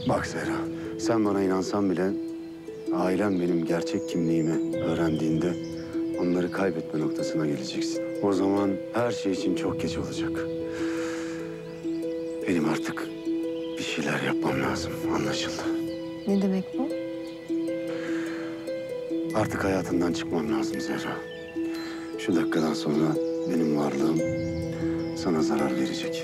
Bak Zehra, sen bana inansan bile ailem benim gerçek kimliğimi öğrendiğinde onları kaybetme noktasına geleceksin. O zaman her şey için çok geç olacak. Benim artık bir şeyler yapmam lazım, anlaşıldı. Ne demek bu? Artık hayatından çıkmam lazım Zehra. Şu dakikadan sonra benim varlığım sana zarar verecek.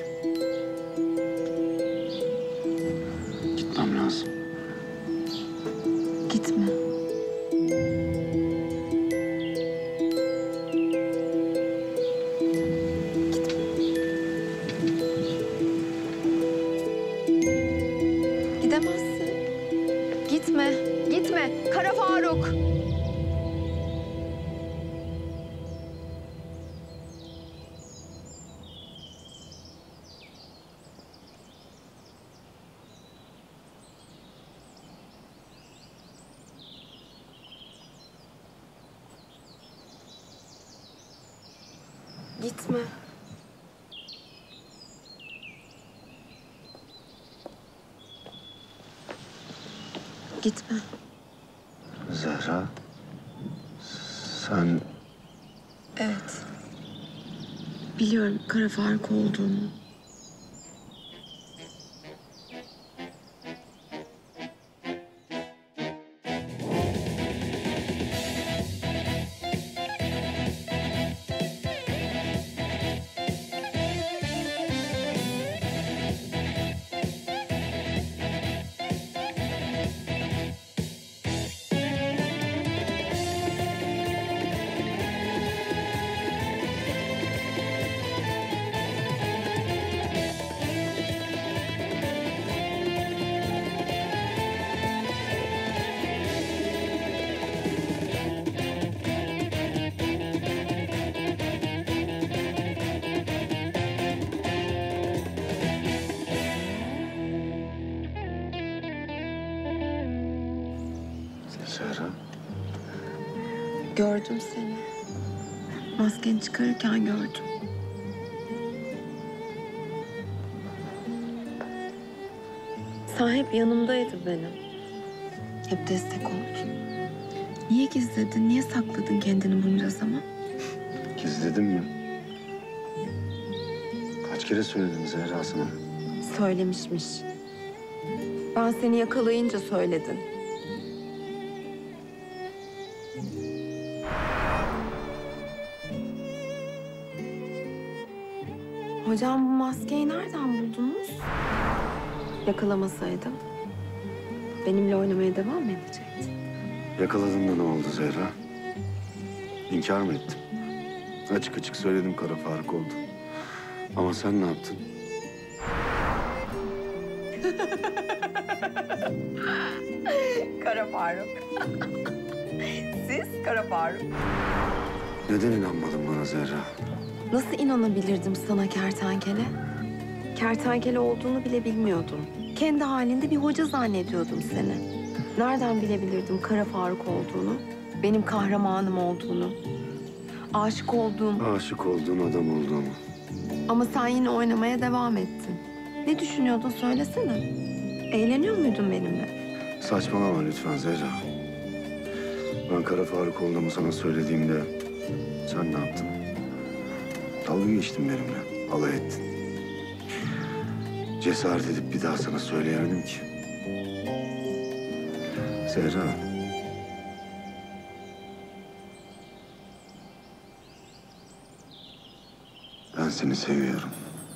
Gitmem lazım. Gitme. Gidemezsin. Gitme. Gitme. Kara Faruk. Gitme. Gitme. Zehra, sen Evet. Biliyorum Kara Faruk olduğunu. Zehra. Gördüm seni. Maskeni çıkarırken gördüm. Sen hep yanımdaydın benim. Hep destek oldun. Niye gizledin, niye sakladın kendini bunca zaman? Gizledim mi? Kaç kere söyledim Zehra sana? Söylemişmiş. Ben seni yakalayınca söyledin. Hocam bu maskeyi nereden buldunuz? Yakalamasaydım benimle oynamaya devam mı edecektin? Yakaladın da ne oldu Zehra? İnkar mı ettim? Açık açık söyledim Kara Faruk oldu. Ama sen ne yaptın? Kara Faruk. Siz Kara Faruk. Neden inanmadın bana Zehra? Nasıl inanabilirdim sana kertenkele? Kertenkele olduğunu bile bilmiyordum. Kendi halinde bir hoca zannediyordum seni. Nereden bilebilirdim Kara Faruk olduğunu? Benim kahramanım olduğunu. Aşık olduğum. Aşık olduğun adam olduğumu. Ama sen yine oynamaya devam ettin. Ne düşünüyordun söylesene. Eğleniyor muydun benimle? Saçmalama lütfen Zehra. Ben Kara Faruk olduğumu sana söylediğimde sen ne yaptın? Dalga geçtin benimle, alay ettin. Cesaret edip bir daha sana söyleyemedim ki. Zehra. Ben seni seviyorum.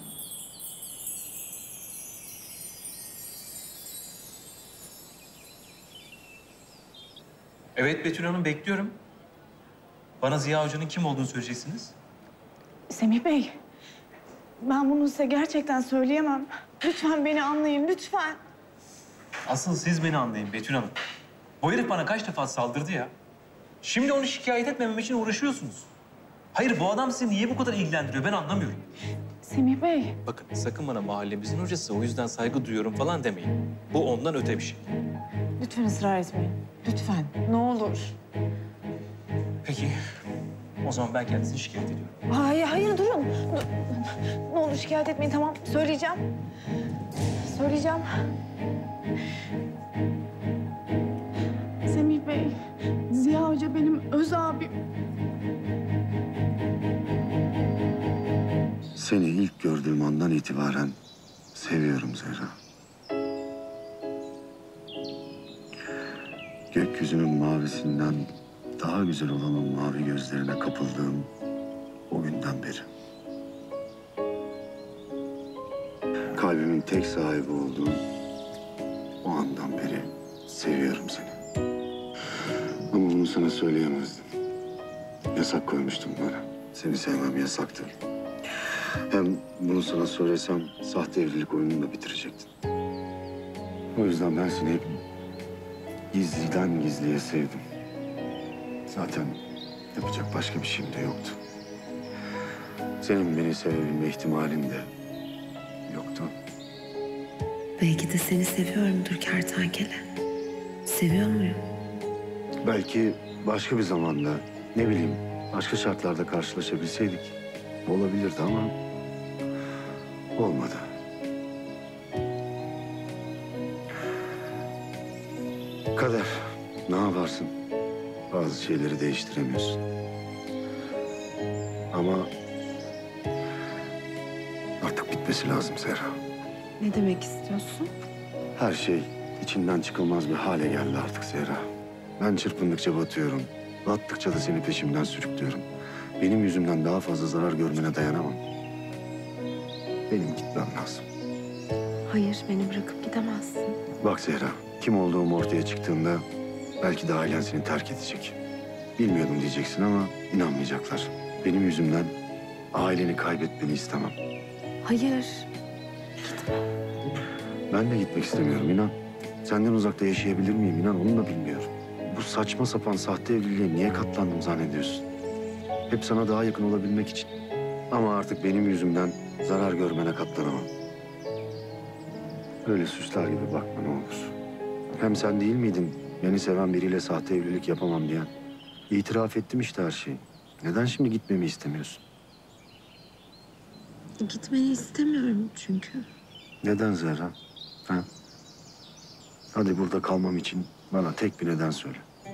Evet Betül Hanım, bekliyorum. Bana Ziya Hoca'nın kim olduğunu söyleyeceksiniz. Semih Bey, ben bunu size gerçekten söyleyemem. Lütfen beni anlayın, lütfen. Asıl siz beni anlayın Betül Hanım. Bu herif bana kaç defa saldırdı ya. Şimdi onu şikayet etmemem için uğraşıyorsunuz. Hayır, bu adam sizi niye bu kadar ilgilendiriyor ben anlamıyorum. Semih Bey, Bakın sakın bana mahallemizin hocası, o yüzden saygı duyuyorum falan demeyin. Bu ondan öte bir şey. lütfen ısrar etmeyin. Lütfen, ne olur. Peki, o zaman ben kendisini şikayet ediyorum. Hayır, hayır durun. Ne olur şikayet etmeyin, tamam. Söyleyeceğim. Söyleyeceğim. Semih Bey, Ziya Hoca benim öz abim. Seni ilk gördüğüm andan itibaren seviyorum Zehra. Gökyüzünün mavisinden daha güzel olan o mavi gözlerine kapıldığım o günden beri. Kalbimin tek sahibi olduğum o andan beri seviyorum seni. Ama bunu sana söyleyemezdim. Yasak koymuştum bana. Seni sevmem yasaktı. Hem bunu sana söylesem sahte evlilik oyununu da bitirecektin. O yüzden ben seni hep gizliden gizliye sevdim. Zaten yapacak başka bir şeyim de yoktu. Senin beni sevebilme ihtimalin de yoktu. Belki de seni seviyorumdur kertenkele. Seviyor muyum? Belki başka bir zamanda, ne bileyim, başka şartlarda karşılaşabilseydik olabilirdi ama olmadı. Kader, ne yaparsın? Bazı şeyleri değiştiremiyorsun. Ama artık bitmesi lazım Zehra. Ne demek istiyorsun? Her şey içinden çıkılmaz bir hale geldi artık Zehra. Ben çırpındıkça batıyorum. Battıkça da seni peşimden sürüklüyorum. Benim yüzümden daha fazla zarar görmene dayanamam. Benim gitmem lazım. Hayır, beni bırakıp gidemezsin. Bak Zehra, kim olduğum ortaya çıktığında belki de ailen seni terk edecek. Bilmiyordum diyeceksin ama inanmayacaklar. Benim yüzümden aileni kaybetmeni istemem. Hayır. Ben de gitmek istemiyorum inan. Senden uzakta yaşayabilir miyim inan onu da bilmiyorum. Bu saçma sapan sahte evliliğe niye katlandım zannediyorsun? Hep sana daha yakın olabilmek için. Ama artık benim yüzümden zarar görmene katlanamam. Öyle süsler gibi bakma ne olur. Hem sen değil miydin beni seven biriyle sahte evlilik yapamam diyen? İtiraf ettim işte her şeyi. Neden şimdi gitmemi istemiyorsun? Gitmeni istemiyorum çünkü. Neden Zehra? Ha? Hadi burada kalmam için bana tek bir neden söyle.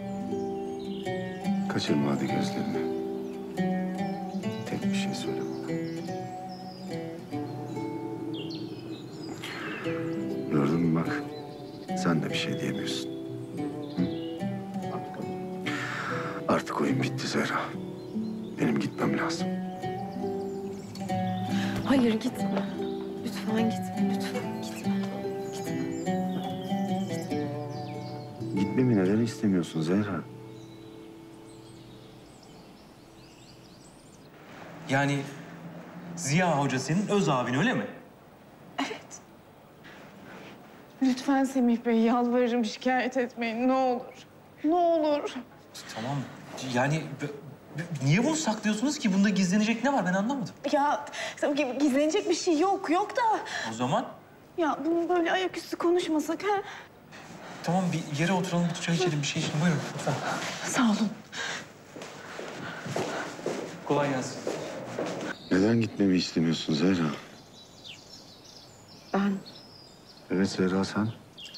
Kaçırma hadi gözlerini. Tek bir şey söyle bana. Gördün mü bak. Sen de bir şey diyemiyorsun. Hı? Artık oyun bitti Zehra. Benim gitmem lazım. Hayır, gitme. Lütfen gitme, lütfen gitme. Gitmemi neden istemiyorsun Zehra? Yani Ziya Hoca senin öz abin öyle mi? Lütfen Semih Bey, yalvarırım şikayet etmeyin ne olur. Ne olur. Tamam. Yani niye bunu saklıyorsunuz ki? Bunda gizlenecek ne var ben anlamadım. Ya gizlenecek bir şey yok da. O zaman Ya bunu böyle ayaküstü konuşmasak ha? tamam bir yere oturalım, bir çay içelim, bir şey içelim. Buyurun lütfen. Sağ olun. Kolay gelsin. Neden gitmemi istemiyorsun Zehra? Ben Evet Zehra sen.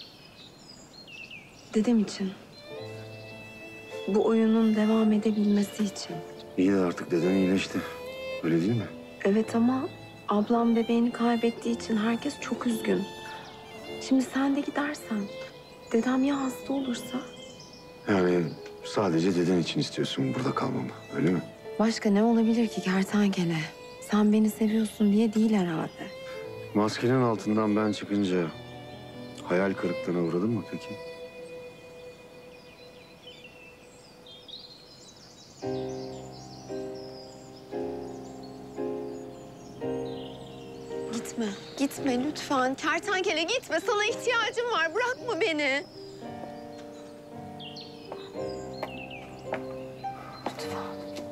dedem için. Bu oyunun devam edebilmesi için. İyi de artık deden iyileşti. Öyle değil mi? Evet ama ablam bebeğini kaybettiği için herkes çok üzgün. Şimdi sen de gidersen, dedem ya hasta olursa? Yani sadece deden için istiyorsun burada kalmamı, öyle mi? Başka ne olabilir ki kertenkele? Sen beni seviyorsun diye değil herhalde. Maskenin altından ben çıkınca hayal kırıklığına uğradın mı peki? Gitme, gitme lütfen. Kertenkele gitme. Sana ihtiyacım var. Bırakma beni. Lütfen.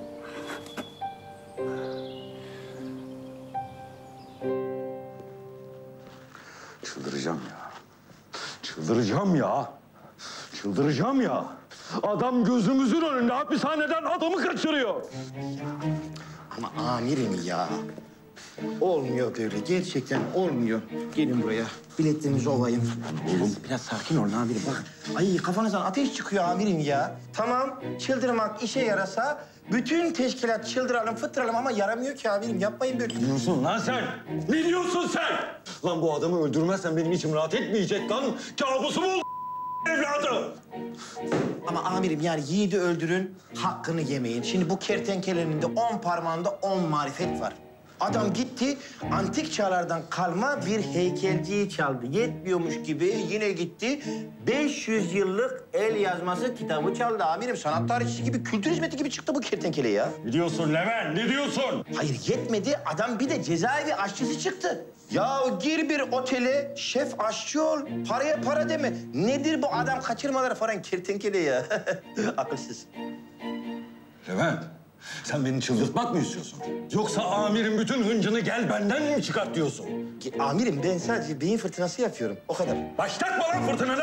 Çıldıracağım ya. Çıldıracağım ya. Çıldıracağım ya. Adam gözümüzün önünde hapishaneden adamı kaçırıyor. Ama amirim ya. Olmuyor böyle. Gerçekten olmuyor. Gelin buraya. Biletlerinizi ovayım. Biraz sakin olun amirim. Bak. Ay kafanızdan ateş çıkıyor amirim ya. Tamam çıldırmak işe yarasa bütün teşkilat çıldıralım fıttıralım ama yaramıyor ki amirim. Yapmayın böyle. Ne diyorsun lan sen? Ne diyorsun sen? Lan bu adamı öldürmezsen benim içim rahat etmeyecek lan. Kabusum oldu evladım. Ama amirim yani yiğidi öldürün, hakkını yemeyin. Şimdi bu kertenkelenin de 10 parmağında 10 marifet var. Adam gitti, antik çağlardan kalma bir heykelciyi çaldı. Yetmiyormuş gibi yine gitti, 500 yıllık el yazması kitabı çaldı. Amirim sanat tarihçisi gibi, kültür hizmeti gibi çıktı bu kertenkele ya. Ne diyorsun Levent? Ne diyorsun? Hayır yetmedi, adam bir de cezaevi aşçısı çıktı. Ya gir bir otele, şef aşçı ol, paraya para deme. Nedir bu adam kaçırmaları falan kertenkele ya? Akılsız. Levent, sen beni çıldırtmak mı istiyorsun? Yoksa amirin bütün hıncını gel benden mi çıkart diyorsun? Amirim ben sadece beyin fırtınası yapıyorum, o kadar. Başlatma lan fırtınanı!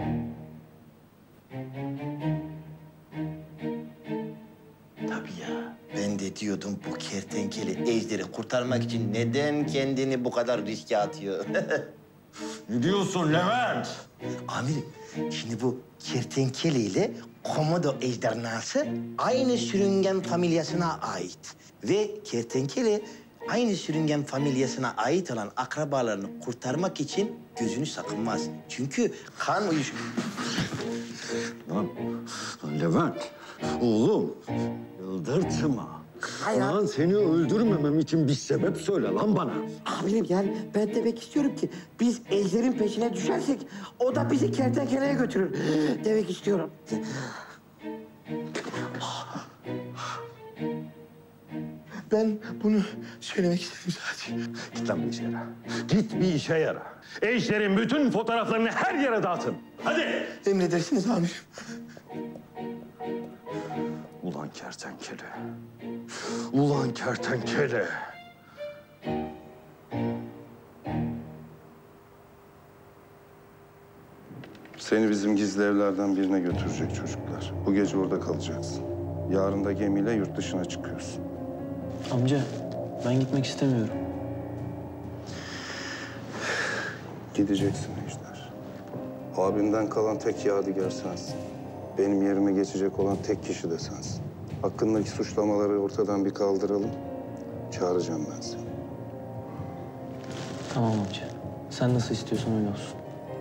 Tabii ya. Ben de diyordum bu kertenkele ejderi kurtarmak için neden kendini bu kadar riske atıyor? Ne diyorsun Levent? Amirim, şimdi bu kertenkele ile komodo ejderhası aynı sürüngen familyasına ait. Ve kertenkele aynı sürüngen familyasına ait olan akrabalarını kurtarmak için gözünü sakınmaz. Çünkü kan uyuşumu... Lan Levent, oğlum yıldırtma. Hayır. Lan seni öldürmemem için bir sebep söyle lan bana. Amirim yani ben demek istiyorum ki biz ejderin peşine düşersek o da bizi kertenkeleye götürür. Demek istiyorum. Ben bunu söylemek istedim sadece. Git lan bir işe yara. Git bir işe yara. Ejder'in bütün fotoğraflarını her yere dağıtın. Hadi. Emredersiniz amirim. Ulan kertenkele. Ulan kertenkele. Seni bizim gizli evlerden birine götürecek çocuklar. Bu gece orada kalacaksın. Yarın da gemiyle yurt dışına çıkıyorsun. Amca, ben gitmek istemiyorum. Gideceksin Ejder. Abimden kalan tek yadigar sensin. Benim yerime geçecek olan tek kişi de sensin. Hakkındaki suçlamaları ortadan bir kaldıralım. Çağıracağım ben seni. Tamam amca. Sen nasıl istiyorsan öyle olsun.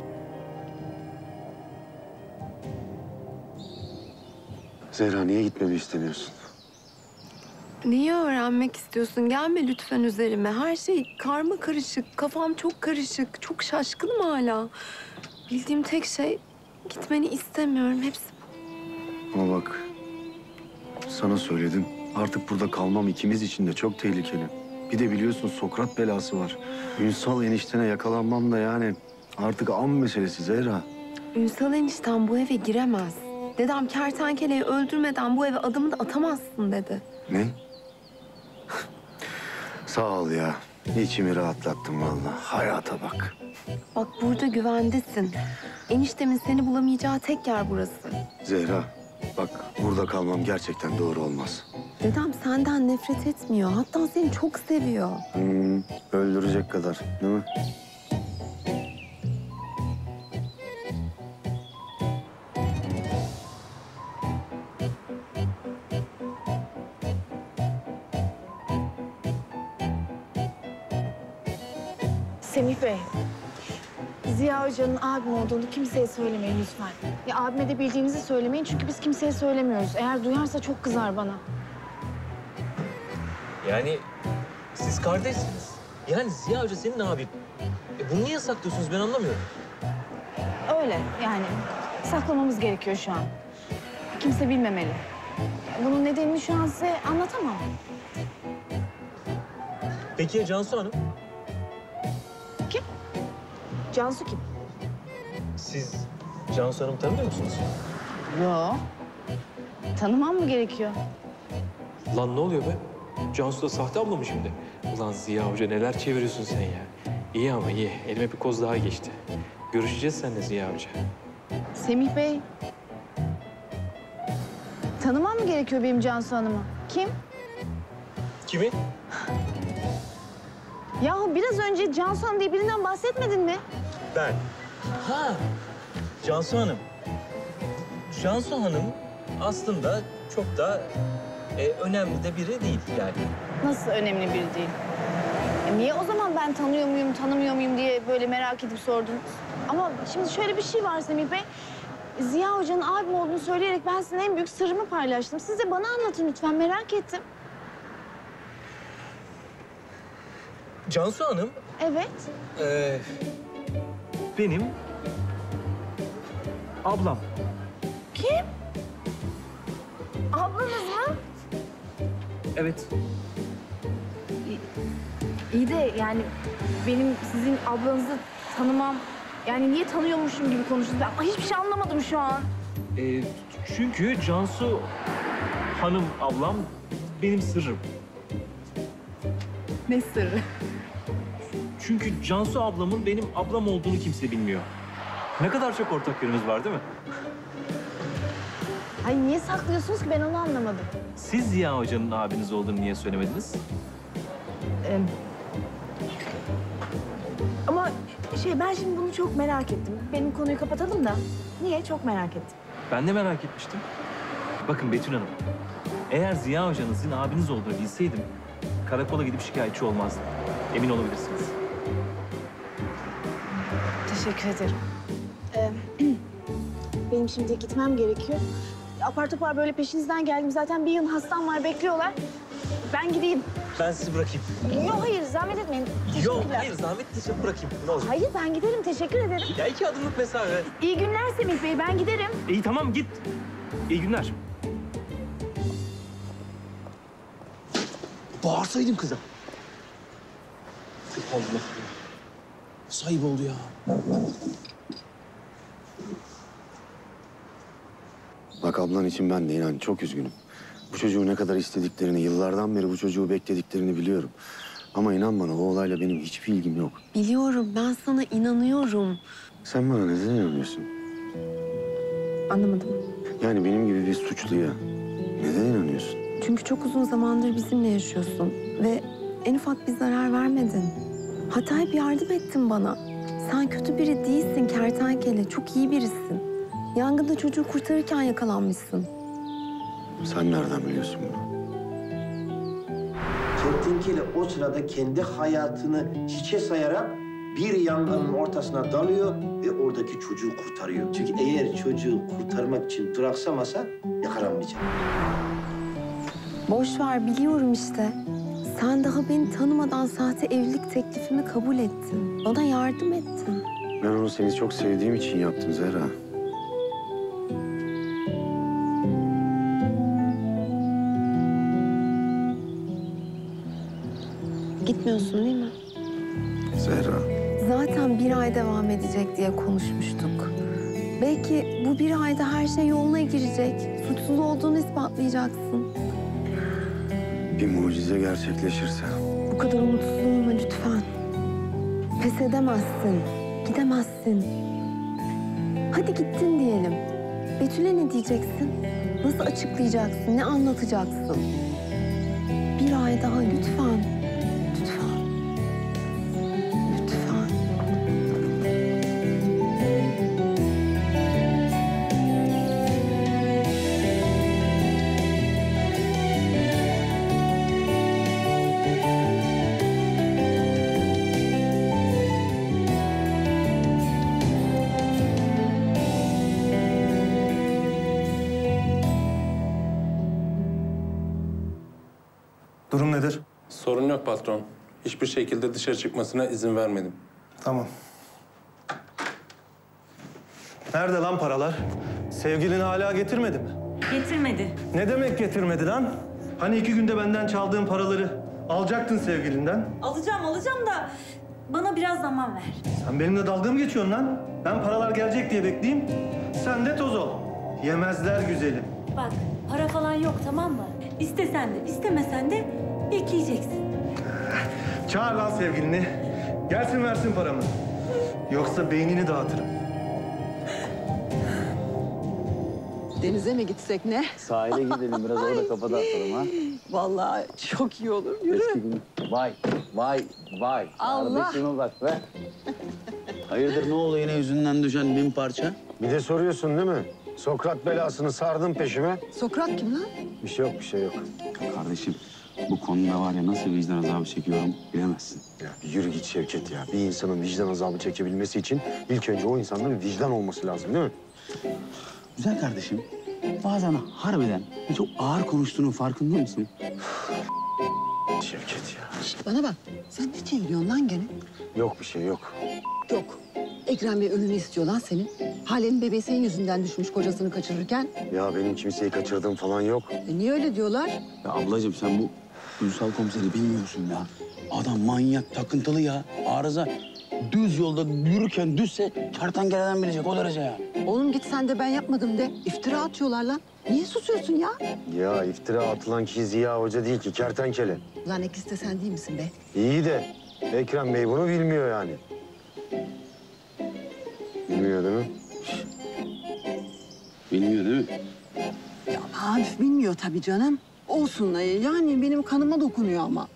Zehra niye gitmemi istemiyorsun? Niye öğrenmek istiyorsun? Gelme lütfen üzerime. Her şey karma karışık. Kafam çok karışık. Çok şaşkınım hala. Bildiğim tek şey gitmeni istemiyorum. Hepsi bu. Ama bak, sana söyledim. Artık burada kalmam ikimiz için de çok tehlikeli. Bir de biliyorsun Sokrat belası var. Ünsal eniştene yakalanmam da yani artık an meselesi Zehra. Ünsal enişten bu eve giremez. Dedem kertenkeleyi öldürmeden bu eve adımını da atamazsın dedi. Ne? Sağ ol ya. İçimi rahatlattın vallahi. Hayata bak. Bak burada güvendesin. Eniştemin seni bulamayacağı tek yer burası. Zehra, bak burada kalmam gerçekten doğru olmaz. Dedem senden nefret etmiyor. Hatta seni çok seviyor. Öldürecek kadar, değil mi? Semih Bey, Ziya Hoca'nın abim olduğunu kimseye söylemeyin lütfen. Ya abime de bildiğinizi söylemeyin çünkü biz kimseye söylemiyoruz. Eğer duyarsa çok kızar bana. Yani siz kardeşsiniz. Yani Ziya Hoca senin abin. Bunu niye saklıyorsunuz ben anlamıyorum. Öyle yani saklamamız gerekiyor şu an. Kimse bilmemeli. Bunun nedenini şu an size anlatamam. Peki ya Cansu Hanım? Kim? Cansu kim? Siz Cansu Hanım'ı tanımıyor musunuz? Yo. Tanımam mı gerekiyor? Lan ne oluyor be? Cansu da sahte abla mı şimdi? Ulan Ziya Hoca neler çeviriyorsun sen ya. İyi ama iyi. Elime bir koz daha geçti. Görüşeceğiz seninle Ziya Hoca. Semih Bey. Tanımam mı gerekiyor benim Cansu Hanım'ı? Kim? Kimi? Yahu biraz önce Cansu Hanım diye birinden bahsetmedin mi? Ben. Ha, Cansu Hanım. Cansu Hanım aslında çok da önemli de biri değil yani. Nasıl önemli biri değil? Niye o zaman ben tanıyor muyum, tanımıyor muyum diye böyle merak edip sordunuz? Ama şimdi şöyle bir şey var Semih Bey. Ziya Hoca'nın abim olduğunu söyleyerek ben sizin en büyük sırrımı paylaştım. Siz de bana anlatın lütfen, merak ettim. Cansu Hanım Evet. benim ablam. Kim? Ablanız mı? Evet. İyi de yani benim sizin ablanızı tanımam... Yani niye tanıyormuşum gibi konuştunuz? Ama hiçbir şey anlamadım şu an. Çünkü Cansu Hanım ablam benim sırrım. Ne sırrı? Çünkü Cansu ablamın benim ablam olduğunu kimse bilmiyor. Ne kadar çok ortak yönümüz var değil mi? Ay niye saklıyorsunuz ki ben onu anlamadım. Siz Ziya Hoca'nın abiniz olduğunu niye söylemediniz? Ama ben şimdi bunu çok merak ettim. Benim konuyu kapatalım da. Niye? Çok merak ettim. Ben de merak etmiştim. Bakın Betül Hanım, eğer Ziya Hoca'nın sizin abiniz olduğunu bilseydim... ...karakola gidip şikayetçi olmazdım. Emin olabilirsiniz. Teşekkür ederim. Benim şimdi gitmem gerekiyor. Apar topar böyle peşinizden geldim. Zaten bir yıl hastam var, bekliyorlar. Ben gideyim. Ben sizi bırakayım. Yok hayır, zahmet etmeyin. Yok, Teşekkürler. hayır zahmet değilse bırakayım. Ne olacak? Hayır, ben giderim. Teşekkür ederim. Ya 2 adımlık mesafe. İyi günler Semih Bey, ben giderim. İyi tamam git. İyi günler. Bağırsaydım kıza. Allah. Sahip oldu ya. Bak ablan için ben de inan çok üzgünüm. Bu çocuğu ne kadar istediklerini, yıllardan beri bu çocuğu beklediklerini biliyorum. Ama inan bana o olayla benim hiçbir ilgim yok. Biliyorum, ben sana inanıyorum. Sen bana neden inanmıyorsun? Anlamadım. Yani benim gibi bir suçluya neden inanıyorsun? Çünkü çok uzun zamandır bizimle yaşıyorsun ve en ufak bir zarar vermedin. Hatta hep yardım ettin bana. Sen kötü biri değilsin kertenkele, çok iyi birisin. Yangında çocuğu kurtarırken yakalanmışsın. Sen nereden biliyorsun bunu? Kertenkele o sırada kendi hayatını hiçe sayarak bir yangının ortasına dalıyor ve oradaki çocuğu kurtarıyor. Çünkü eğer çocuğu kurtarmak için duraksamasa yakalanmayacak. Boş ver, biliyorum işte. Sen daha beni tanımadan sahte evlilik teklifimi kabul ettin. Bana yardım ettin. Ben onu seni çok sevdiğim için yaptım Zehra. Gitmiyorsun değil mi? Zehra. Zaten bir ay devam edecek diye konuşmuştuk. Belki bu bir ayda her şey yoluna girecek. Suçsuz olduğunu ispatlayacaksın. Bir mucize gerçekleşirse. Bu kadar umutsuz olma lütfen. Pes edemezsin. Gidemezsin. Hadi gittin diyelim. Betül'e ne diyeceksin? Nasıl açıklayacaksın? Ne anlatacaksın? Bir ay daha lütfen. Lütfen. Lütfen. Durum nedir? Sorun yok patron. Hiçbir şekilde dışarı çıkmasına izin vermedim. Tamam. Nerede lan paralar? Sevgilini hala getirmedi mi? Getirmedi. Ne demek getirmedi lan? Hani 2 günde benden çaldığın paraları alacaktın sevgilinden? Alacağım da bana biraz zaman ver. Sen benimle dalga mı geçiyorsun lan? Ben paralar gelecek diye bekleyeyim. Sen de toz ol. Yemezler güzelim. Bak para falan yok tamam mı? İstesen de istemesen de bekleyeceksin. Çağır lan sevgilini. Gelsin versin paramı. Yoksa beynini dağıtırım. denize mi gitsek ne? Sahile gidelim biraz orada kafa dağıtalım ha. Vallahi çok iyi olur. Yürü. Eski gün. Vay. Allah! Kardeşime bak be. Hayırdır ne oldu yine yüzünden düşen 1000 parça? Bir de soruyorsun değil mi? Sokrat belasını sardın peşime. Sokrat kim lan? Bir şey yok. Kardeşim bu konuda var ya nasıl vicdan azabı çekiyorum bilemezsin. Ya bir yürü git Şevket ya. Bir insanın vicdan azabı çekebilmesi için ilk önce o insanda bir vicdan olması lazım değil mi? Güzel kardeşim. Bazen harbiden çok ağır konuştuğunun farkında mısın? Şevket ya. Bana bak, sen ne çeviriyorsun lan gene? Yok bir şey yok. Yok. Ekrem Bey ölümünü istiyor lan senin. Hale'nin bebeği senin yüzünden düşmüş kocasını kaçırırken. Ya benim kimseyi kaçırdığım falan yok. Niye öyle diyorlar? Ya ablacığım sen bu Ünsal komiseri bilmiyorsun ya. Adam manyak, takıntılı ya. Arıza. Düz yolda yürürken düşse kertenkeleden bilecek o derece ya. Oğlum git sen de ben yapmadım de. İftira atıyorlar lan. Niye susuyorsun ya? Ya iftira atılan kişi Ziya Hoca değil ki kertenkele. Lan ikisi de sen değil misin be? İyi de Ekrem Bey bunu bilmiyor yani. Bilmiyor değil mi? Bilmiyor değil mi? Ya Arif bilmiyor tabii canım. Olsun yani benim kanıma dokunuyor ama.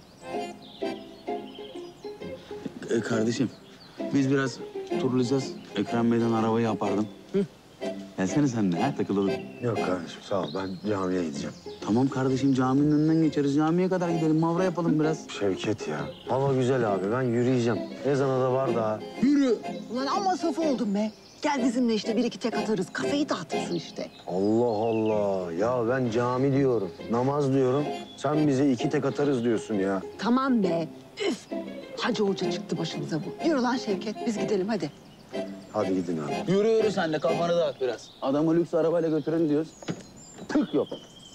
Kardeşim biz biraz turlayacağız. Ekrem Bey'den arabayı yapardım. Gelsene sen de ha takılalım. Yok kardeşim sağ ol ben camiye gideceğim. Tamam kardeşim caminin önünden geçeriz. Camiye kadar gidelim mavra yapalım biraz. Şevket ya hava güzel abi ben yürüyeceğim. Ezana da var daha. Yürü. Ulan amma saf oldum be. Gel bizimle işte bir iki tek atarız. Kafayı dağıtırsın işte. Allah Allah ya ben cami diyorum. Namaz diyorum. Sen bize 2 tek atarız diyorsun ya. Tamam be. Üf. Hacı Hoca çıktı başımıza bu. Yürü lan Şevket biz gidelim hadi. Hadi gidin abi. Yürü sen de kafanı dağıt biraz. Adamı lüks arabayla götürelim diyoruz. Tık yok.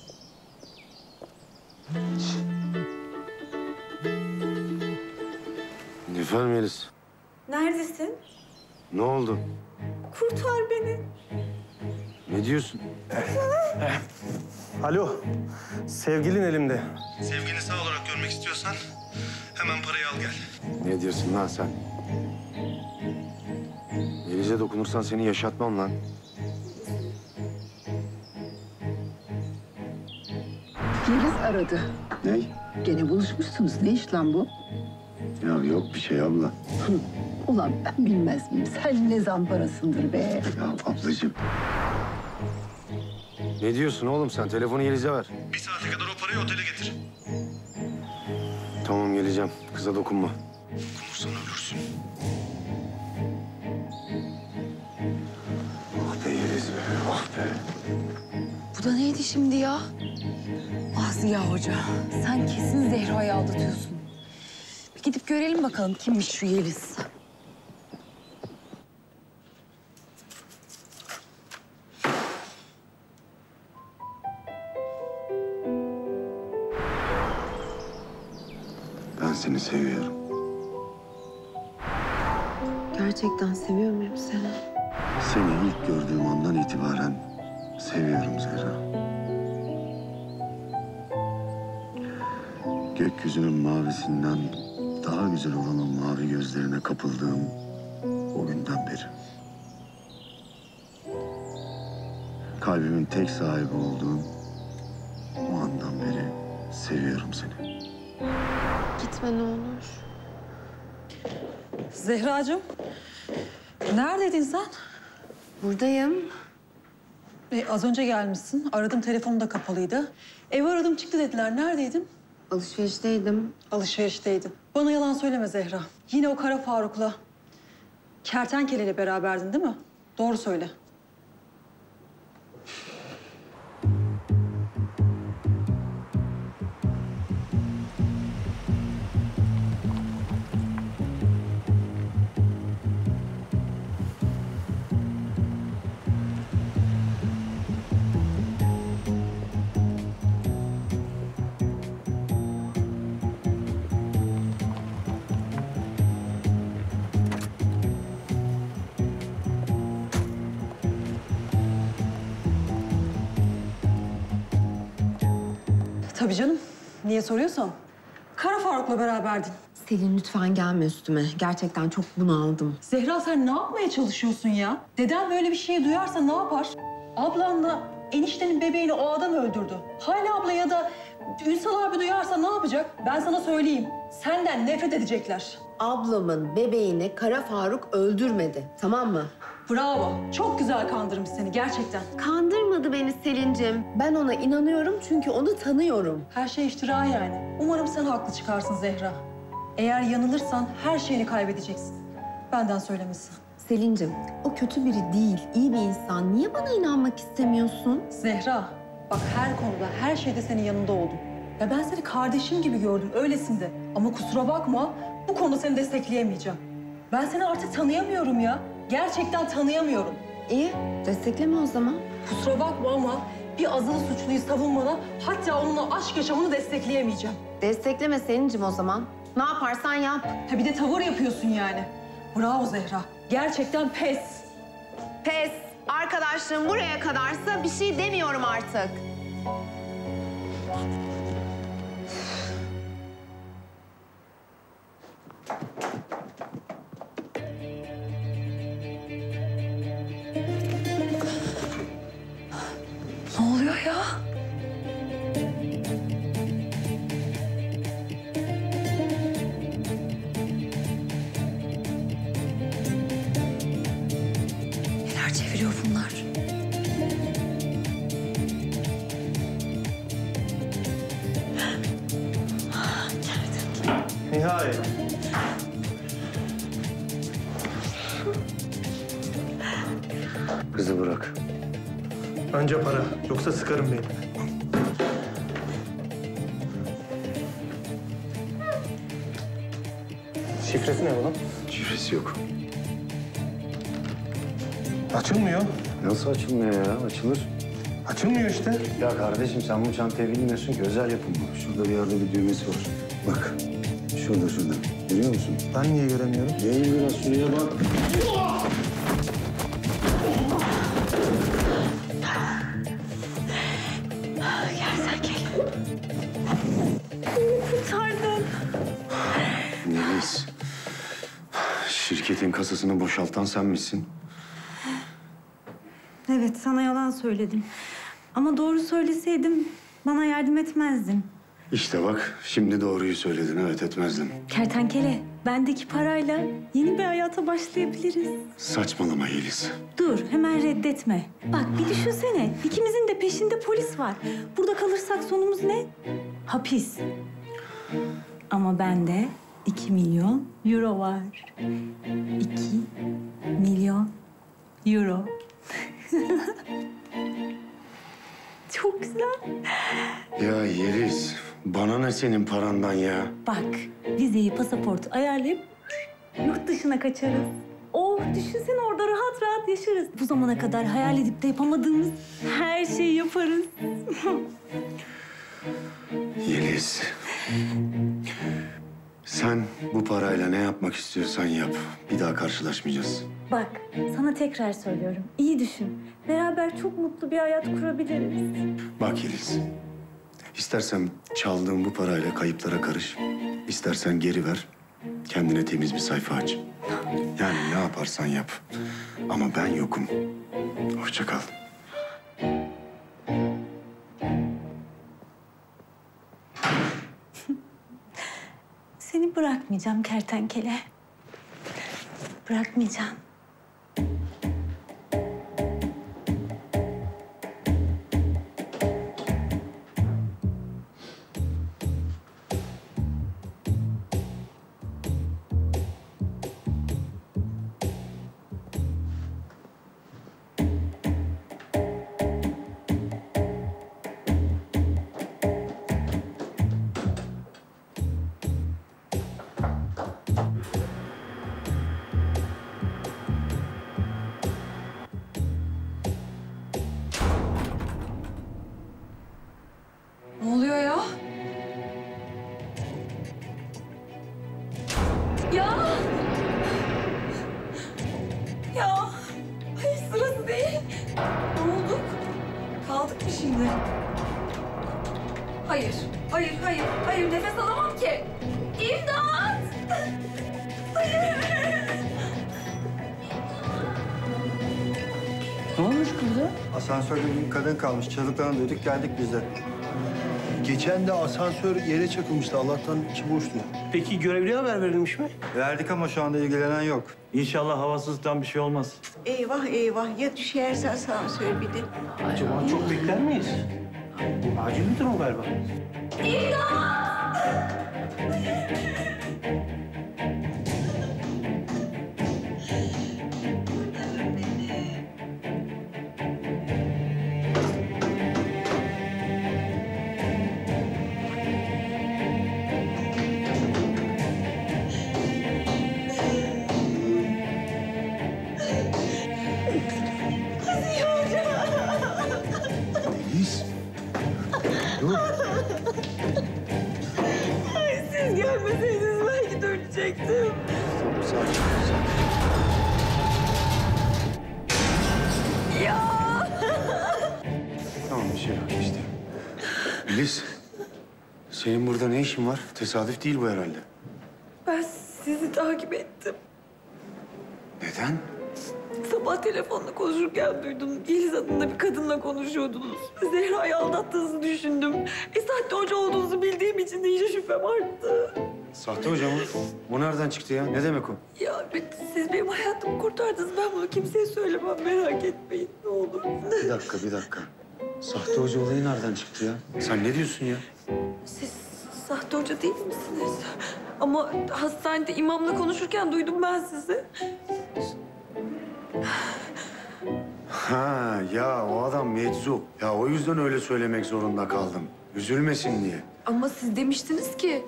Efendim Melis. Neredesin? Ne oldu? Kurtar beni. Ne diyorsun? Alo, sevgilin elimde. Sevgini sağ olarak görmek istiyorsan hemen parayı al gel. Ne diyorsun lan sen? Yeliz'e dokunursan seni yaşatmam lan. Yeliz aradı. Ne? Gene buluşmuşsunuz. Ne iş lan bu? Ya yok bir şey abla. Ulan ben bilmez miyim? Sen ne zamparasındır be. Ya ablacığım. Ne diyorsun oğlum sen? Telefonu Yeliz'e ver. 1 saate kadar o parayı otele getir. Tamam geleceğim. Kıza dokunma. Dokunursan ölürsün. Ah be Yeliz be. Ah be. Bu da neydi şimdi ya? Ah Ziya Hoca, sen kesin Zehra'yı aldatıyorsun. Bir gidip görelim bakalım kimmiş şu Yeliz. Ben seni seviyorum. Gerçekten seviyor muyum seni? Seni ilk gördüğüm andan itibaren seviyorum Zehra. Gökyüzünün mavisinden daha güzel olan o mavi gözlerine kapıldığım o günden beri. Kalbimin tek sahibi olduğum o andan beri seviyorum seni. Gitme ne olur. Zehracığım, neredeydin sen? Buradayım. Az önce gelmişsin. Aradım, telefonun da kapalıydı. Evi aradım, çıktı dediler. Neredeydin? Alışverişteydim. Alışverişteydin. Bana yalan söyleme Zehra. Yine o Kara Faruk'la, Kertenkele'yle beraberdin değil mi? Doğru söyle. Tabii canım. Niye soruyorsan? Kara Faruk'la beraberdin. Selin lütfen gelme üstüme. Gerçekten çok bunaldım. Zehra sen ne yapmaya çalışıyorsun ya? Deden böyle bir şeyi duyarsa ne yapar? Ablanla Eniştenin bebeğini o adam öldürdü. Hale abla ya da Ünsal abi duyarsa ne yapacak? Ben sana söyleyeyim. Senden nefret edecekler. Ablamın bebeğini Kara Faruk öldürmedi, tamam mı? Bravo. Çok güzel kandırmış seni gerçekten. Kandırmadı beni Selin'cim. Ben ona inanıyorum çünkü onu tanıyorum. Her şey iftira yani. Umarım sen haklı çıkarsın Zehra. Eğer yanılırsan her şeyini kaybedeceksin. Benden söylemesi. Selin'cim, o kötü biri değil, iyi bir insan. Niye bana inanmak istemiyorsun? Zehra, bak her konuda, her şeyde senin yanında oldum. Ya ben seni kardeşim gibi gördüm, öylesin de. Ama kusura bakma, bu konuda seni destekleyemeyeceğim. Ben seni artık tanıyamıyorum ya. Gerçekten tanıyamıyorum. İyi, destekleme o zaman. Kusura bakma ama bir azılı suçluyu savunmana, hatta onunla aşk yaşamını destekleyemeyeceğim. Destekleme Selin'cim o zaman. Ne yaparsan yap. Ha bir de tavır yapıyorsun yani. Bravo Zehra. Gerçekten pes. Pes. Arkadaşlığım buraya kadarsa bir şey demiyorum artık. Ne oluyor ya? Neler çeviriyor bunlar? Nihayet. Kızı bırak. Önce para, yoksa sıkarım beni. Şifresi ne bunun? Şifresi yok. Açılmıyor. Nasıl açılmıyor ya? Açılır. Açılmıyor işte. Ya kardeşim sen bu çantayı bilmiyorsun ki. Özel yapım bu. Şurada bir yerde bir düğmesi var. Bak. Şurada. Görüyor musun? Ben niye göremiyorum? Eğil biraz şuraya bak. Kertenkele. Kurtardın. Melis. Şirketin kasasını boşaltan sen misin? Evet, sana yalan söyledim. Ama doğru söyleseydim bana yardım etmezdin. İşte bak, şimdi doğruyu söyledin. Evet, etmezdim. Kertenkele, bendeki parayla yeni bir hayata başlayabiliriz. Saçmalama Yeliz. Dur, hemen reddetme. Bak bir düşünsene, ikimizin de peşinde polis var. Burada kalırsak sonumuz ne? Hapis. Ama bende 2 milyon euro var. 2 milyon euro. Çok güzel. Ya Yeliz, bana ne senin parandan ya? Bak, vizeyi, pasaportu ayarlayıp yurt dışına kaçarız. Oh, düşünsene orada rahat rahat yaşarız. Bu zamana kadar hayal edip de yapamadığımız her şeyi yaparız. Yeliz, sen bu parayla ne yapmak istiyorsan yap. Bir daha karşılaşmayacağız. Bak, sana tekrar söylüyorum. İyi düşün. Beraber çok mutlu bir hayat kurabiliriz. Bak Yeliz, istersen çaldığın bu parayla kayıplara karış. İstersen geri ver, kendine temiz bir sayfa aç. Yani ne yaparsan yap. Ama ben yokum. Hoşça kal. Seni bırakmayacağım kertenkele. Bırakmayacağım. Ne oluyor ya? Ya! Ya! Hayır sırası değil. Ne oldu? Kaldık mı şimdi? Hayır, hayır nefes alamam ki. İmdat! Hayır! Ne olmuş kızım? Asansörde bir kadın kalmış. Çığlıklarını duyduk, geldik biz de. Geçen de asansör yere çakılmıştı. Allah'tan içi boştu. Peki görevliye haber verilmiş mi? Verdik ama şu anda ilgilenen yok. İnşallah havasızlıktan bir şey olmaz. Eyvah eyvah ya düşerse asansör bir de. Acaba çok bekler miyiz? Acil bir durum galiba. Deniz. Dur. Ay, siz gelmeseydiniz belki de ölecektim. Tamam, sakin ol, sakin. Ya! Tamam, bir şey yok işte. Melis, senin burada ne işin var? Tesadüf değil bu herhalde. Ben sizi takip ettim. Neden? Sabah telefonla konuşurken duydum. Yeliz adında bir kadınla konuşuyordunuz. Zehra'yı aldattığınızı düşündüm. Sahte hoca olduğunuzu bildiğim için de iyice şüphem arttı. Sahte hoca mı? O nereden çıktı ya? Ne demek o? Ya siz benim hayatımı kurtardınız. Ben bunu kimseye söylemem. Merak etmeyin ne olur. Bir dakika, bir dakika. Sahte hoca olayı nereden çıktı ya? Sen ne diyorsun ya? Siz sahte hoca değil misiniz? Ama hastanede imamla konuşurken duydum ben sizi. Ha ya o adam meczup. Ya o yüzden öyle söylemek zorunda kaldım. Üzülmesin diye. Ama siz demiştiniz ki...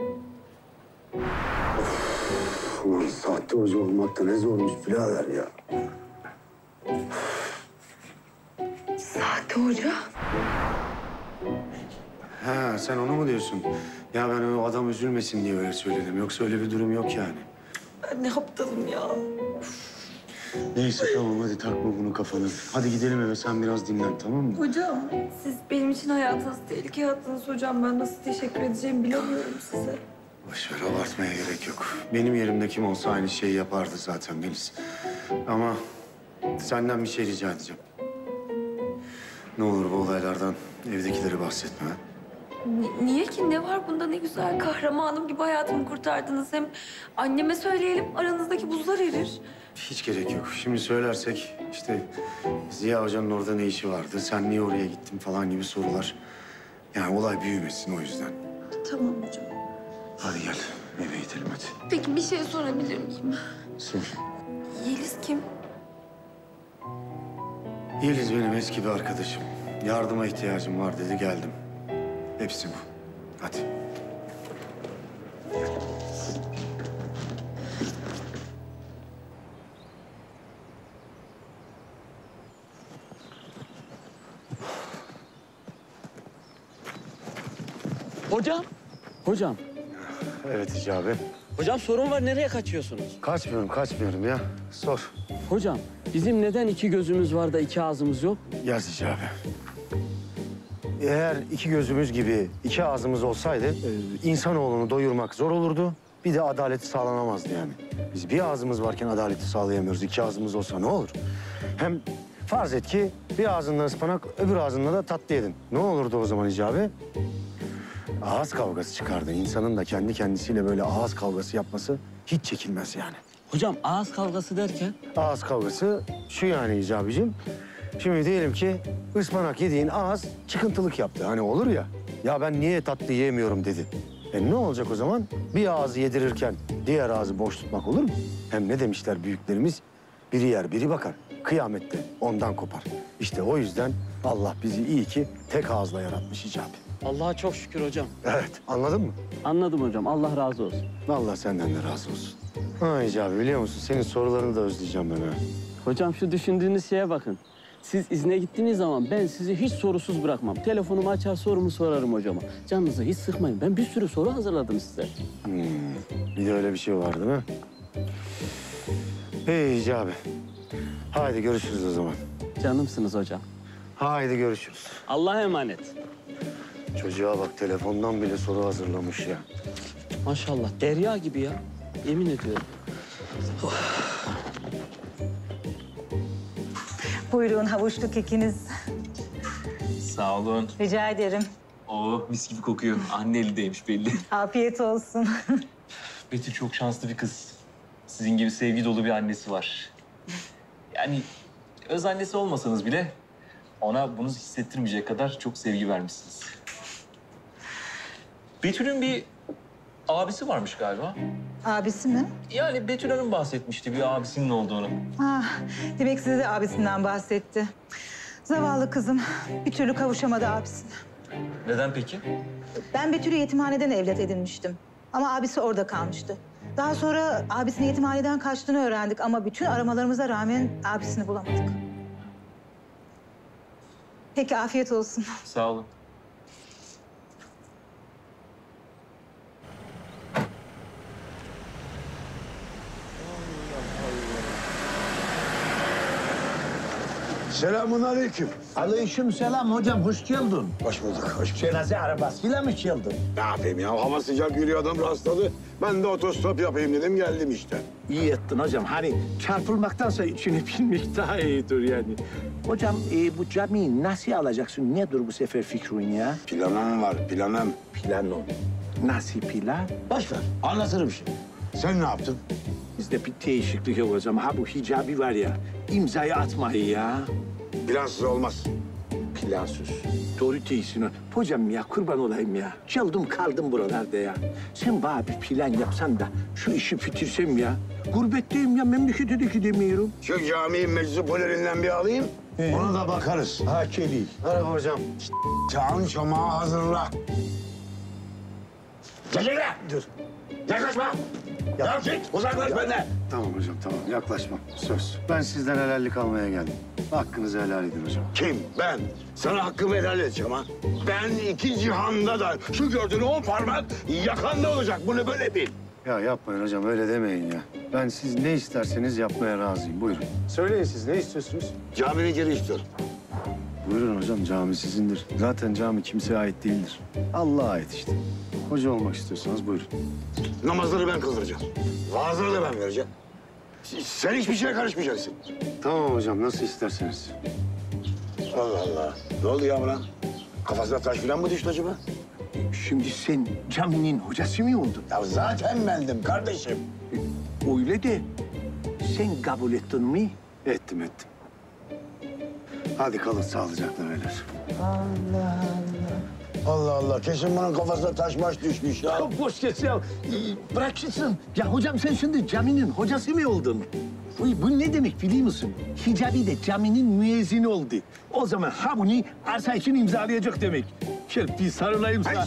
Ulan sahte hoca olmak da ne zormuş birader ya. Sahte hoca? Ha sen onu mu diyorsun? Ya ben o adam üzülmesin diye öyle söyledim. Yoksa öyle bir durum yok yani. Ben ne aptalım ya. Neyse tamam hadi takma bunu kafana. Hadi gidelim eve sen biraz dinlen tamam mı? Hocam, siz benim için hayatınızı tehlikeye attınız hocam. Ben nasıl teşekkür edeceğimi bilemiyorum size. Boş ver abartmaya gerek yok. Benim yerimde kim olsa aynı şeyi yapardı zaten Melis. Ama senden bir şey rica edeceğim. Ne olur bu olaylardan evdekileri bahsetme. Ha? Niye ki? Ne var bunda? Ne güzel. Kahramanım gibi hayatımı kurtardınız. Hem anneme söyleyelim, aranızdaki buzlar erir. Hiç gerek yok. Şimdi söylersek işte Ziya Hoca'nın orada ne işi vardı, sen niye oraya gittin falan gibi sorular. Yani olay büyümesin o yüzden. Tamam hocam. Hadi gel eve gidelim hadi. Peki bir şey sorabilir miyim? Sor. Yeliz kim? Yeliz benim eski bir arkadaşım. Yardıma ihtiyacım var dedi geldim. Hepsi bu. Hadi. Hocam. Hocam. Evet Hicabi. Hocam sorun var. Nereye kaçıyorsunuz? Kaçmıyorum ya. Sor. Hocam bizim neden iki gözümüz var da iki ağzımız yok? Yaz Hicabi. Eğer iki gözümüz gibi iki ağzımız olsaydı insanoğlunu doyurmak zor olurdu. Bir de adaleti sağlanamazdı yani. Biz bir ağzımız varken adaleti sağlayamıyoruz. İki ağzımız olsa ne olur? Hem farz et ki bir ağzından ıspanak, öbür ağzından da tatlı yedin. Ne olurdu o zaman Hicabi? Ağız kavgası çıkardı. İnsanın da kendi kendisiyle böyle ağız kavgası yapması hiç çekilmez yani. Hocam ağız kavgası derken? Ağız kavgası şu yani Hicabi'cim. Şimdi diyelim ki ıspanak yediğin ağız çıkıntılık yaptı. Hani olur ya, ya ben niye tatlı yiyemiyorum dedi. Ne olacak o zaman? Bir ağzı yedirirken diğer ağzı boş tutmak olur mu? Hem ne demişler büyüklerimiz? Biri yer, biri bakar. Kıyamette ondan kopar. İşte o yüzden Allah bizi iyi ki tek ağızla yaratmış Hicabi. Allah'a çok şükür hocam. Evet, anladın mı? Anladım hocam. Allah razı olsun. Allah senden de razı olsun. Ha Hicabi biliyor musun? Senin sorularını da özleyeceğim ben ha. Hocam şu düşündüğünüz şeye bakın. Siz izne gittiğiniz zaman ben sizi hiç sorusuz bırakmam. Telefonumu açar sorumu sorarım hocama. Canınızı hiç sıkmayın. Ben bir sürü soru hazırladım size. Bir de öyle bir şey var değil mi? Hey Hicabi. Haydi görüşürüz o zaman. Canımsınız hocam. Haydi görüşürüz. Allah'a emanet. Çocuğa bak telefondan bile soru hazırlamış ya. Maşallah derya gibi ya. Yemin ediyorum. Buyurun havuçlu kekiniz. Sağ olun. Rica ederim. Oo, mis gibi kokuyor. Anne elindeymiş belli. Afiyet olsun. Betül çok şanslı bir kız. Sizin gibi sevgi dolu bir annesi var. Yani öz annesi olmasanız bile ona bunu hissettirmeyecek kadar çok sevgi vermişsiniz. Betül'ün bir abisi varmış galiba. Abisi mi? Yani Betül Hanım bahsetmişti bir abisinin olduğunu. Ah, demek size de abisinden bahsetti. Zavallı kızım bir türlü kavuşamadı abisine. Neden peki? Ben Betül'ü yetimhaneden evlat edinmiştim. Ama abisi orada kalmıştı. Daha sonra abisinin yetimhaneden kaçtığını öğrendik ama bütün aramalarımıza rağmen abisini bulamadık. Peki afiyet olsun. Sağ olun. Selamun aleyküm. Aleyküm selam hocam, hoş geldin. Hoş bulduk, hoş bulduk. Cenaze arabasıyla mı geldin? Ne yapayım ya? Hava sıcak yürüyor, adam rastladı. Ben de otostop yapayım dedim, geldim işte. İyi ettin hocam. Hani çarpılmaktansa içine binmek daha iyidir yani. Hocam bu camiyi nasıl alacaksın? Nedir bu sefer fikrin ya? Planım var, planım. Planım. Nasıl plan? Boş ver, anlatırım şimdi. Sen ne yaptın? Bizde bir değişiklik yok hocam. Ha bu hicabi var ya, imzayı atmayı ya. Plansız olmaz. Plansız. Doğru değilsin. Hocam ya kurban olayım ya. Çaldım kaldım buralarda ya. Sen bana bir plan yapsan da şu işi bitirsem ya. Gurbetteyim ya, memlekete de gidemiyorum. Şu camiyi meczup polerinden bir alayım, ona da bakarız. Ha Kelly. Merhaba hocam. Çağın çomağı hazırla. Çekil lan! Dur. Yaklaşma! Ya git, uzaklaş benden! Tamam hocam, tamam. Yaklaşmam. Söz. Ben sizden helallik almaya geldim. Hakkınızı helal edin hocam. Kim? Ben. Sana hakkımı helal edeceğim ha. Ben iki cihanda da şu gördüğün 10 parmak yakanda olacak. Bunu böyle bil. Ya yapmayın hocam, öyle demeyin ya. Ben siz ne isterseniz yapmaya razıyım. Buyurun. Söyleyin siz, ne istiyorsunuz? Camimi geri istiyorum. Buyurun hocam, cami sizindir. Zaten cami kimseye ait değildir. Allah'a ait işte. Hoca olmak istiyorsanız buyurun. Namazları ben kıldıracağım. Vaazları da ben vereceğim. Sen hiçbir şeye karışmayacaksın. Tamam hocam, nasıl isterseniz. Allah Allah. Ne oldu ya buna? Kafasına taş falan mı düştü acaba? Şimdi sen caminin hocası mı oldun? Ya zaten bendim kardeşim. Öyle de sen kabul ettin mi? Ettim. Hadi kalın sağlıcakla beyler. Allah Allah. Allah Allah. Kesin bunun kafasına taş maş düşmüş ya. Çok boş geç ya. Bırak gitsin. Ya hocam sen şimdi caminin hocası mı oldun? Bu ne demek biliyor musun? Hicabi de caminin müezzini oldu. O zaman ha bunu arsa için imzalayacak demek. Gel bir sarılayım sana.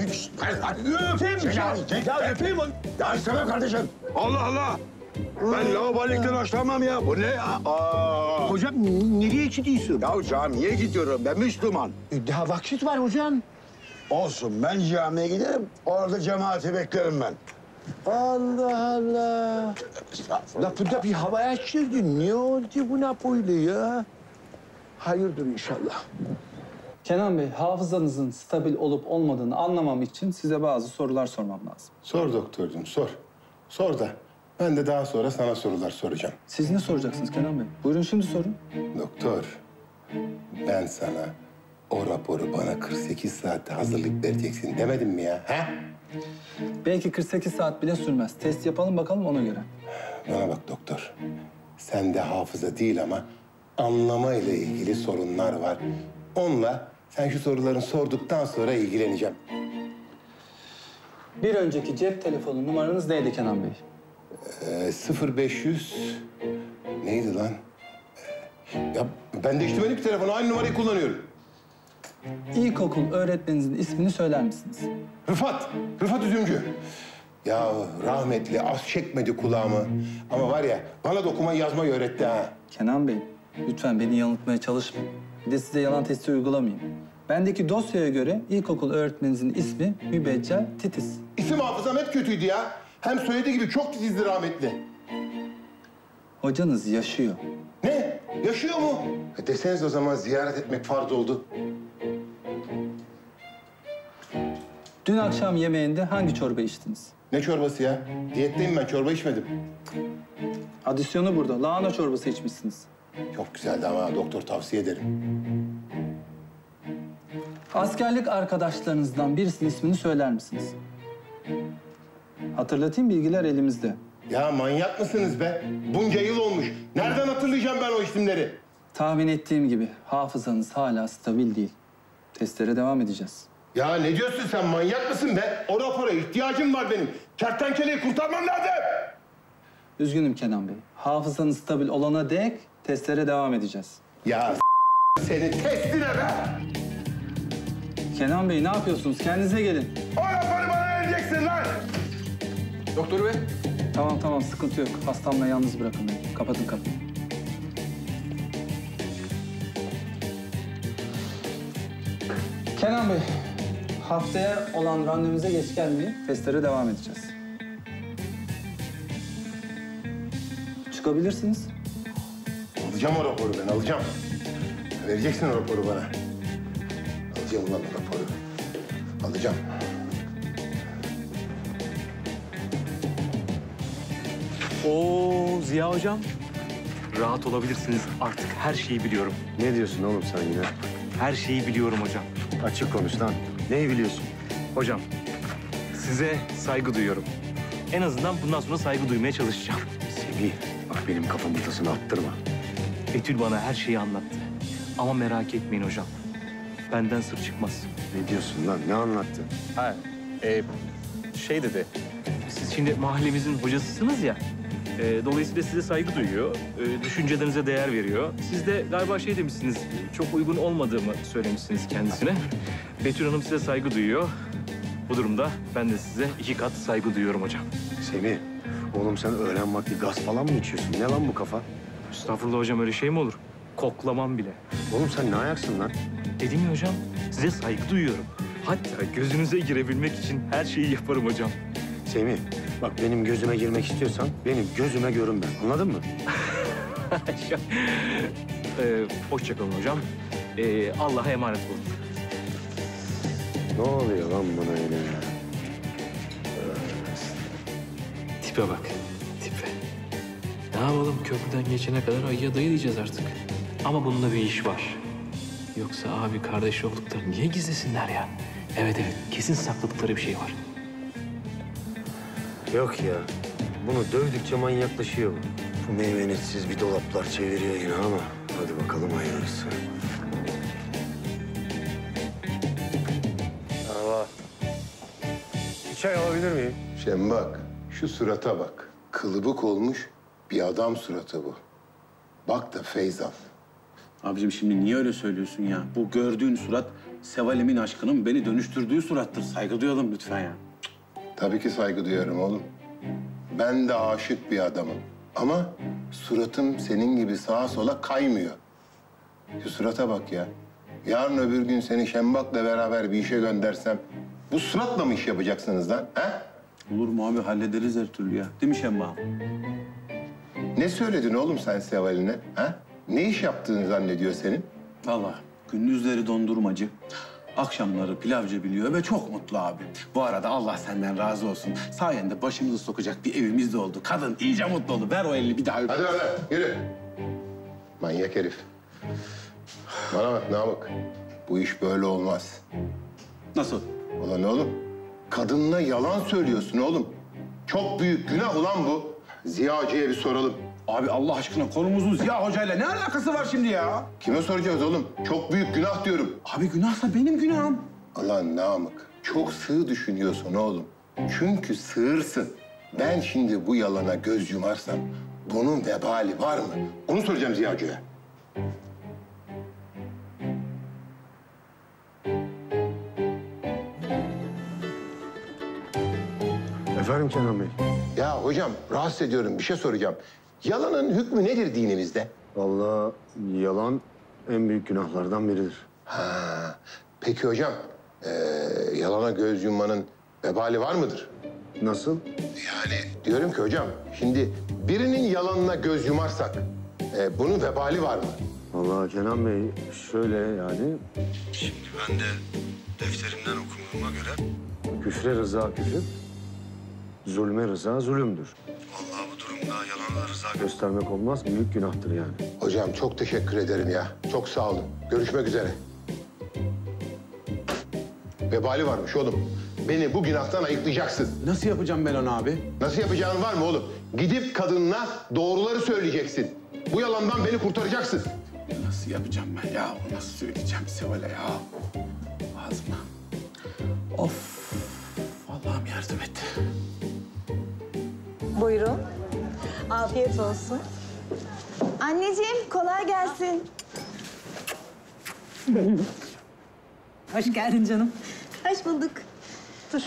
Ya öpeyim onu. Ya istemem kardeşim. Allah Allah. Ben lavabolikten hoşlanmam ya. Bu ne ya? Aa. Hocam nereye gidiyorsun? Ya camiye gidiyorum. Ben Müslüman. Daha vakit var hocam. Olsun. Ben camiye giderim. Orada cemaati beklerim ben. Allah Allah. Lafında bir havaya girdin. Ne oldu buna böyle ya? Hayırdır inşallah. Kenan Bey, hafızanızın stabil olup olmadığını anlamam için size bazı sorular sormam lazım. Sor doktorcuğum, sor. Sor da ben de daha sonra sana sorular soracağım. Siz ne soracaksınız Kenan Bey? Buyurun şimdi sorun. Doktor, ben sana o raporu bana 48 saatte hazırlayıp vereceksin demedim mi ya? Ha? Belki 48 saat bile sürmez. Test yapalım bakalım ona göre. Bana bak doktor, sende hafıza değil ama anlama ile ilgili sorunlar var. Onunla sen şu sorularını sorduktan sonra ilgileneceğim. Bir önceki cep telefonu numaranız neydi Kenan Bey? 0500... Neydi lan? Ya ben değiştirmedim ki telefonu. Aynı numarayı kullanıyorum. İlkokul öğretmeninizin ismini söyler misiniz? Rıfat Üzümcü. Ya rahmetli az çekmedi kulağımı. Ama var ya bana da okumayı yazmayı öğretti ha. Kenan Bey, lütfen beni yanıltmaya çalışmayın. Bir de size yalan testi uygulamayayım. Bendeki dosyaya göre ilkokul öğretmeninizin ismi Mübeccel Titiz. İsim hafızam hep kötüydü ya. Hem söylediği gibi çok titizdi rahmetli. Hocanız yaşıyor. Ne? Yaşıyor mu? Deseniz o zaman ziyaret etmek farz oldu. Dün akşam yemeğinde hangi çorba içtiniz? Ne çorbası ya? Diyetteyim ben, çorba içmedim. Adisyonu burada. Lahana çorbası içmişsiniz. Çok güzeldi ama doktor tavsiye ederim. Askerlik arkadaşlarınızdan birisinin ismini söyler misiniz? Hatırlatayım, bilgiler elimizde. Ya manyak mısınız be? Bunca yıl olmuş. Nereden hatırlayacağım ben o isimleri? Tahmin ettiğim gibi hafızanız hala stabil değil. Testlere devam edeceğiz. Ya ne diyorsun sen? Manyak mısın be? O rapora ihtiyacım var benim. Kertenkeleyi kurtarmam lazım. Üzgünüm Kenan Bey. Hafızanız stabil olana dek testlere devam edeceğiz. Ya senin testine be! Kenan Bey ne yapıyorsunuz? Kendinize gelin. O raporu bana vereceksin lan! Doktor Bey. Tamam sıkıntı yok. Hastamla yalnız bırakın beni. Kapatın kapıyı. Kenan Bey, haftaya olan randevunuza geç gelmeyin. Testlere devam edeceğiz. Çıkabilirsiniz. Alacağım o raporu ben, alacağım. Vereceksin o raporu bana. Alacağım ulan o raporu. Alacağım. Oo Ziya Hocam. Rahat olabilirsiniz. Artık her şeyi biliyorum. Ne diyorsun oğlum sen yine? Her şeyi biliyorum hocam. Açık konuş lan. Neyi biliyorsun? Hocam, size saygı duyuyorum. En azından bundan sonra saygı duymaya çalışacağım. Semih, bak benim kafamın tasını attırma. Betül bana her şeyi anlattı. Ama merak etmeyin hocam. Benden sır çıkmaz. Ne diyorsun lan? Ne anlattı? Ha, şey dedi. Siz şimdi mahallemizin hocasısınız ya. Dolayısıyla size saygı duyuyor. Düşüncelerinize değer veriyor. Siz de galiba şey demişsiniz, çok uygun olmadığımı söylemişsiniz kendisine. Betül Hanım size saygı duyuyor. Bu durumda ben de size 2 kat saygı duyuyorum hocam. Semih, oğlum sen öğlen vakti gaz falan mı içiyorsun? Ne lan bu kafa? Estağfurullah hocam, öyle şey mi olur? Koklamam bile. Oğlum sen ne ayaksın lan? Dedim ya hocam, size saygı duyuyorum. Hatta gözünüze girebilmek için her şeyi yaparım hocam. Semih, bak benim gözüme girmek istiyorsan benim gözüme görünme. Anladın mı? Hoşça kalın hocam. Allah'a emanet olun. Ne oluyor lan bana öyle ya? Tipe bak, tipe. Ne yapalım, köprüden geçene kadar ayıya dayı diyeceğiz artık. Ama bunda bir iş var. Yoksa abi kardeş oldukları niye gizlesinler ya? Evet, kesin sakladıkları bir şey var. Yok ya. Bunu dövdükçe manyaklaşıyor bu. Bu meymenetsiz bir dolaplar çeviriyor yine ama. Hadi bakalım hayırlısı. Merhaba. Bir çay alabilir miyim? Şembak, şu surata bak. Kılıbık olmuş bir adam suratı bu. Bak da feyz al. Abicim şimdi niye öyle söylüyorsun ya? Bu gördüğün surat Seval'imin aşkının beni dönüştürdüğü surattır. Saygı duyalım lütfen ya. Tabii ki saygı duyarım oğlum. Ben de aşık bir adamım. Ama suratım senin gibi sağa sola kaymıyor. Şu surata bak ya. Yarın öbür gün seni Şembak'la beraber bir işe göndersem... ...bu suratla mı iş yapacaksınız lan? He? Olur mu abi? Hallederiz her türlü ya. Değil mi Şembağ? Ne söyledin oğlum sen Seval'ine? Ha? Ne iş yaptığını zannediyor senin? Vallahi gündüzleri dondurmacı, akşamları pilavcı biliyor ve çok mutlu abi. Bu arada Allah senden razı olsun. Sayende başımızı sokacak bir evimiz de oldu. Kadın iyice mutlu oldu. Ver o elini bir daha öp. Hadi yürü. Manyak herif. Bana bak Namık. Bu iş böyle olmaz. Nasıl? Ulan oğlum, kadınla yalan söylüyorsun oğlum. Çok büyük günah ulan bu. Ziya Hoca'ya bir soralım. Abi Allah aşkına konumuzun Ziya Hoca'yla ne alakası var şimdi ya? Kime soracağız oğlum? Çok büyük günah diyorum. Abi günahsa benim günahım. Ulan Namık, çok sığ düşünüyorsun oğlum. Çünkü sığırsın. Ben şimdi bu yalana göz yumarsam bunun vebali var mı? Onu soracağım Ziya Hoca'ya. Efendim Kenan Bey? Ya hocam, rahatsız ediyorum. Bir şey soracağım. Yalanın hükmü nedir dinimizde? Vallahi yalan en büyük günahlardan biridir. Ha, peki hocam, yalana göz yummanın vebali var mıdır? Nasıl? Yani diyorum ki hocam, şimdi birinin yalanına göz yumarsak bunun vebali var mı? Vallahi Kenan Bey şöyle yani... Şimdi ben de defterimden okuduğuma göre... Küfre rıza küfür, zulme rıza zulümdür. Vallahi bu durumda yalana rıza rıza göstermek olmaz. Büyük günahtır yani. Hocam çok teşekkür ederim ya. Çok sağ olun. Görüşmek üzere. Vebali varmış oğlum. Beni bu günahtan ayıklayacaksın. Nasıl yapacağım ben onu abi? Nasıl yapacağın var mı oğlum? Gidip kadınına doğruları söyleyeceksin. Bu yalandan beni kurtaracaksın. Nasıl yapacağım ben ya? Nasıl söyleyeceğim Seval'e ya? Ağzıma. Of. Allah'ım yardım et. Buyurun. Afiyet olsun. Anneciğim kolay gelsin. Hoş geldin canım. Hoş bulduk. Dur.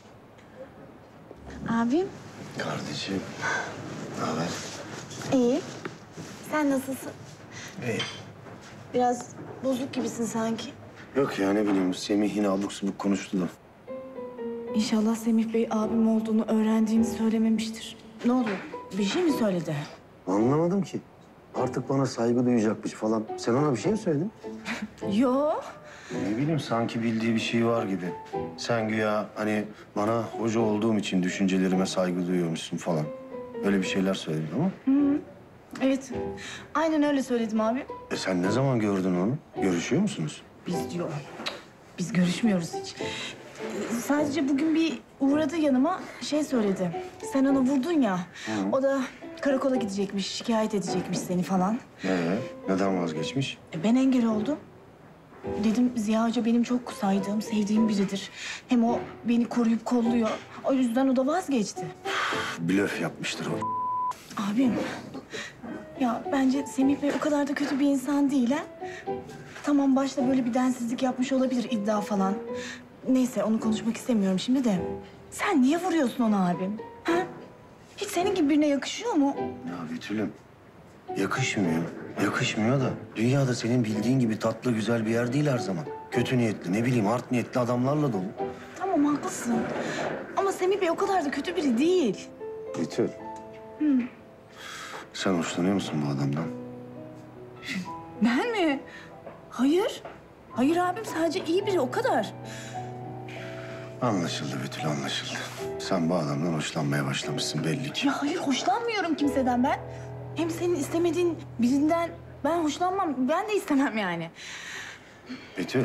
Abim. Kardeşim, ne haber? İyi. Sen nasılsın? İyi. Biraz bozuk gibisin sanki. Yok ya ne bileyim Semih yine abuk subuk konuştu da. İnşallah Semih Bey abim olduğunu öğrendiğini söylememiştir. Ne oldu? Bir şey mi söyledi? Anlamadım ki. Artık bana saygı duyacakmış falan. Sen ona bir şey mi söyledin? Yo. Ne bileyim sanki bildiği bir şey var gibi. Sen güya hani bana hoca olduğum için düşüncelerime saygı duyuyormuşsun falan. Öyle bir şeyler söyledin ama. Hı. Evet. Aynen öyle söyledim abi. Sen ne zaman gördün onu? Görüşüyor musunuz? Biz diyor. Biz görüşmüyoruz hiç. Sadece bugün bir uğradı yanıma şey söyledi. Sen onu vurdun ya. O da karakola gidecekmiş, şikayet edecekmiş seni falan. Neden vazgeçmiş? Ben engel oldum. Dedim Ziya Hoca benim çok saydığım, sevdiğim biridir. Hem o beni koruyup kolluyor. O yüzden o da vazgeçti. Blöf yapmıştır o. Abim, ya bence Semih Bey o kadar da kötü bir insan değil ha. Tamam başta böyle bir densizlik yapmış olabilir, iddia falan. Neyse onu konuşmak istemiyorum şimdi de. Sen niye vuruyorsun onu abim? Ha? Hiç senin gibi birine yakışıyor mu? Ya Betül'üm, yakışmıyor. Yakışmıyor da dünyada senin bildiğin gibi tatlı güzel bir yer değil her zaman. Kötü niyetli, ne bileyim art niyetli adamlarla dolu. Tamam haklısın. Ama Semih Bey o kadar da kötü biri değil. Betül, Hı. sen hoşlanıyor musun bu adamdan? Ben mi? Hayır. Hayır abim sadece iyi biri o kadar. Anlaşıldı Betül, anlaşıldı. Sen bu adamdan hoşlanmaya başlamışsın belli ki. Ya hayır hoşlanmıyorum kimseden ben. Hem senin istemediğin birinden ben hoşlanmam. Ben de istemem yani. Betül.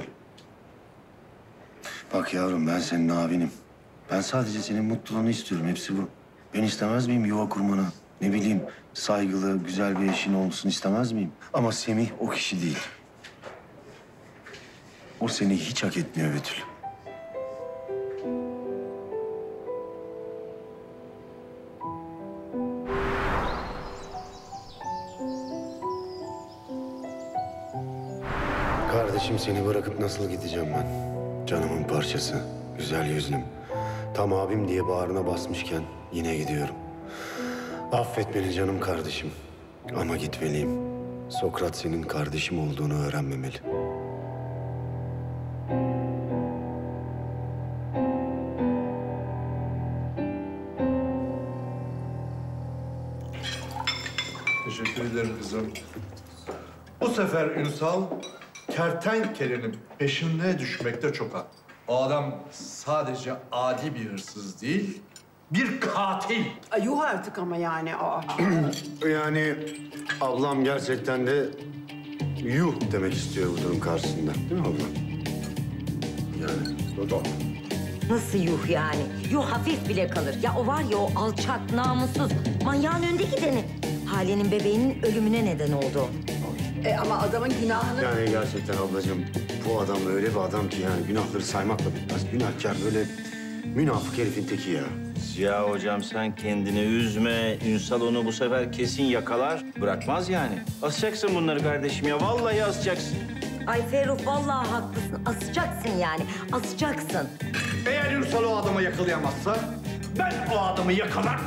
Bak yavrum ben senin abinim. Ben sadece senin mutluluğunu istiyorum. Hepsi bu. Ben istemez miyim yuva kurmanı? Ne bileyim saygılı, güzel bir eşin olsun istemez miyim? Ama Semih o kişi değil. O seni hiç hak etmiyor Betül. Kardeşim seni bırakıp nasıl gideceğim ben? Canımın parçası, güzel yüzlüm. Tam abim diye bağrına basmışken yine gidiyorum. Affet beni canım kardeşim. Ama gitmeliyim. Sokrat senin kardeşim olduğunu öğrenmemeli. Teşekkür ederim kızım. Bu sefer Ünsal, kertenkelenin peşine düşmekte çok haklı. O adam sadece adi bir hırsız değil, bir katil. Ay yuh artık ama yani. Yani ablam gerçekten de yuh demek istiyor bu durum karşısında. Değil mi ablam? Yani. Nasıl yuh yani? Yuh hafif bile kalır. Ya o var ya o alçak, namussuz, manyağın önde gideni. Hale'nin bebeğinin ölümüne neden oldu. Ama adamın günahını... Yani gerçekten ablacığım bu adam öyle bir adam ki yani günahları saymakla bitmez. Günahkar böyle münafık herifin teki ya. Ya hocam sen kendini üzme. Ünsal onu bu sefer kesin yakalar. Bırakmaz yani. Asacaksın bunları kardeşim ya. Vallahi asacaksın. Ay Ferruh vallahi haklısın. Asacaksın yani. Asacaksın. Eğer Ünsal o adamı yakalayamazsa, ben o adamı yakalar.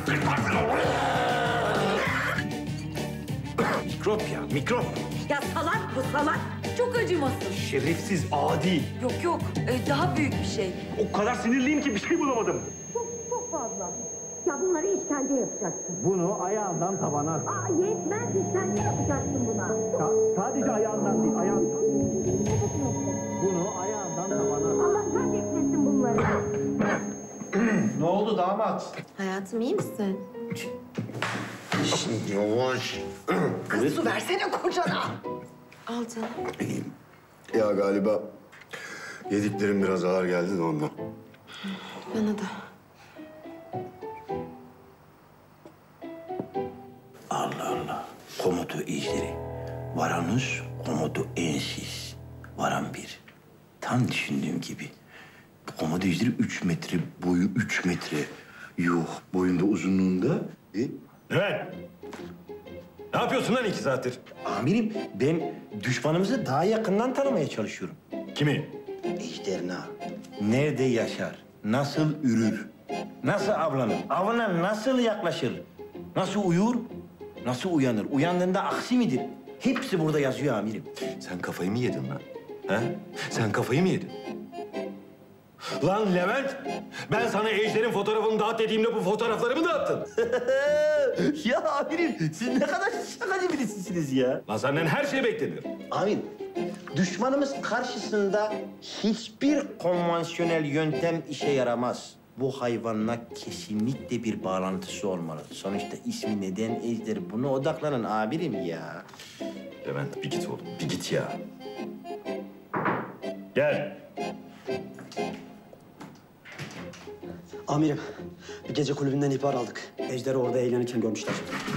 Mikrop ya, mikrop. Ya salak bu salak. Çok acımasız. Şerefsiz, adi. Yok yok daha büyük bir şey. O kadar sinirliyim ki bir şey bulamadım. Çok fazla. Ya bunları işkence yapacaksın. Bunu ayağından tabana. Aa yetmez işkence yapacaksın buna. Sadece ayağından değil, ayağından. Bunu ayağından tabana. Allah kahretmesin bunları. Ne oldu damat? Hayatım iyi misin? Yavaş. Kız su versene kocana. Al canım. Ya galiba yediklerim biraz ağır geldi de ondan. Bana da. Allah Allah. Komodo ejderi. Varanus, komodo ensis. Varan bir. Tam düşündüğüm gibi. Bu komodo ejderi 3 metre, boyu 3 metre. Yuh, boyunda uzunluğunda. Evet. Ne yapıyorsun lan 2 saattir? Amirim, ben düşmanımızı daha yakından tanımaya çalışıyorum. Kimi? Ejderha. Nerede yaşar? Nasıl ürür? Nasıl avlanır? Avına nasıl yaklaşır? Nasıl uyur? Nasıl uyanır? Uyandığında aksi midir? Hepsi burada yazıyor amirim. Sen kafayı mı yedin lan? He? Sen kafayı mı yedin? Lan Levent, ben sana Ejder'in fotoğrafını dağıt dediğimde bu fotoğrafları mı dağıttın? Ya amirim, siz ne kadar şakacı birisisiniz ya. Lan senden her şey beklenir. Amirim, düşmanımız karşısında hiçbir konvansiyonel yöntem işe yaramaz. Bu hayvanla kesinlikle bir bağlantısı olmalı. Sonuçta ismi neden Ejder? Buna odaklanın amirim ya. Levent bir git oğlum, bir git ya. Gel. Amirim, bir gece kulübünden ihbar aldık. Ejder'i orada eğlenirken görmüşler.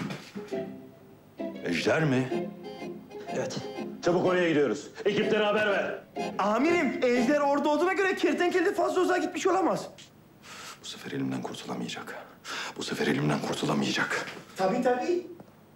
Ejder mi? Evet. Çabuk oraya gidiyoruz. Ekiplere haber ver. Amirim, Ejder orada olduğuna göre kertenkele de fazla uzağa gitmiş olamaz. Bu sefer elimden kurtulamayacak. Bu sefer elimden kurtulamayacak. Tabii.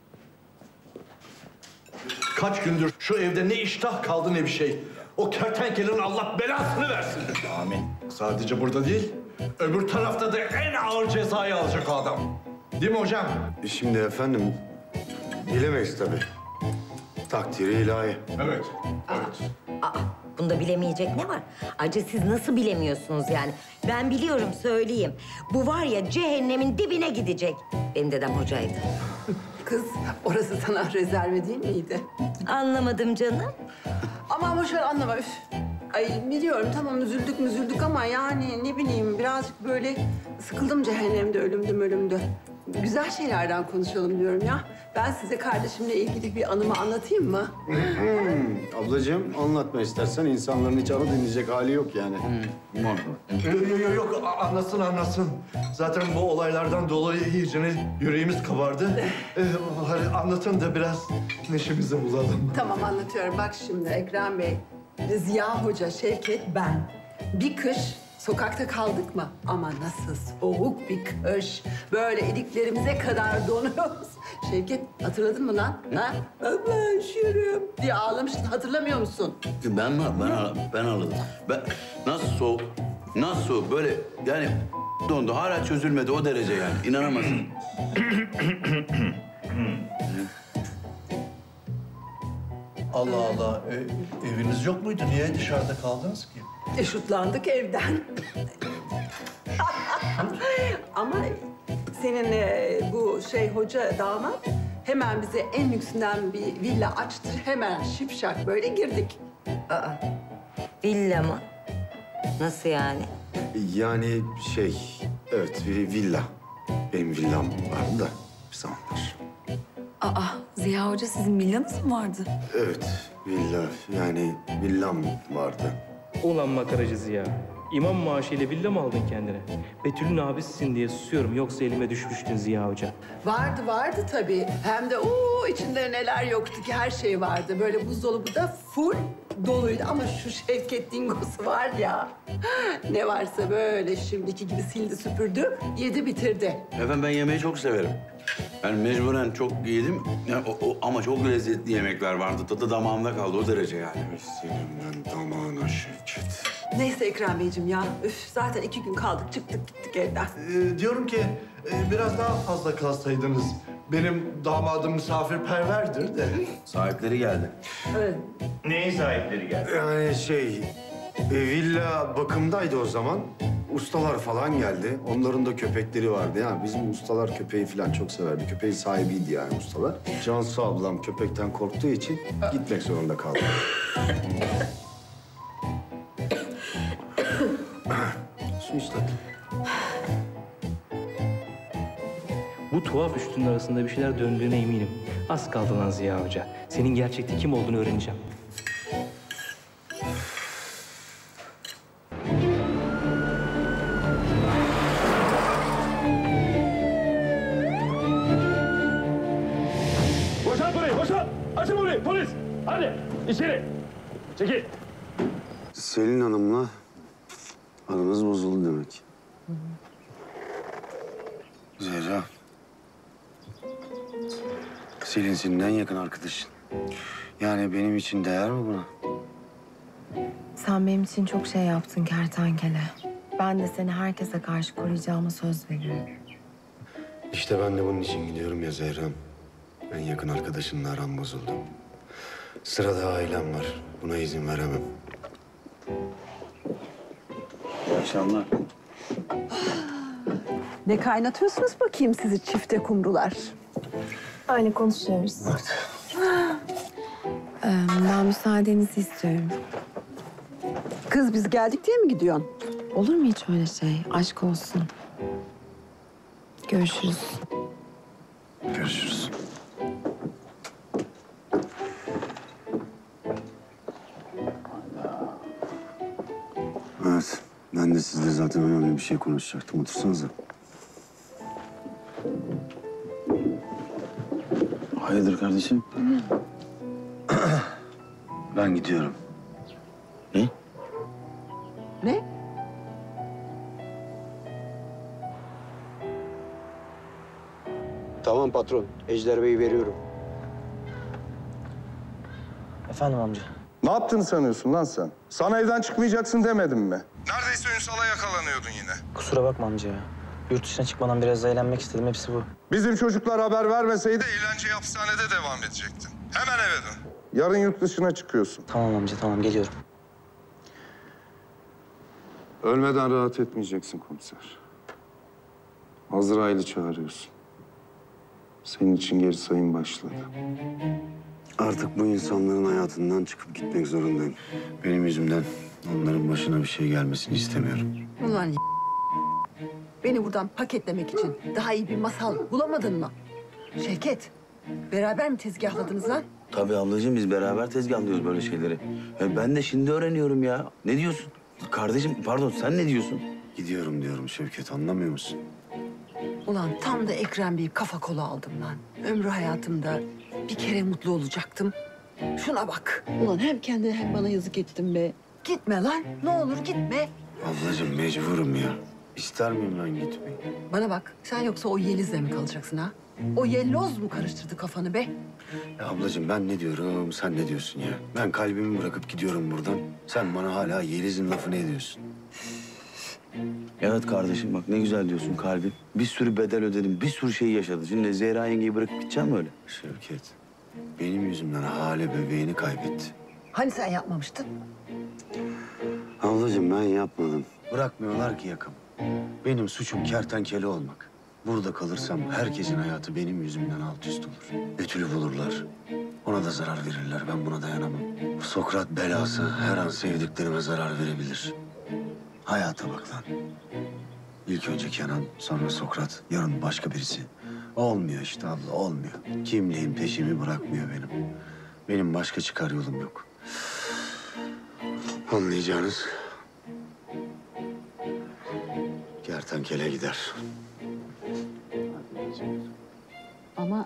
Kaç gündür şu evde ne iştah kaldı ne bir şey. O kertenkelenin Allah belasını versin. Amin. Sadece burada değil, öbür tarafta da en ağır cezayı alacak o adam. Değil mi hocam? Şimdi efendim, bilemeyiz tabii. Takdiri ilahi. Evet. Bunda bilemeyecek ne var? Ayrıca siz nasıl bilemiyorsunuz yani? Ben biliyorum, söyleyeyim. Bu var ya cehennemin dibine gidecek. Benim dedem hocaydı. Kız orası sana rezerve değil miydi? Anlamadım canım. Aman boş ver anlama üf. Ay biliyorum tamam üzüldük ama yani ne bileyim birazcık böyle sıkıldım cehennemde ölümdü. Güzel şeylerden konuşalım diyorum ya. Ben size kardeşimle ilgili bir anımı anlatayım mı? Ablacığım anlatma istersen, insanların hiç anı dinleyecek hali yok yani. Yok, anlatsın. Zaten bu olaylardan dolayı iyice yüreğimiz kabardı. Hadi anlatın da biraz neşemizi bulalım. Tamam anlatıyorum. Bak şimdi Ekrem Bey, Ziya Hoca, Şevket, ben. Bir kış sokakta kaldık mı? Ama nasıl soğuk bir kış. Böyle iliklerimize kadar donuyoruz. Şevket hatırladın mı lan? Ha? Abla üşüyorum diye ağlamıştın. Hatırlamıyor musun? Ben mi? Ben ağladım. Nasıl soğuk? Nasıl soğuk? Böyle yani dondu. Hala çözülmedi o derece yani. İnanamazsın. Allah. Eviniz yok muydu? Niye dışarıda kaldınız ki? Şutlandık evden. Ama senin bu hoca damat hemen bize en lüksünden bir villa açtı. Hemen şipşak böyle girdik. Villa mı? Nasıl yani? Yani evet bir villa. Benim villam vardı da bir zamanlar. Ziya Hoca sizin villanız mı vardı? Evet, villa yani villam vardı. Ulan makaracı Ziya. İmam maaşıyla villa mı aldın kendine? Betül'ün abisisin diye susuyorum. Yoksa elime düşmüştün Ziya Hoca. Vardı tabii. Hem de içinde neler yoktu ki her şey vardı. Böyle buzdolabı da full doluydu. Ama şu Şevket dingosu var ya. Ne varsa böyle şimdiki gibi sildi süpürdü, yedi bitirdi. Efendim ben yemeği çok severim. Ben mecburen çok yedim ama çok lezzetli yemekler vardı. Tadı damağımda kaldı o derece yani. Senin damağına Şevket. Neyse Ekrem Beyciğim ya. Zaten 2 gün kaldık çıktık gittik evden. Diyorum ki biraz daha fazla kalsaydınız. Benim damadım misafirperverdir de. Sahipleri geldi. Evet. Neyin sahipleri geldi? Yani villa bakımdaydı o zaman. Ustalar falan geldi. Onların da köpekleri vardı. Yani bizim ustalar köpeği falan çok severdi. Köpeğin sahibiydi yani ustalar. Cansu ablam köpekten korktuğu için gitmek zorunda kaldı. Su işte. Bu tuhaf üçlünün arasında bir şeyler döndüğüne eminim. Az kaldı lan Ziya Hoca. Senin gerçekte kim olduğunu öğreneceğim. Boşalt burayı, boşalt! Açın burayı, polis! Hadi, içeri! Çekil! Selin Hanım'la aranız bozuldu demek. Zehra. Selin senin en yakın arkadaşın. Yani benim için değer mi buna? Sen benim için çok şey yaptın kertenkele. Ben de seni herkese karşı koruyacağıma söz veriyorum. İşte ben de bunun için gidiyorum ya Zehra'm. En yakın arkadaşınla aram bozuldu. Sırada ailem var. Buna izin veremem. İyi akşamlar. Ne kaynatıyorsunuz bakayım sizi çifte kumrular? Aynı konuşuyoruz. Ben müsaadenizi istiyorum. Kız biz geldik diye mi gidiyorsun? Olur mu hiç öyle şey? Aşk olsun. Görüşürüz. Görüşürüz. Evet, ben de sizle zaten önemli bir şey konuşacaktım. Otursanıza. Hayırdır kardeşim? Ben gidiyorum. Ne? Ne? Tamam patron. Ejder Bey'i veriyorum. Efendim amca. Ne yaptığını sanıyorsun lan sen? Sana evden çıkmayacaksın demedim mi? Neredeyse Ünsal'a yakalanıyordun yine. Kusura bakma amca ya. Yurt dışına çıkmadan biraz da eğlenmek istedim. Hepsi bu. Bizim çocuklar haber vermeseydi Eğlence hapishanede devam edecektin. Hemen eve dön. yarın yurt dışına çıkıyorsun. Tamam amca tamam geliyorum. Ölmeden rahat etmeyeceksin komiser. Azrail'i çağırıyorsun. Senin için geri sayım başladı. Artık bu insanların hayatından çıkıp gitmek zorundayım. Benim yüzümden onların başına bir şey gelmesini istemiyorum. Ulan beni buradan paketlemek için daha iyi bir masal bulamadın mı? Şevket, beraber mi tezgahladınız lan? Tabii ablacığım biz beraber tezgahlıyoruz böyle şeyleri. Ya ben de şimdi öğreniyorum ya. Ne diyorsun? Kardeşim pardon sen ne diyorsun? Gidiyorum diyorum Şevket, anlamıyor musun? Ulan tam da Ekrem Bey'i kafa kola aldım lan. Ömrü hayatımda bir kere mutlu olacaktım. Şuna bak. Ulan hem kendine hem bana yazık ettim be. Gitme lan. Ne olur gitme. Ablacığım mecburum ya. İster miyim ben gitmeyi? Bana bak. Sen yoksa o Yeliz'le mi kalacaksın ha? O yelloz mu karıştırdı kafanı be? Ya ablacığım ben ne diyorum, sen ne diyorsun ya? Ben kalbimi bırakıp gidiyorum buradan. Sen bana hala Yeliz'in lafını ediyorsun. Evet kardeşim bak ne güzel diyorsun kalbim. Bir sürü bedel ödedim, bir sürü şey yaşadı. Şimdi Zehra yengeyi bırakıp gideceğim mi öyle? Şevket, benim yüzümden Hale bebeğini kaybetti. Hani sen yapmamıştın? Ablacığım ben yapmadım. Bırakmıyorlar ki yakamı. Benim suçum kertenkele olmak. Burada kalırsam herkesin hayatı benim yüzümden alt üst olur. Betül'ü bulurlar. Ona da zarar verirler. Ben buna dayanamam. Sokrat belası her an sevdiklerime zarar verebilir. Hayata bak lan. İlk önce Kenan, sonra Sokrat, yarın başka birisi. Olmuyor işte abla, olmuyor. Kimliğim peşimi bırakmıyor benim. Benim başka çıkar yolum yok. Anlayacağınız... kertenkele gider. Ama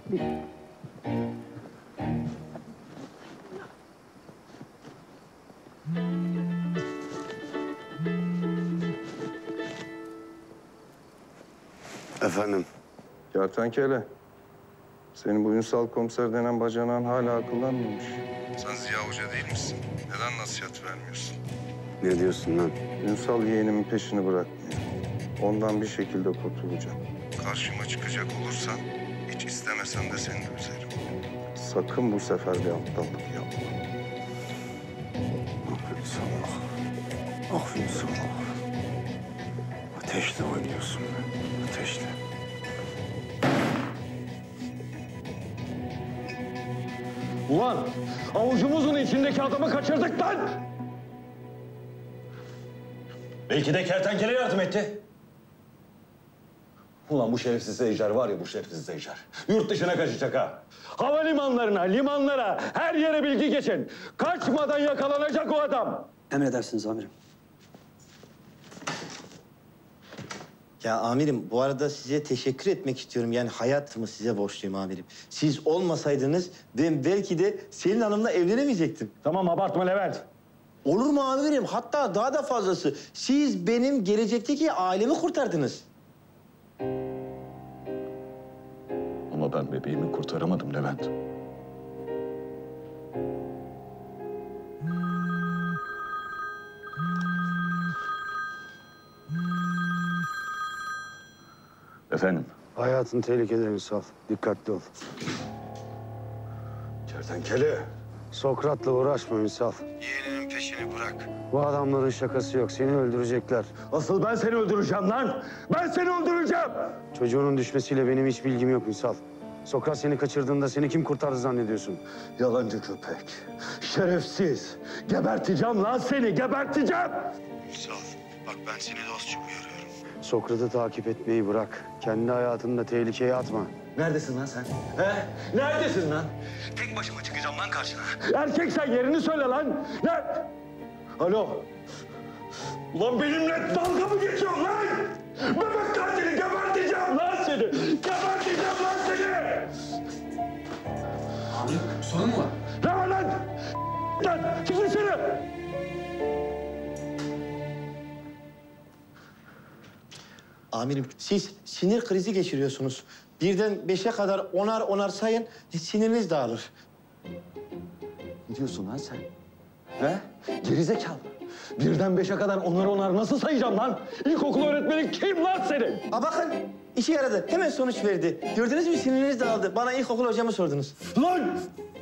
Efendim? Kertenkele. Senin bu Ünsal komiser denen bacanağın hala akıllanmamış. Sen Ziya Hoca değil misin? Neden nasihat vermiyorsun? Ne diyorsun lan? Ünsal yeğenimin peşini bırakmıyor. Ondan bir şekilde kurtulacağım. Karşıma çıkacak olursan hiç istemesen de seni de üzerim. Sakın bu sefer bir aptallık yapma. Aferin sana. Aferin sana. Ateşle oynuyorsun be. Ateşle. Ulan avucumuzun içindeki adamı kaçırdık lan! Belki de kertenkele yardım etti. Ulan bu şerefsiz Ejder var ya, bu şerefsiz Ejder. Yurt dışına kaçacak ha. Havalimanlarına, limanlara, her yere bilgi geçin. Kaçmadan yakalanacak o adam. Emredersiniz amirim. Ya amirim, bu arada size teşekkür etmek istiyorum. Yani hayatımı size borçluyum amirim. Siz olmasaydınız ben belki de Selin Hanım'la evlenemeyecektim. Tamam, abartma Levent. Olur mu amirim? Hatta daha da fazlası. Siz benim gelecekteki ailemi kurtardınız. Ama ben bebeğimi kurtaramadım Levent. Efendim? Hayatın tehlikede Ünsal. Dikkatli ol. Kertenkele. Sokrat'la uğraşma Ünsal. Yeğeninin peşini bırak. Bu adamların şakası yok. Seni öldürecekler. Asıl ben seni öldüreceğim lan! Ben seni öldüreceğim! Çocuğunun düşmesiyle benim hiç bilgim yok Ünsal. Sokrat seni kaçırdığında seni kim kurtardı zannediyorsun? Yalancı köpek. Şerefsiz. Geberteceğim lan seni, geberteceğim! Ünsal, bak ben seni dostça uyarıyorum. Sokrat'ı takip etmeyi bırak. Kendi hayatını da tehlikeye atma. Neredesin lan sen? He? Neredesin lan? Tek başıma çıkacağım lan karşına. Erkek sen yerini söyle lan! Ne? Alo? Ulan benimle dalga mı geçiyorsun lan? Bebek katili, geberteceğim lan seni! Geberteceğim lan seni! Abi sorun mu var? Ne var lan? Lan çık dışarı! Amirim, siz sinir krizi geçiriyorsunuz. Birden 5'e kadar onar sayın, siniriniz dağılır. Ne diyorsun lan sen? He? Gerizekalı. Birden 5'e kadar onar nasıl sayacağım lan? İlkokul öğretmeni kim lan senin? Aa bakın, işe yaradı. Hemen sonuç verdi. Gördünüz mü, siniriniz dağıldı. Bana ilkokul hocamı sordunuz. Lan!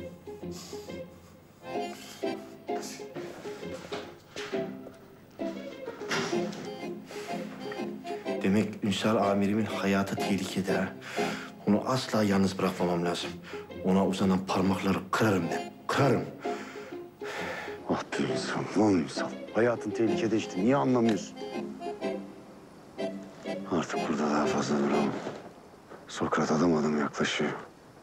Demek Ünsal amirimin hayatı tehlikede ha. Onu asla yalnız bırakmamam lazım. Ona uzanan parmakları kırarım ben, kırarım. Ah be Ünsal, lan Ünsal. Hayatın tehlikede işte. Niye anlamıyorsun? Artık burada daha fazla duramam. Sokrat adım adım yaklaşıyor.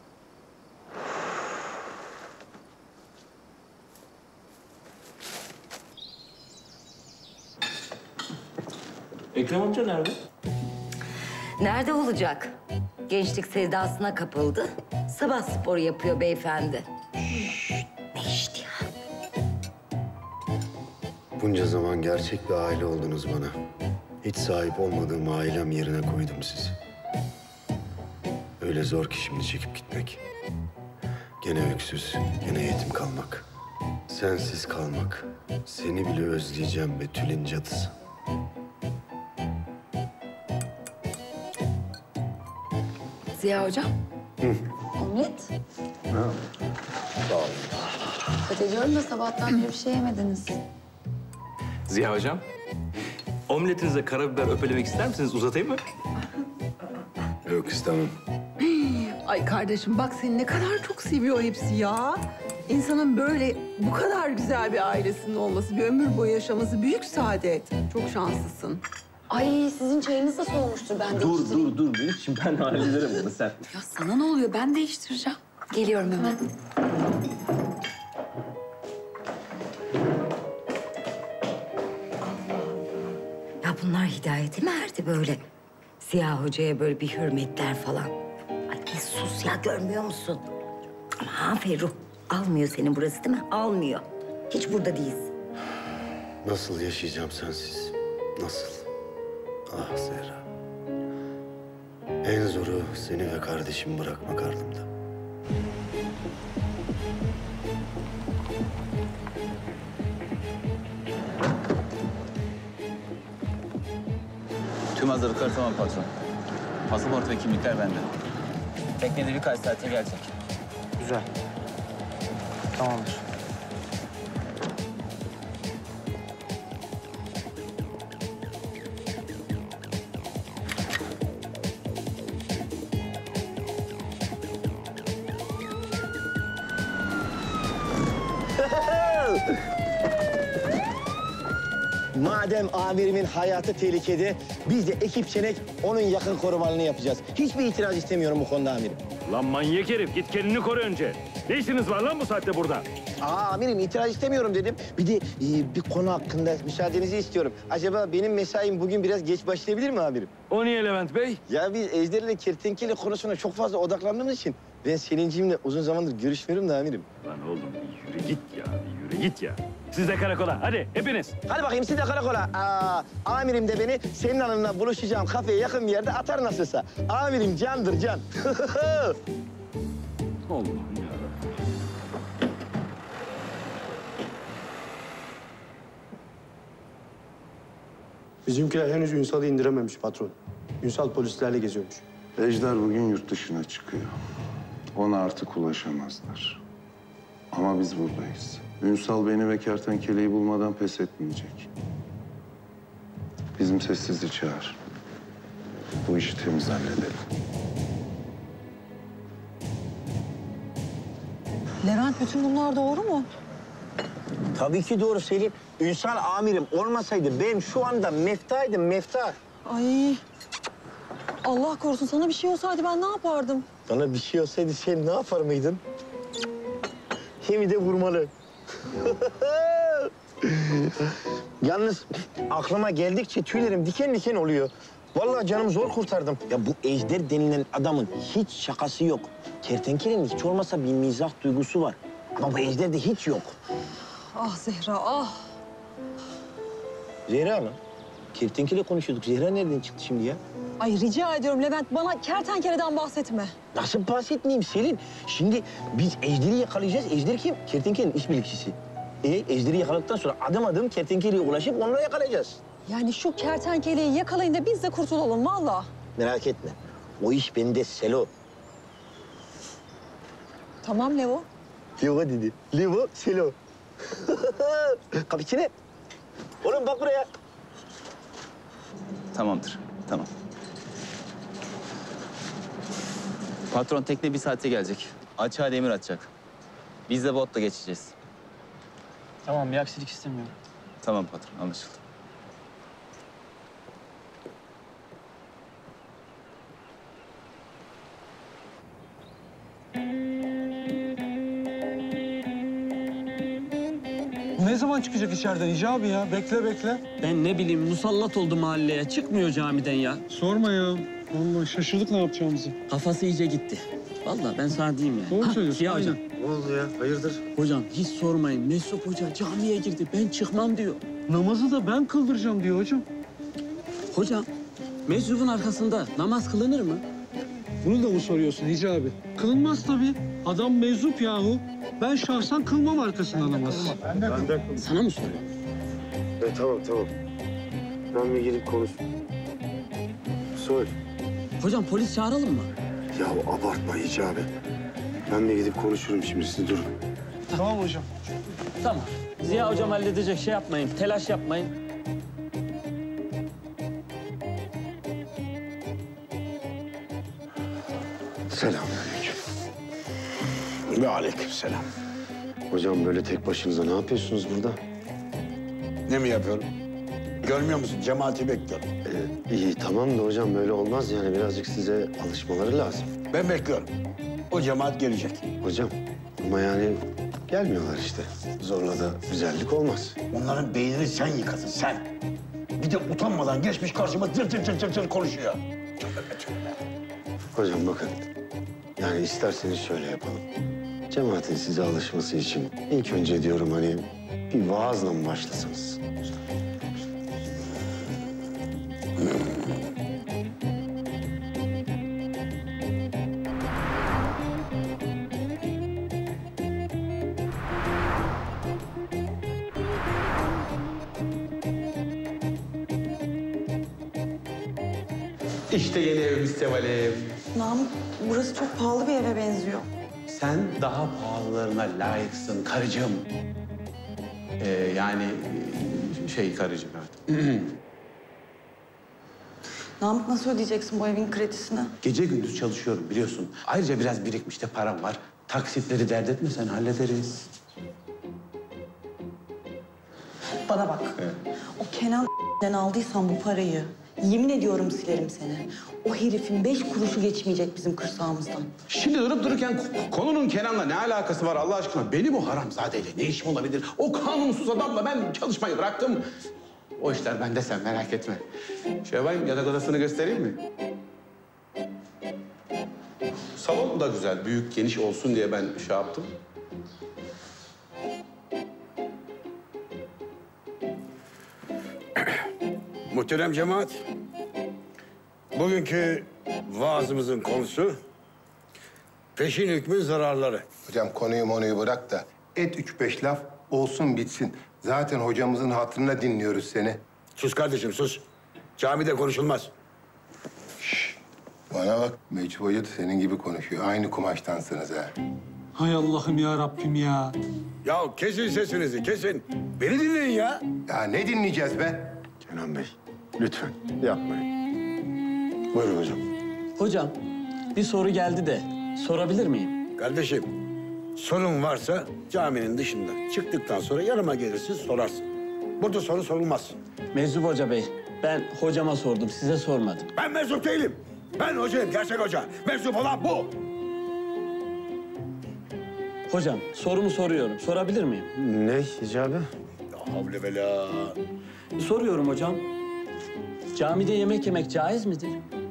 Ekrem amca nerede? Nerede olacak? Gençlik sevdasına kapıldı. Sabah sporu yapıyor beyefendi. Ne işti ya? Bunca zaman gerçek bir aile oldunuz bana. Hiç sahip olmadığım ailem yerine koydum sizi. Öyle zor ki şimdi çekip gitmek. Gene öksüz, gene yetim kalmak. Sensiz kalmak. Seni bile özleyeceğim Betül'ün cadısı. Ziya Hocam. Omlet. Sağ ol. Dikkat ediyorum da sabahtan beri bir şey yemediniz. Ziya hocam, omletinize karabiber öpelemek ister misiniz? Uzatayım mı? Yok istemem. Ay kardeşim bak seni ne kadar çok seviyor hepsi ya. İnsanın böyle bu kadar güzel bir ailesinin olması, bir ömür boyu yaşaması büyük saadet. Çok şanslısın. Ay sizin çayınız da soğumuştur. Ben değiştireyim. Dur. Şimdi ben hallederim bunu sen. Ya sana ne oluyor? Ben değiştireceğim. Geliyorum hemen. Ya bunlar hidayete mi erdi böyle? Ziya Hoca'ya böyle bir hürmetler falan. Ay bir sus ya, görmüyor musun? Ama Ferruh, almıyor seni burası değil mi? Almıyor. Hiç burada değilsin. Nasıl yaşayacağım sensiz? Nasıl? Ah Zehra. En zoru seni ve kardeşimi bırakmak ardımda. Tüm hazırlıklar tamam patron. Pasaport ve kimlikler bende. Teknede birkaç saate gelecek. Güzel. Tamamdır. Madem amirimin hayatı tehlikede, biz de ekipçenek onun yakın korumalını yapacağız. Hiçbir itiraz istemiyorum bu konuda amirim. Lan manyak herif, git kendini koru önce. Ne işiniz var lan bu saatte burada? Amirim itiraz istemiyorum dedim. Bir de bir konu hakkında müsaadenizi istiyorum. Acaba benim mesaim bugün biraz geç başlayabilir mi amirim? O niye Levent Bey? Ya biz Ejder ile kertenkele konusuna çok fazla odaklandığımız için ben Selin'cimle uzun zamandır görüşmüyorum da amirim. Lan oğlum bir yürü git ya, bir yürü git ya. Siz de karakola, hadi hepiniz. Hadi bakayım siz de karakola. Amirim de beni Selin Hanım'la buluşacağım kafeye yakın bir yerde atar nasılsa. Amirim candır can. Allah'ım ya. Bizimkiler henüz Ünsal'ı indirememiş patron. Ünsal polislerle geziyormuş. Ejder bugün yurt dışına çıkıyor. Ona artık ulaşamazlar. Ama biz buradayız. Ünsal beni ve kertenkeleyi bulmadan pes etmeyecek. Bizim sessizliği çağır. Bu işi temiz halledelim. Levent, bütün bunlar doğru mu? Tabii ki doğru Selim. Ünsal amirim olmasaydı ben şu anda meftaydım, mefta. Ay, Allah korusun, sana bir şey olsaydı ben ne yapardım? Bana bir şey olsaydı sen ne yapar mıydın? Hem de vurmalı. Yalnız aklıma geldikçe tüylerim diken diken oluyor. Vallahi canımı zor kurtardım. Ya bu Ejder denilen adamın hiç şakası yok. Kertenkelenin hiç olmasa bir mizah duygusu var. Ama bu Ejder'de hiç yok. Ah Zehra, ah. Zehra mı? Kertenkele konuşuyorduk. Zehra nereden çıktı şimdi ya? Ay rica ediyorum Levent, bana kertenkeleden bahsetme. Nasıl bahsetmeyeyim Selin? Şimdi biz Ejder'i yakalayacağız. Ejder kim? Kertenkelenin işbirlikçisi. Ejder'i yakaladıktan sonra adım adım kertenkeleye ulaşıp onları yakalayacağız. Yani şu kertenkeleyi yakalayın da biz de kurtulalım vallahi. Merak etme. O iş bende Selo. Tamam Levo. Levo dedi. Levo, Selo. Kapı içine. Oğlum bak buraya. Tamamdır, tamam. Patron tekne 1 saate gelecek. Açığa demir atacak. Biz de botla geçeceğiz. Tamam, bir aksilik istemiyorum. Tamam patron, anlaşıldı. Ne zaman çıkacak içeriden Hicabi ya? Bekle bekle. Ben ne bileyim, musallat oldu mahalleye. Çıkmıyor camiden ya. Sorma ya. Vallahi şaşırdık ne yapacağımızı. Kafası iyice gitti. Vallahi ben sana diyeyim ya. Doğru söylüyorsun. Ziya hocam. Ne oldu ya? Hayırdır? Hocam hiç sormayın. Mesut Hoca camiye girdi. Ben çıkmam diyor. Namazı da ben kıldıracağım diyor hocam. Hocam, meczubun arkasında namaz kılınır mı? Bunu da mı soruyorsun Hicabi? Kılınmaz tabii. Adam meczup yahu. Ben şahsen kılmam arkasında namaz. Sana mı soruyorum? Tamam. Ben bir gidip konuş. Söyle. Hocam polis çağıralım mı? Ya abartma Hicabi. Ben bir gidip konuşurum şimdi, siz durun. Tamam hocam. Tamam. Ziya hocam halledecek, şey yapmayın. Telaş yapmayın. Selamünaleyküm. Ve aleykümselam. Hocam böyle tek başınıza ne yapıyorsunuz burada? Ne mi yapıyorum? Görmüyor musun? Cemaati bekliyorum. İyi tamam da hocam böyle olmaz yani, birazcık size alışmaları lazım. Ben bekliyorum. O cemaat gelecek. Hocam ama yani gelmiyorlar işte. Zorla da güzellik olmaz. Onların beynini sen yıkasın, sen. Bir de utanmadan geçmiş karşıma tır konuşuyor. Hocam bakın, yani isterseniz şöyle yapalım. Cemaatin size alışması için ilk önce diyorum hani bir vaazla mı başlasanız? İşte yeni evimiz Seval'im. Namık, burası çok pahalı bir eve benziyor. Sen daha pahalılarına layıksın karıcığım. Karıcığım evet. Namık, nasıl ödeyeceksin bu evin kredisini? Gece gündüz çalışıyorum biliyorsun. Ayrıca biraz birikmiş de param var. Taksitleri dert etme sen, hallederiz. Bana bak. Evet. O Kenan'dan aldıysan bu parayı, yemin ediyorum silerim seni. O herifin 5 kuruşu geçmeyecek bizim kırsağımızdan. Şimdi durup dururken konunun Kenan'la ne alakası var Allah aşkına? Benim o haramzadeyle ne işim olabilir? O kanunsuz adamla ben çalışmayı bıraktım. O işler bende, sen merak etme. Şey yapayım, yatak odasını göstereyim mi? Salon da güzel, büyük, geniş olsun diye ben şey yaptım. Muhterem cemaat, bugünkü vaazımızın konusu peşin hükmün zararları. Hocam konuyu bırak da et 3-5 laf olsun bitsin. Zaten hocamızın hatırına dinliyoruz seni. Sus kardeşim sus. Camide konuşulmaz. Bana bak, Mecid Hoca da senin gibi konuşuyor. Aynı kumaştansınız ha. Hay Allah'ım ya Rabbim ya. Ya kesin sesinizi kesin. Beni dinleyin ya. Ya ne dinleyeceğiz be? Kenan Bey, lütfen yapmayın. Buyurun hocam. Hocam, bir soru geldi de sorabilir miyim? Kardeşim, sorun varsa caminin dışında çıktıktan sonra yanıma gelirsin sorarsın. Burada soru sorulmaz. Meczup Hoca Bey, ben hocama sordum, size sormadım. Ben meczup değilim. Ben hocayım, gerçek hoca. Meczup olan bu. Hocam, sorumu soruyorum. Sorabilir miyim? Ne icabı? Ya havle bela. Soruyorum hocam. Camide yemek yemek caiz midir?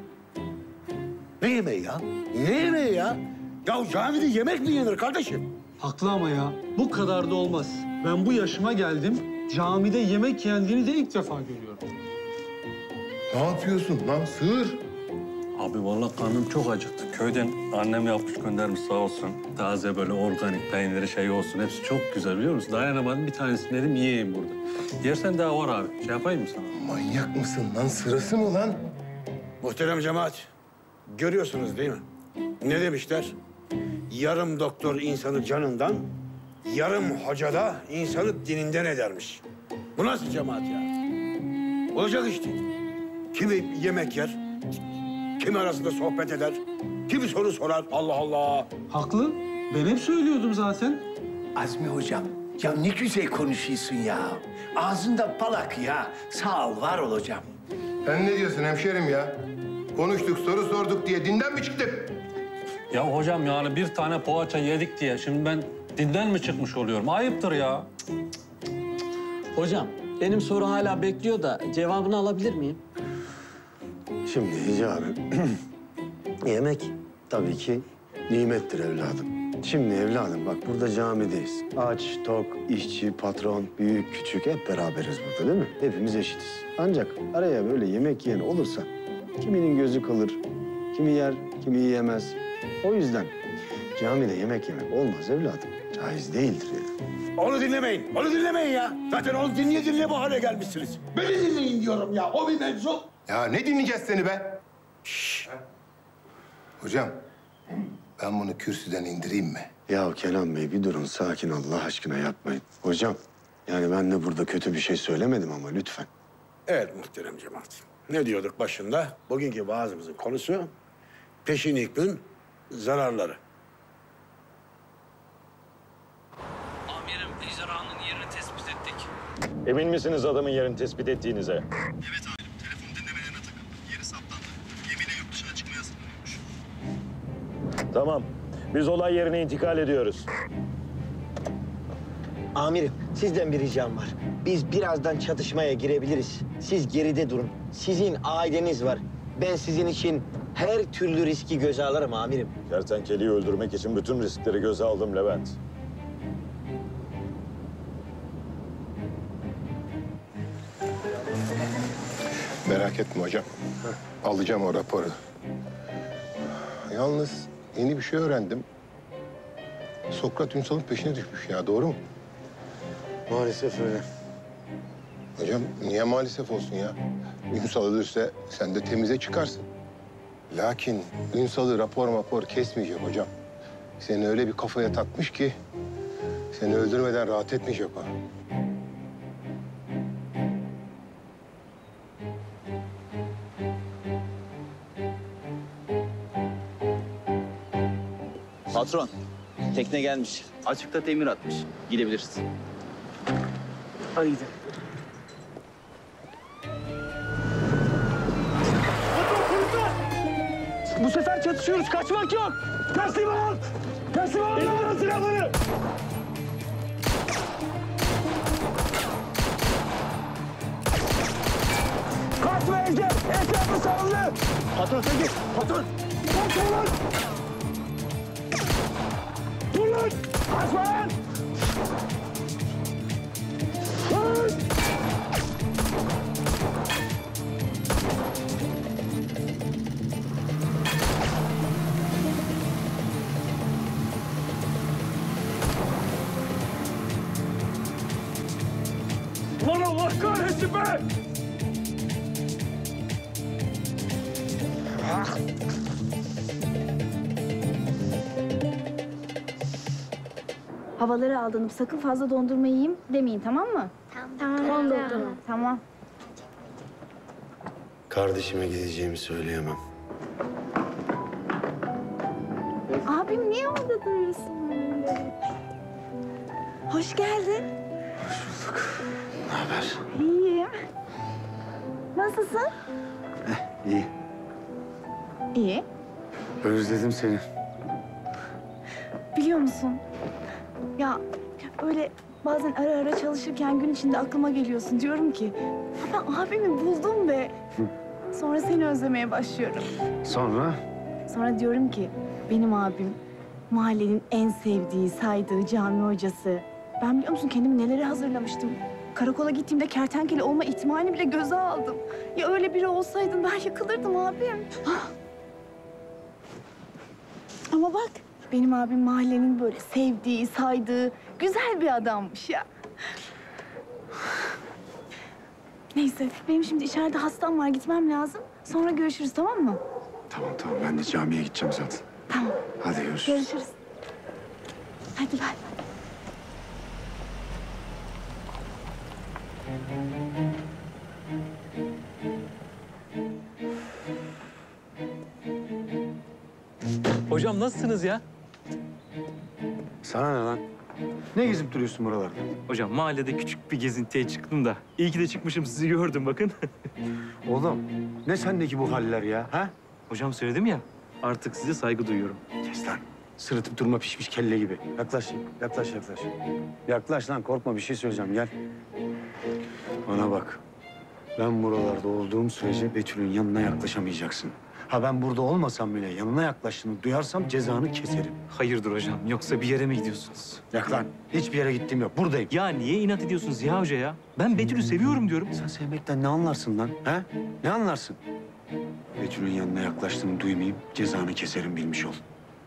Ne yemeği ya? Ne yemeği ya? Ya camide yemek mi yenir kardeşim? Haklı ama ya. Bu kadar da olmaz. Ben bu yaşıma geldim. Camide yemek yendiğini de ilk defa görüyorum. Ne yapıyorsun lan sığır? Abi vallahi karnım çok acıktı. Köyden annem yapmış göndermiş sağ olsun. Taze böyle organik peyniri şey olsun. Hepsi çok güzel biliyor musun? Dayanamadım bir tanesini dedim yiyeyim burada. Yersen daha var abi. Şey yapayım mı sana? Manyak mısın lan? Sırası mı lan? Muhterem cemaat, görüyorsunuz değil mi? Ne demişler? Yarım doktor insanı canından, yarım hoca da insanı dininden edermiş. Bu nasıl cemaat ya? Olacak iş değil. Kimi yemek yer, kimi arasında sohbet eder, kimi soru sorar. Allah Allah. Haklı. Ben hep söylüyordum zaten. Azmi hocam, ya ne güzel konuşuyorsun ya. Ağzında balak ya. Sağ ol, var ol hocam. Sen ne diyorsun hemşerim ya? Konuştuk, soru sorduk diye dinden mi çıktık? Ya hocam yani bir tane poğaça yedik diye şimdi ben dinden mi çıkmış oluyorum? Ayıptır ya. Hocam, benim soru hala bekliyor da cevabını alabilir miyim? Şimdi icabı, yemek tabii ki nimettir evladım. Şimdi evladım bak burada camideyiz. Aç, tok, işçi, patron, büyük, küçük hep beraberiz burada değil mi? Hepimiz eşitiz. Ancak araya böyle yemek yiyen olursa kiminin gözü kalır, kimi yer, kimi yiyemez. O yüzden camide yemek yemek olmaz evladım. Caiz değildir yani. Onu dinlemeyin, onu dinlemeyin ya. Zaten onu dinleye bu hale gelmişsiniz. Beni dinleyin diyorum ya, o bir mevzu. Ya ne dinleyeceğiz seni be? Şşş. Hocam, ben bunu kürsüden indireyim mi? Ya Kenan Bey bir durun sakin Allah aşkına yapmayın. Hocam yani ben de burada kötü bir şey söylemedim ama lütfen. Evet muhterem cemaat. Ne diyorduk başında? Bugünkü vaazımızın konusu peşin hükmün zararları. Amirim, icranın yerini tespit ettik. Emin misiniz adamın yerini tespit ettiğinize? Evet amirim. Telefon dinlemelerine takıldı. Yeri saptandı. Gemiyle yurt dışına çıkmaya hazırlanıyormuş. Tamam. Biz olay yerine intikal ediyoruz. Amirim, sizden bir ricam var. Biz birazdan çatışmaya girebiliriz. Siz geride durun. Sizin aileniz var. Ben sizin için her türlü riski göze alırım amirim. Kertenkeleyi öldürmek için bütün riskleri göze aldım Levent. Merak etme hocam. Alacağım o raporu. Yalnız yeni bir şey öğrendim. Sokrat Ünsal'ın peşine düşmüş ya, doğru mu? Maalesef öyle. Hocam niye maalesef olsun ya? Ünsal ölürse sen de temize çıkarsın. Lakin Ünsal'ı rapor kesmeyecek hocam. Seni öyle bir kafaya takmış ki seni öldürmeden rahat etmeyecek o. Patron, tekne gelmiş. Açıkta temir atmış. Gidebiliriz. Hadi gidelim. Bu sefer çatışıyoruz. Kaçmak yok. Teslim ol. Teslim ol. İndirin silahları. Kaçma Ejder. Etrafı sarılı. Patron sen git. Patron. Kaçma lan. Dur lan. Kaçma lan. Lan. Lan Allah kahretsin be! Havaları aldanıp sakın fazla dondurma yiyeyim demeyin, tamam mı? Tamam. Tamam. Kardeşime gideceğimi söyleyemem. Abim niye orada duruyorsun öyle? Hoş geldin. Ne haber? İyiyim. Nasılsın? İyi. İyi. Özledim seni. Biliyor musun? Ya öyle bazen ara ara çalışırken gün içinde aklıma geliyorsun. Diyorum ki ya ben abimi buldum be. Sonra seni özlemeye başlıyorum. Sonra? Sonra diyorum ki benim abim mahallenin en sevdiği, saydığı cami hocası. Ben biliyor musun kendimi nelere hazırlamıştım. Karakola gittiğimde kertenkele olma ihtimalini bile göze aldım. Ya öyle biri olsaydın ben yıkılırdım abim. Ama bak benim abim mahallenin böyle sevdiği, saydığı güzel bir adammış ya. Neyse benim şimdi içeride hastam var gitmem lazım. Sonra görüşürüz tamam mı? Tamam ben de camiye gideceğim zaten. Tamam. Hadi görüşürüz. Görüşürüz. Hadi bay bay. Hocam nasılsınız ya? Sana ne lan? Ne gezip duruyorsun buralarda? Hocam mahallede küçük bir gezintiye çıktım da. İyi ki de çıkmışım sizi gördüm bakın. Oğlum ne sendeki bu haller ya? Ha? Hocam söyledim ya artık size saygı duyuyorum. Kes lan. Sırıtıp durma pişmiş kelle gibi. Yaklaş. Yaklaş lan korkma bir şey söyleyeceğim gel. Bana bak. Ben buralarda olduğum sürece Betül'ün yanına yaklaşamayacaksın. Ha ben burada olmasam bile yanına yaklaştığını duyarsam cezanı keserim. Hayırdır hocam yoksa bir yere mi gidiyorsunuz? Yak lan. Hiçbir yere gittiğim yok. Buradayım. Ya niye inat ediyorsunuz Ziya Hoca ya? Ben Betül'ü seviyorum diyorum. Sen sevmekten ne anlarsın lan? Ha? Ne anlarsın? Betül'ün yanına yaklaştığını duymayayım, cezanı keserim bilmiş ol.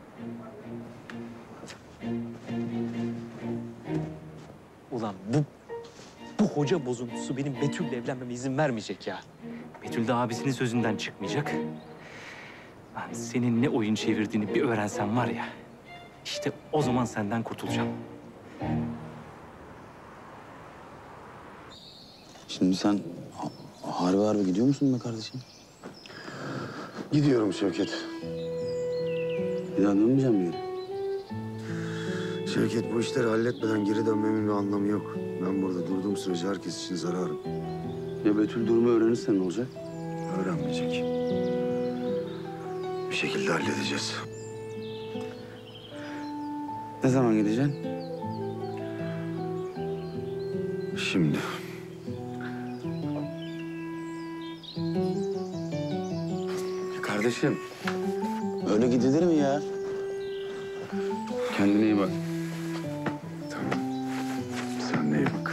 Ulan bu hoca bozuntusu benim Betül'le evlenmeme izin vermeyecek ya. Betül de abisinin sözünden çıkmayacak. Lan senin ne oyun çevirdiğini bir öğrensem var ya... ...işte o zaman senden kurtulacağım. Şimdi sen harbi gidiyor musun be kardeşim? Gidiyorum Şevket. Bir daha dönmeyeceğim bir yere. Şevket bu işleri halletmeden geri dönmemin bir anlamı yok. Ben burada durduğum sürece herkes için zararım. Ya Betül durumu öğrenirse ne olacak? Öğrenmeyecek. Bir şekilde halledeceğiz. Ne zaman gideceksin? Şimdi. Kardeşim, öyle gidilir mi ya? Kendine iyi bak. Tamam. Sen de iyi bak.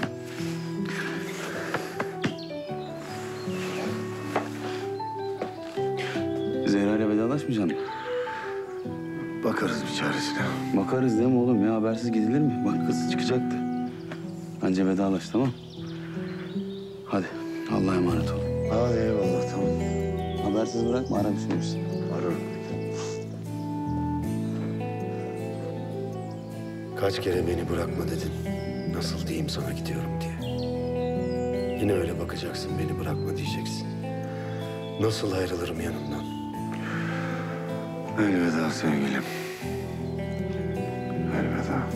Zehra ile vedalaşmayacaksın mı? Bakarız bir çaresine. Bakarız değil mi oğlum ya? Habersiz gidilir mi? Bak kız çıkacaktı. Bence vedalaş tamam. Hadi Allah'a emanet ol. Hadi eyvallah tamam. Habersiz bırakma ara bir şey olursa. Ararım. Kaç kere beni bırakma dedin. Nasıl diyeyim sana gidiyorum diye. Yine öyle bakacaksın beni bırakma diyeceksin. Nasıl ayrılırım yanından? Elveda sevgilim. Elveda.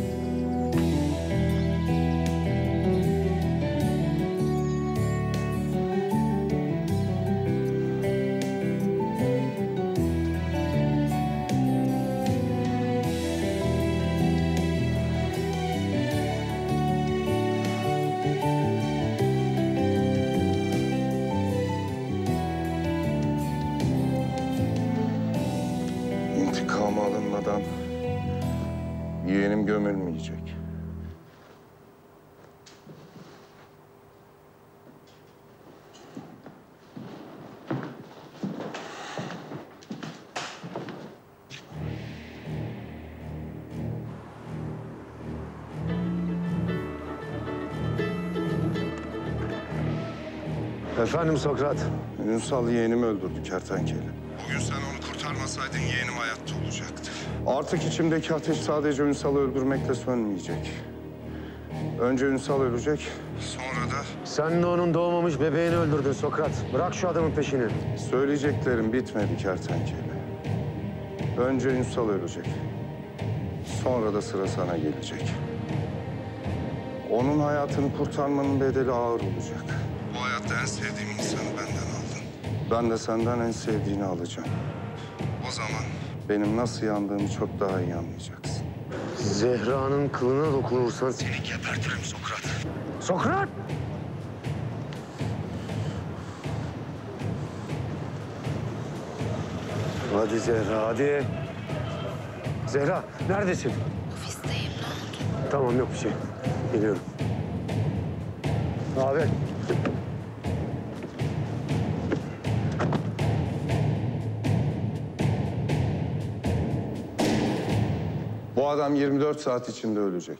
İntikamı alınmadan yeğenim gömülmeyecek. Efendim Sokrat. Ünsal yeğenimi öldürdü kertenkele. Bugün sen onu kurtarmasaydın yeğenim hayatta olacaktı. Artık içimdeki ateş sadece Ünsal'ı öldürmekle sönmeyecek. Önce Ünsal ölecek, sonra da... Sen de onun doğmamış bebeğini öldürdün Sokrat. Bırak şu adamın peşini. Söyleyeceklerim bitmedi kertenkele. Önce Ünsal ölecek. Sonra da sıra sana gelecek. Onun hayatını kurtarmanın bedeli ağır olacak. Bu hayatta en sevdiğim insanı benden aldın. Ben de senden en sevdiğini alacağım. O zaman benim nasıl yandığımı çok daha iyi anlayacaksın. Zehra'nın kılına dokunursan seni gebertirim Sokrat. Sokrat! Hadi Zehra, hadi. Zehra, neredesin? Ofisteyim, ne oldu? Tamam, yok bir şey. Geliyorum. Abi. Bu adam 24 saat içinde ölecek.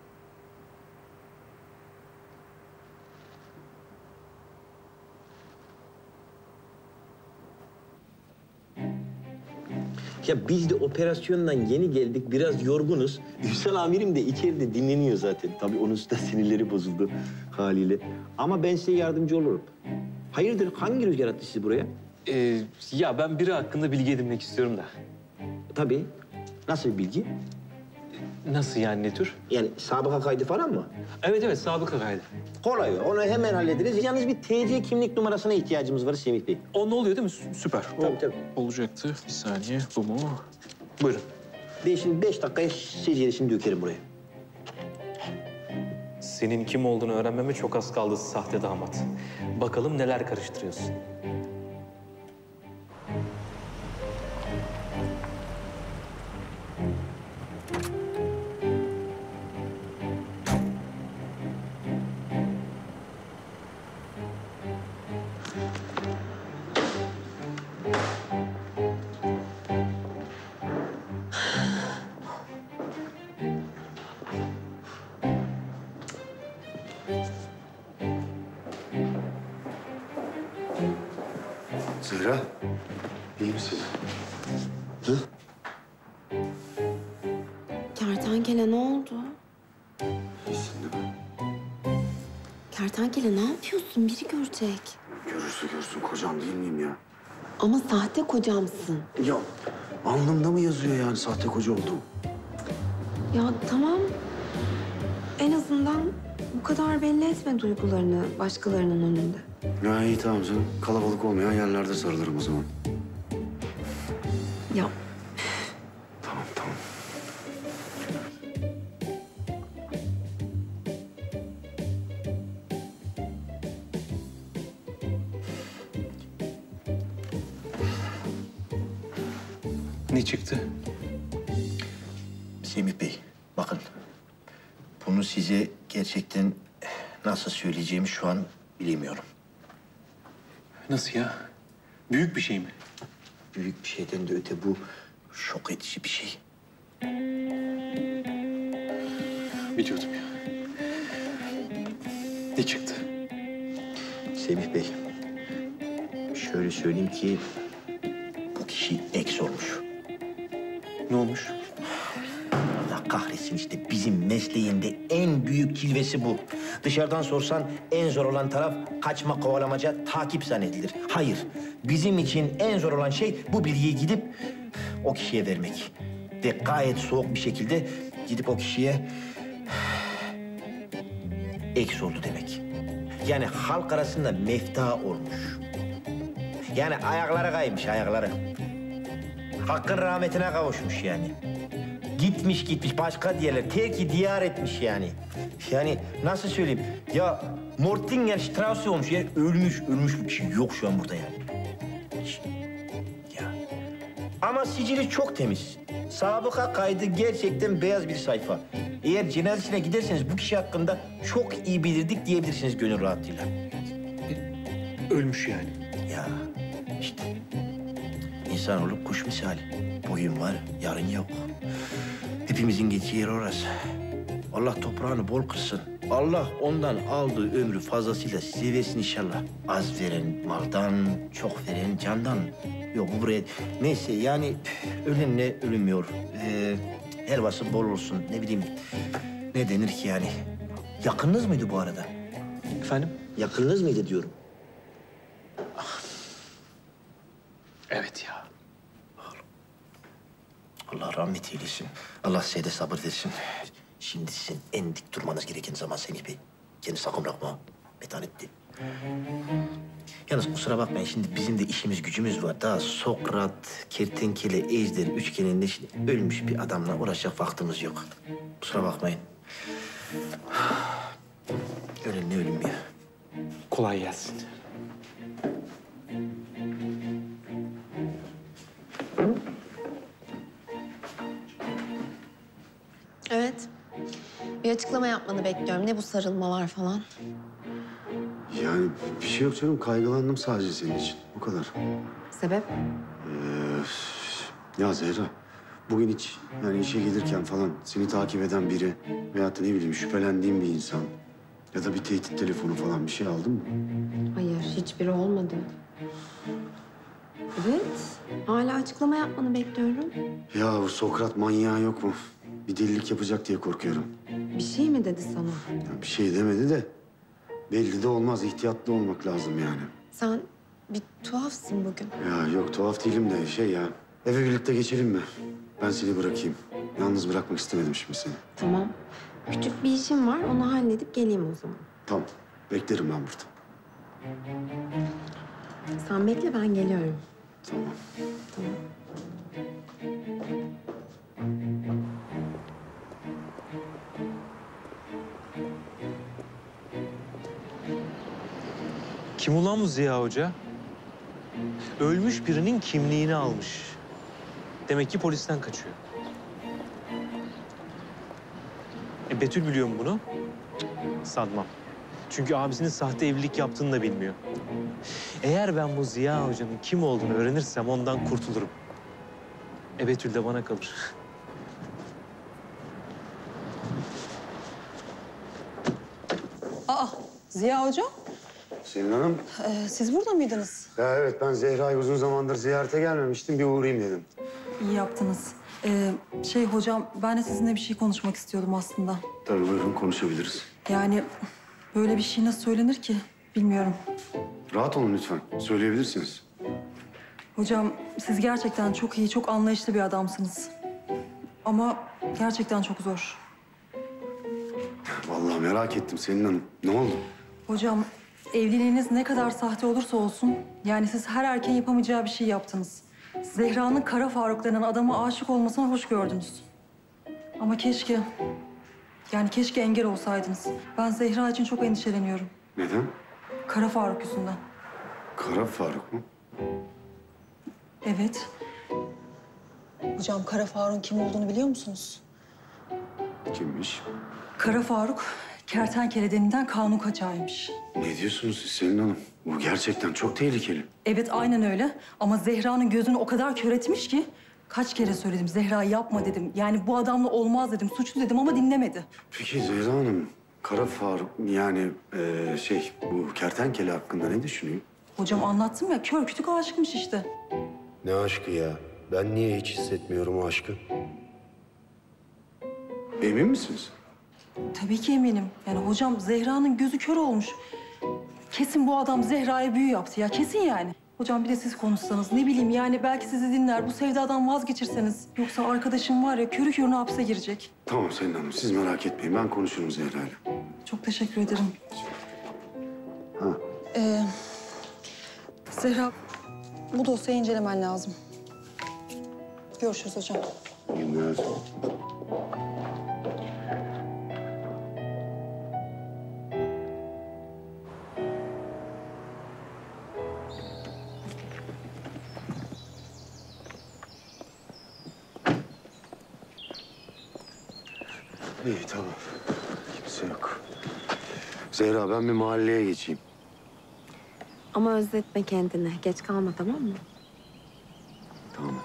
Ya biz de operasyondan yeni geldik, biraz yorgunuz. Ünsal amirim de içeride dinleniyor zaten. Tabii onun da sinirleri bozuldu haliyle. Ama ben size yardımcı olurum. Hayırdır, hangi rüzgar attı sizi buraya? Ya ben biri hakkında bilgi edinmek istiyorum da. Tabii. Nasıl bir bilgi? Nasıl yani, ne tür? Yani sabıka kaydı falan mı? Evet, sabıka kaydı. Kolay, onu hemen hallederiz. Yalnız bir TC kimlik numarasına ihtiyacımız var Semih Bey. O ne oluyor değil mi? Süper. Tabii. Olacaktı. Bir saniye, bu mu? Buyurun. Ben şimdi 5 dakikaya seceresini dökerim buraya. Senin kim olduğunu öğrenmeme çok az kaldı sahte damat. Bakalım neler karıştırıyorsun. Zehra, iyi misin? Hı? Kertenkele ne oldu? İyisin değil mi? Kertenkele ne yapıyorsun? Biri görecek. Görürse görsün, kocam değil miyim ya? Ama sahte kocamsın. Ya alnımda mı yazıyor yani sahte koca olduğum? Ya tamam. En azından bu kadar belli etme duygularını başkalarının önünde. Ya iyi tamam canım. Kalabalık olmayan yerlerde sarılırım o zaman. Ya Tamam. Ne çıktı? Semih Bey, bakın. Bunu size gerçekten nasıl söyleyeceğimi şu an bilemiyorum. Nasıl ya? Büyük bir şey mi? Büyük bir şeyden de öte bu şok edici bir şey. Biliyordum ya. Ne çıktı? Semih Bey, şöyle söyleyeyim ki bu kişi eks olmuş. Ne olmuş? Allah kahretsin işte bizim mesleğinde en büyük cilvesi bu. Dışarıdan sorsan en zor olan taraf kaçma, kovalamaca, takip zannedilir. Hayır, bizim için en zor olan şey bu bilgiyi gidip o kişiye vermek. Ve gayet soğuk bir şekilde gidip o kişiye eks oldu demek. Yani halk arasında mefta olmuş. Yani ayakları kaymış, ayakları. Hakkın rahmetine kavuşmuş yani. Gitmiş başka diyeler. Terki diyar etmiş yani. Yani nasıl söyleyeyim? Ya Mortingen Strauss olmuş yani ölmüş bir şey yok şu an burada yani. Ya. Ama sicili çok temiz. Sabıka kaydı gerçekten beyaz bir sayfa. Eğer cenazesine giderseniz bu kişi hakkında çok iyi bilirdik diyebilirsiniz gönül rahatlığıyla. Ölmüş yani. Ya işte insanoğlu kuş misali. Bugün var, yarın yok. Hepimizin geçtiği yer orası. Allah toprağını bol kılsın. Allah ondan aldığı ömrü fazlasıyla size versin inşallah. Az veren maldan, çok veren candan. Yok bu buraya... Neyse yani ölenle ölünmüyor. Helvası bol olsun, ne bileyim. Ne denir ki yani? Yakınınız mıydı bu arada? Efendim? Yakınınız mıydı diyorum. Evet ya. Allah rahmet eylesin. Allah size de sabır versin. Şimdi sizin en dik durmanız gereken zaman Semih Bey. Kendini sakın bırakma. Metanetti. Yalnız kusura bakmayın şimdi bizim de işimiz gücümüz var. Daha Sokrat, kertenkele, ejder üçgeninde şimdi ölmüş bir adamla uğraşacak vaktimiz yok. Kusura bakmayın. Ölen ne ölüm ya. Kolay gelsin. Evet. Bir açıklama yapmanı bekliyorum. Ne bu sarılmalar falan? Yani bir şey yok canım. Kaygılandım sadece senin için. O kadar. Sebep? Ya Zehra, bugün hiç yani işe gelirken falan seni takip eden biri veyahut da ne bileyim şüphelendiğim bir insan ya da bir tehdit telefonu falan bir şey aldın mı? Hayır, hiçbiri olmadı. Evet. Hala açıklama yapmanı bekliyorum. Ya bu Sokrat manyağı yok mu? Bir delilik yapacak diye korkuyorum. Bir şey mi dedi sana? Ya bir şey demedi de belli de olmaz. İhtiyatlı olmak lazım yani. Sen bir tuhafsın bugün. Ya yok tuhaf değilim de şey ya. Eve birlikte geçelim mi? Ben seni bırakayım. Yalnız bırakmak istemedim şimdi seni. Tamam. Küçük bir işim var. Onu halledip geleyim o zaman. Tamam. Beklerim ben burada. Sen bekle, ben geliyorum. Tamam. Tamam. Kim ulan bu Ziya Hoca? Ölmüş birinin kimliğini almış. Demek ki polisten kaçıyor. Betül biliyor mu bunu? Cık, sanmam. Çünkü abisinin sahte evlilik yaptığını da bilmiyor. Eğer ben bu Ziya Hoca'nın kim olduğunu öğrenirsem ondan kurtulurum. Betül de bana kalır. Aa, Ziya Hoca, Selin Hanım. siz burada mıydınız? Ya evet ben Zehra'yı uzun zamandır ziyarete gelmemiştim. Bir uğrayayım dedim. İyi yaptınız. Hocam, ben de sizinle bir şey konuşmak istiyordum aslında. Tabii buyurun konuşabiliriz. Yani böyle bir şey nasıl söylenir ki bilmiyorum. Rahat olun lütfen. Söyleyebilirsiniz. Hocam, siz gerçekten çok iyi, çok anlayışlı bir adamsınız. Ama gerçekten çok zor. Vallahi merak ettim Selin Hanım. Ne oldu? Hocam, evliliğiniz ne kadar sahte olursa olsun... yani siz her erkeğin yapamayacağı bir şey yaptınız. Zehra'nın Kara Faruk denen adama aşık olmasına hoş gördünüz. Ama keşke... yani keşke engel olsaydınız. Ben Zehra için çok endişeleniyorum. Neden? Kara Faruk yüzünden. Kara Faruk mu? Evet. Hocam, Kara Faruk'un kim olduğunu biliyor musunuz? Kimmiş? Kara Faruk, kertenkele denilen kanun kaçağıymış. Ne diyorsunuz siz Selin Hanım? Bu gerçekten çok tehlikeli. Evet, aynen öyle. Ama Zehra'nın gözünü o kadar kör etmiş ki... kaç kere söyledim, Zehra yapma dedim. Yani bu adamla olmaz dedim, suçlu dedim ama dinlemedi. Peki Zehra Hanım, Kara Faruk yani bu kertenkele hakkında ne düşünüyor? Hocam anlattım ya, kör kütük aşıkmış işte. Ne aşkı ya? Ben niye hiç hissetmiyorum o aşkı? Emin misiniz? Tabii ki eminim. Yani hocam, Zehra'nın gözü kör olmuş. Kesin bu adam Zehra'ya büyü yaptı ya, kesin yani. Hocam bir de siz konuşsanız, ne bileyim yani belki sizi dinler, bu sevdadan vazgeçirseniz. Yoksa arkadaşım var ya, körü körüne hapse girecek. Tamam Selin Hanım, siz merak etmeyin. Ben konuşurum Zehra'yla. Çok teşekkür ederim. Ha. Zehra, bu dosyayı incelemen lazım. Görüşürüz hocam. İyi günler. İyi tamam. Kimse yok. Zehra ben bir mahalleye geçeyim. Ama özletme kendini. Geç kalma, tamam mı? Tamam.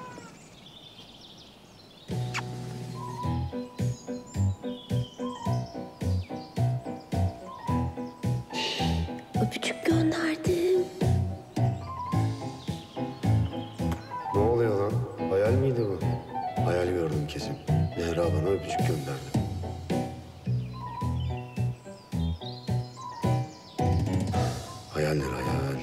Öpücük gönderdim. Ne oluyor lan? Hayal miydi bu? Hayal gördüm kesin. Zehra bana öpücük gönderdi. Hayaldir hayal.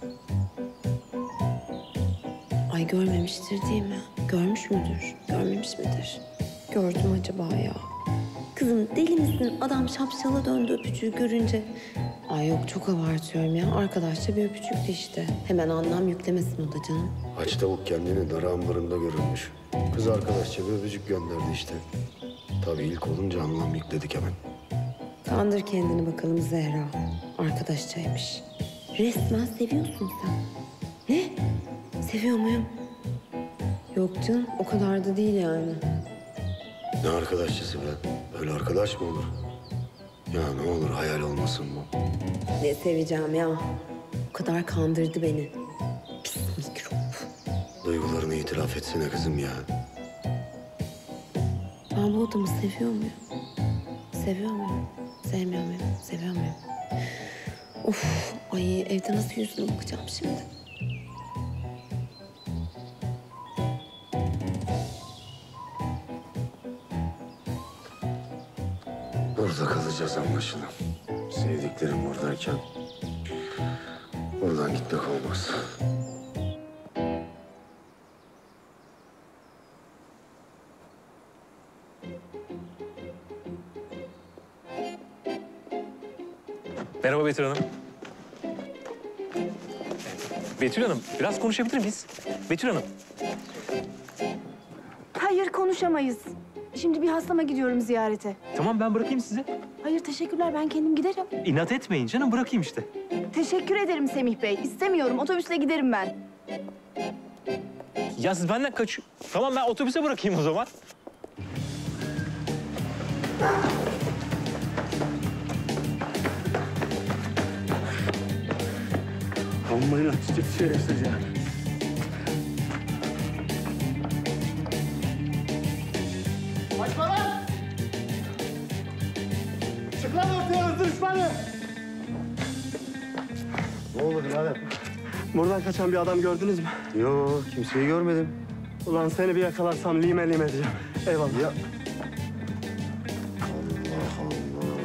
Ay görmemiştir değil mi? Görmüş müdür? Görmemiş midir? Gördüm acaba ya. Kızım deli misin? Adam şapşala döndü öpücüğü görünce. Ay yok çok abartıyorum ya. Arkadaşça bir öpücüktü işte. Hemen anlam yüklemesin o da canım. Aç tavuk kendini dar ambarında görürmüş. Kız arkadaşça bir öpücük gönderdi işte. Tabii ilk olunca anlam yükledik hemen. Kandır kendini bakalım Zehra. Arkadaşçaymış. Resmen seviyorsun sen. Ne? Seviyor muyum? Yok canım o kadar da değil yani. Ne arkadaşçısı be? Öyle arkadaş mı olur? Ya ne olur hayal olmasın bu. Ne seveceğim ya. O kadar kandırdı beni. Pis mikrop. Duygularını itiraf etsene kızım ya. Ben bu adamı seviyor muyum? Seviyor muyum? Sevmiyor muyum? Seviyor muyum? Of, ay evde nasıl yüzüne bakacağım şimdi? Burada kalacağız anlaşılan. Sevdiklerim buradayken buradan gitmek olmaz. Merhaba Betül Hanım. Betül Hanım, biraz konuşabilir miyiz? Betül Hanım. Hayır konuşamayız. Şimdi bir hastama gidiyorum ziyarete. Tamam ben bırakayım sizi. Hayır teşekkürler ben kendim giderim. İnat etmeyin canım, bırakayım işte. Teşekkür ederim Semih Bey. İstemiyorum otobüsle giderim ben. Ya siz benden kaçıyor. Tamam ben otobüse bırakayım o zaman. Amma inatçı bir şerefsiz ya. Kaçma lan! Çık lan ortaya hızlı düşmanı! Ne oldu birader? Buradan kaçan bir adam gördünüz mü? Yok kimseyi görmedim. Ulan seni bir yakalarsam lime lime diyeceğim. Eyvallah. Ya. Allah Allah.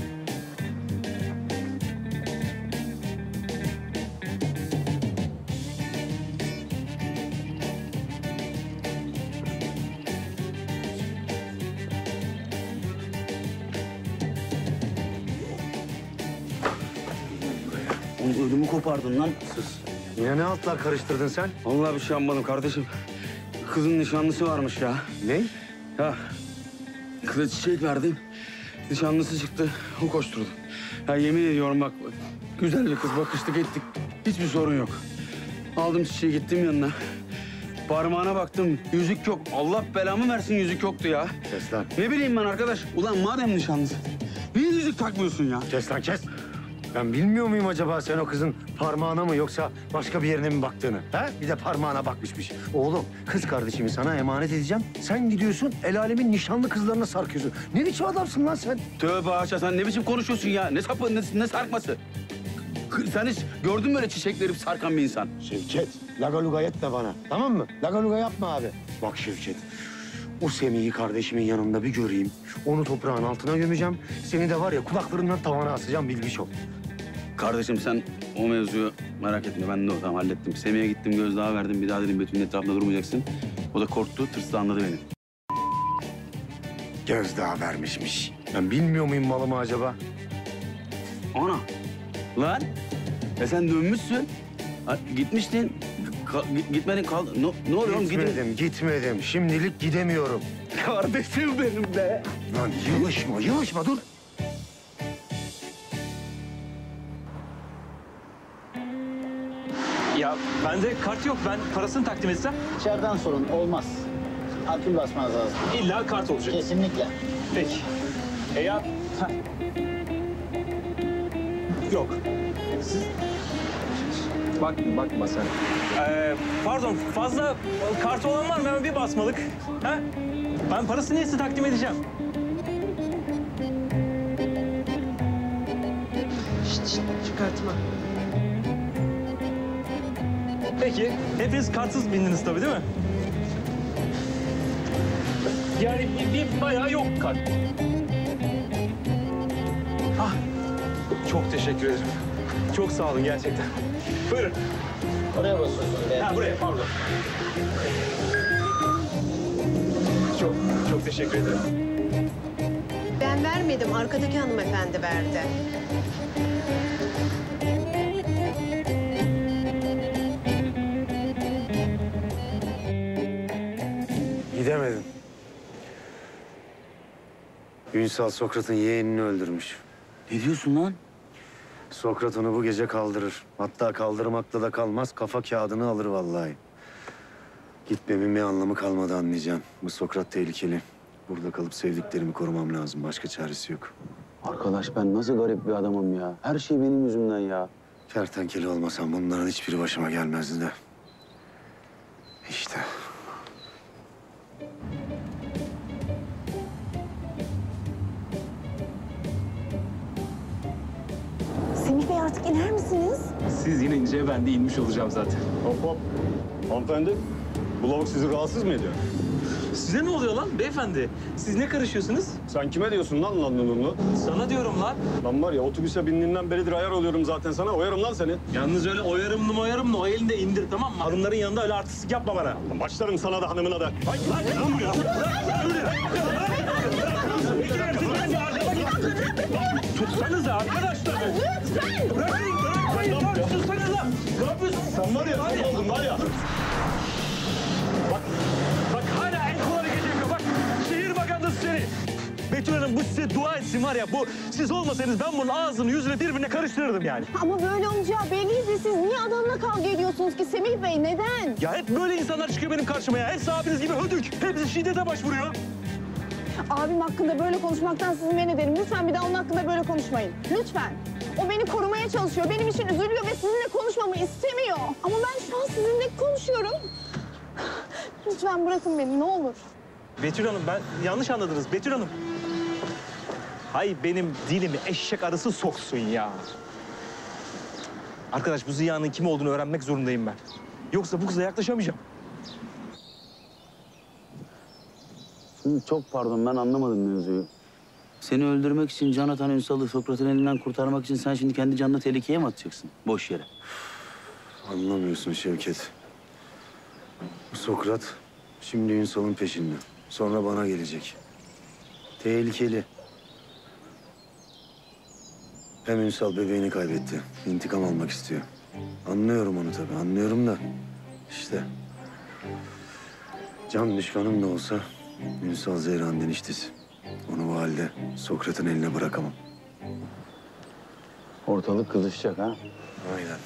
Oğlum ödümü kopardın lan. Sus. Yine ne altlar karıştırdın sen? Vallahi bir şey yapmadım kardeşim. Kızın nişanlısı varmış ya. Ne? Ya kıza çiçek verdim. Nişanlısı çıktı, o koşturdu. Ya yemin ediyorum bak, güzel bir kız bakıştık ettik. Hiçbir sorun yok. Aldım çiçeği gittim yanına. Parmağına baktım, yüzük yok. Allah belamı versin yüzük yoktu ya. Kes lan. Ne bileyim ben arkadaş. Ulan madem nişanlısı, niye yüzük takmıyorsun ya? Kes lan kes. Ben bilmiyor muyum acaba sen o kızın parmağına mı yoksa başka bir yerine mi baktığını? Ha? Bir de parmağına bakmışmış. Oğlum kız kardeşimi sana emanet edeceğim. Sen gidiyorsun el alemin nişanlı kızlarına sarkıyorsun. Ne biçim adamsın lan sen? Tövbe haşa sen ne biçim konuşuyorsun ya? Ne sapı, ne sarkması? Sen hiç gördün mü öyle çiçekleri sarkan bir insan? Şevket, lagaluga etme bana. Tamam mı? Lagaluga yapma abi. Bak Şevket, o Semih'i kardeşimin yanında bir göreyim. Onu toprağın altına gömeceğim. Seni de var ya kulaklarından tavana asacağım bilmiş ol. Kardeşim sen o mevzuyu merak etme. Ben de o tamam hallettim. Semih'e gittim, gözdağı verdim. Bir daha dedim Betül'ün etrafında durmayacaksın. O da korktu, tırstı, anladı beni. Gözdağı vermişmiş. Ben bilmiyor muyum malımı acaba? Ana! Lan! Sen dönmüşsün. Gitmiştin. Gitmedin kaldı. Ne oluyor oğlum? Gitmedim. Şimdilik gidemiyorum. Kardeşim benim be. Lan yılışma dur. Ya bende kart yok. Ben parasını takdim etsem. İçeriden sorun olmaz. Akül basmanız lazım. İlla kart olacak. Kesinlikle. Peki. Ya... Yok. Siz... Bakma sen. Pardon, fazla kartı olan var mı? Hemen bir basmalık. Ha? Ben parasını neyse takdim edeceğim. Şşt, çıkartma. Peki, hepiniz kartsız bindiniz tabii değil mi? Yani bir bayağı yok kart. Ah, çok teşekkür ederim. Çok sağ olun gerçekten. Buyurun. Oraya basıyorsun be. Ha, buraya, pardon. Çok teşekkür ederim. Ben vermedim, arkadaki hanımefendi verdi. Gidemedin. Ünsal Sokrat'ın yeğenini öldürmüş. Ne diyorsun lan? Sokrat onu bu gece kaldırır. Hatta kaldırmakla da kalmaz, kafa kağıdını alır vallahi. Gitmemin bir anlamı kalmadı anlayacağım. Bu Sokrat tehlikeli. Burada kalıp sevdiklerimi korumam lazım. Başka çaresi yok. Arkadaş ben nasıl garip bir adamım ya. Her şey benim yüzümden ya. Kertenkele olmasam bunların hiçbiri başıma gelmezdi de. İşte. Semih Bey artık iner misiniz? Siz inince ben de inmiş olacağım zaten. Hop hop. Hanımefendi, bu lavuk sizi rahatsız mı ediyor? Size ne oluyor lan beyefendi? Siz ne karışıyorsunuz? Sen kime diyorsun lan lanlımlı? Sana diyorum lan. Lan var ya otobüse bindiğinden beridir ayar oluyorum zaten sana. Oyarım lan seni. Yalnız öyle oyarımlı o elinde indir tamam mı? Hanımların yanında öyle artistlik yapma bana. Lan başlarım sana da hanımına da. Lan buraya. Tutsanıza arkadaşlar. Bırakın. Tutsanıza. Ne yapıyorsun? Sen var ya sen oldun var ya. Bak hala el kol hareketi yapıyor. Bak şehir bakanlısı seni. Betül Hanım bu size dua etsin var ya. Bu siz olmasanız ben bunun ağzını yüzünü birbirine karıştırırdım yani. Ama böyle olacağı belliydi. Siz niye adamla kavga ediyorsunuz ki Semih Bey? Neden? Ya hep böyle insanlar çıkıyor benim karşıma ya. Hepsi abiniz gibi hödük. Hepsi şiddete başvuruyor. Abim hakkında böyle konuşmaktan sizi men ederim. Lütfen bir daha onun hakkında böyle konuşmayın. Lütfen. O beni korumaya çalışıyor. Benim için üzülüyor ve sizinle konuşmamı istemiyor. Ama ben şu an sizinle konuşuyorum. Lütfen bırakın beni ne olur. Betül Hanım ben yanlış anladınız Betül Hanım. Hay benim dilimi eşek arısı soksun ya. Arkadaş bu Ziya'nın kim olduğunu öğrenmek zorundayım ben. Yoksa bu kıza yaklaşamayacağım. Şimdi çok pardon ben anlamadım mevzuyu. Seni öldürmek için can atan Ünsal'ı Sokrat'ın elinden kurtarmak için sen şimdi kendi canını tehlikeye mi atacaksın? Boş yere. Anlamıyorsun Şevket. Bu Sokrat şimdi Ünsal'ın peşinde. Sonra bana gelecek. Tehlikeli. Hem Ünsal bebeğini kaybetti. İntikam almak istiyor. Anlıyorum onu tabii, anlıyorum da. İşte. Can düşmanım da olsa Ünsal Zehra'nın eniştesi. Onu bu halde Sokrat'ın eline bırakamam. Ortalık kızışacak ha? Aynen.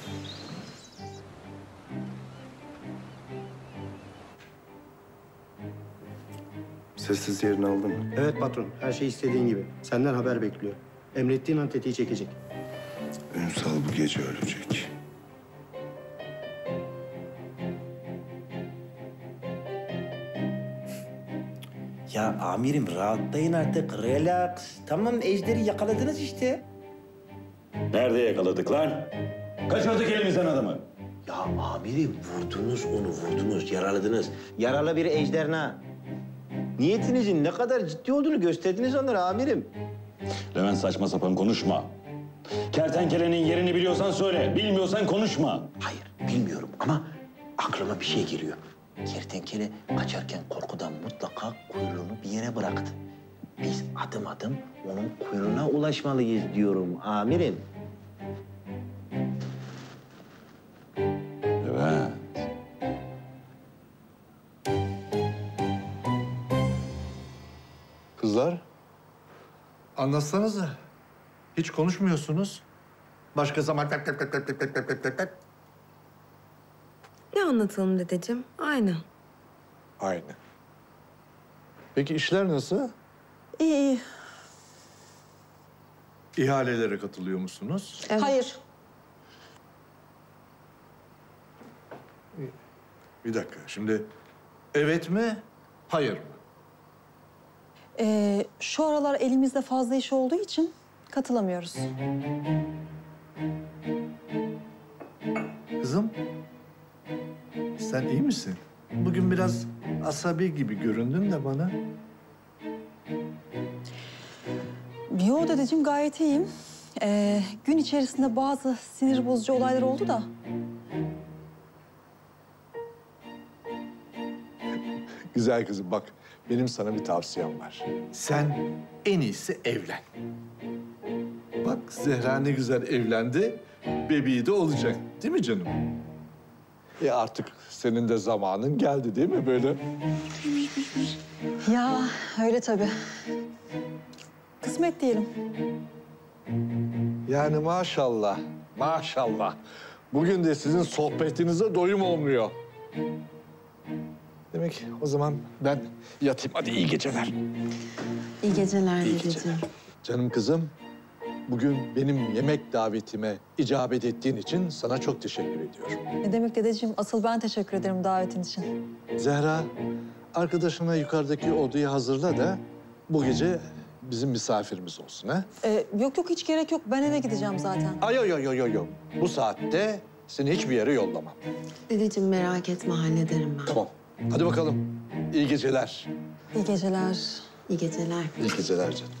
Sessiz yerini aldın mı? Evet patron, her şey istediğin gibi. Senden haber bekliyor. Emrettiğin an tetiği çekecek. Ünsal bu gece ölecek. Ya amirim rahatlayın artık. Relax. Tamam Ejder'i yakaladınız işte. Nerede yakaladık lan? Kaçırdık elimizden adamı. Ya amirim vurdunuz onu vurdunuz, yaraladınız. Yaralı bir ejderha. Niyetinizin ne kadar ciddi olduğunu gösterdiniz onlara amirim. Levent saçma sapan konuşma. Kertenkelenin yerini biliyorsan söyle, bilmiyorsan konuşma. Hayır, bilmiyorum ama aklıma bir şey geliyor. Kertenkele kaçarken korkudan mutlaka kuyruğunu bir yere bıraktı. Biz adım adım onun kuyruğuna ulaşmalıyız diyorum amirim. Levent. Kızlar, anlatsanıza. Hiç konuşmuyorsunuz. Başka zaman Ne anlatalım dedeciğim? Aynı. Aynı. Peki işler nasıl? İyi. İhalelere katılıyor musunuz? Hayır. Bir dakika, şimdi evet mi, hayır mı? Şu aralar elimizde fazla iş olduğu için katılamıyoruz. Kızım, sen iyi misin? Bugün biraz asabi gibi göründün de bana. Yo dedeciğim gayet iyiyim. Gün içerisinde bazı sinir bozucu olaylar oldu da. Güzel kızım bak, benim sana bir tavsiyem var. Sen en iyisi evlen. Bak Zehra ne güzel evlendi, bebeği de olacak. Değil mi canım? Artık senin de zamanın geldi değil mi böyle? Ya öyle tabii. Kısmet diyelim. Yani maşallah, maşallah. Bugün de sizin sohbetinize doyum olmuyor. Demek o zaman ben yatayım. Hadi iyi geceler. İyi geceler İyi dedeciğim. geceler. Canım kızım, bugün benim yemek davetime icabet ettiğin için sana çok teşekkür ediyorum. Ne demek dedeciğim? Asıl ben teşekkür ederim davetin için. Zehra, arkadaşına yukarıdaki odayı hazırla da bu gece bizim misafirimiz olsun ha? Yok hiç gerek yok. Ben eve gideceğim zaten. Ay yok. Bu saatte seni hiçbir yere yollamam. Dedeciğim merak etme hallederim ben. Tamam. Hadi bakalım. İyi geceler. İyi geceler. İyi geceler. İyi geceler canım.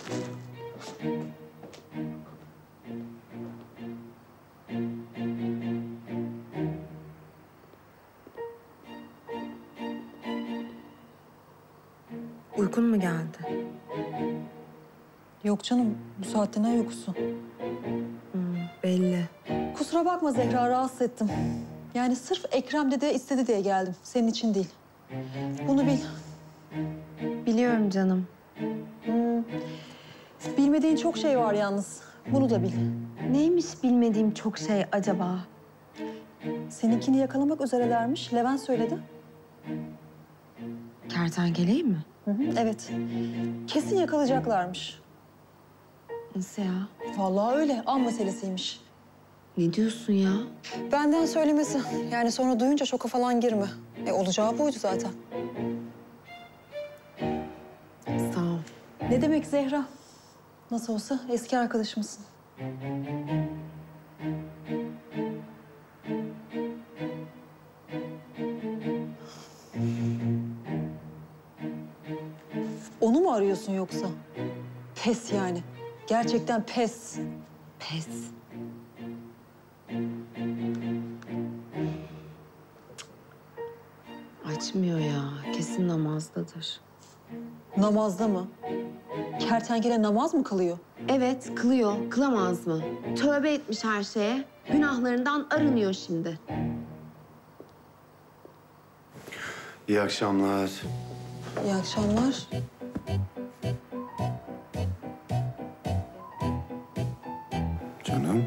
Uykun mu geldi? Yok canım. Bu saatte ne uykusu? Belli. Kusura bakma Zehra, rahatsız ettim. Yani sırf Ekrem dede istedi diye geldim. Senin için değil. Bunu bil. Biliyorum canım. Bilmediğin çok şey var yalnız. Bunu da bil. Neymiş bilmediğim çok şey acaba? Seninkini yakalamak üzerelermiş. Levent söyledi. Kertenkeleyi mi? Evet. Kesin yakalayacaklarmış. Nasıl ya? Vallahi öyle. An meselesiymiş. Ne diyorsun ya? Benden söylemesi. Yani sonra duyunca şoka falan girme. Olacağı buydu zaten. Sağ ol. Ne demek Zehra? Nasıl olsa eski arkadaşımsın. Onu mu arıyorsun yoksa? Pes yani. Gerçekten pes. Pes. Açmıyor ya. Kesin namazdadır. Namazda mı? Kertenkele namaz mı kılıyor? Evet, kılıyor. Kılamaz mı? Tövbe etmiş her şeye. Günahlarından arınıyor şimdi. İyi akşamlar. İyi akşamlar. Canım.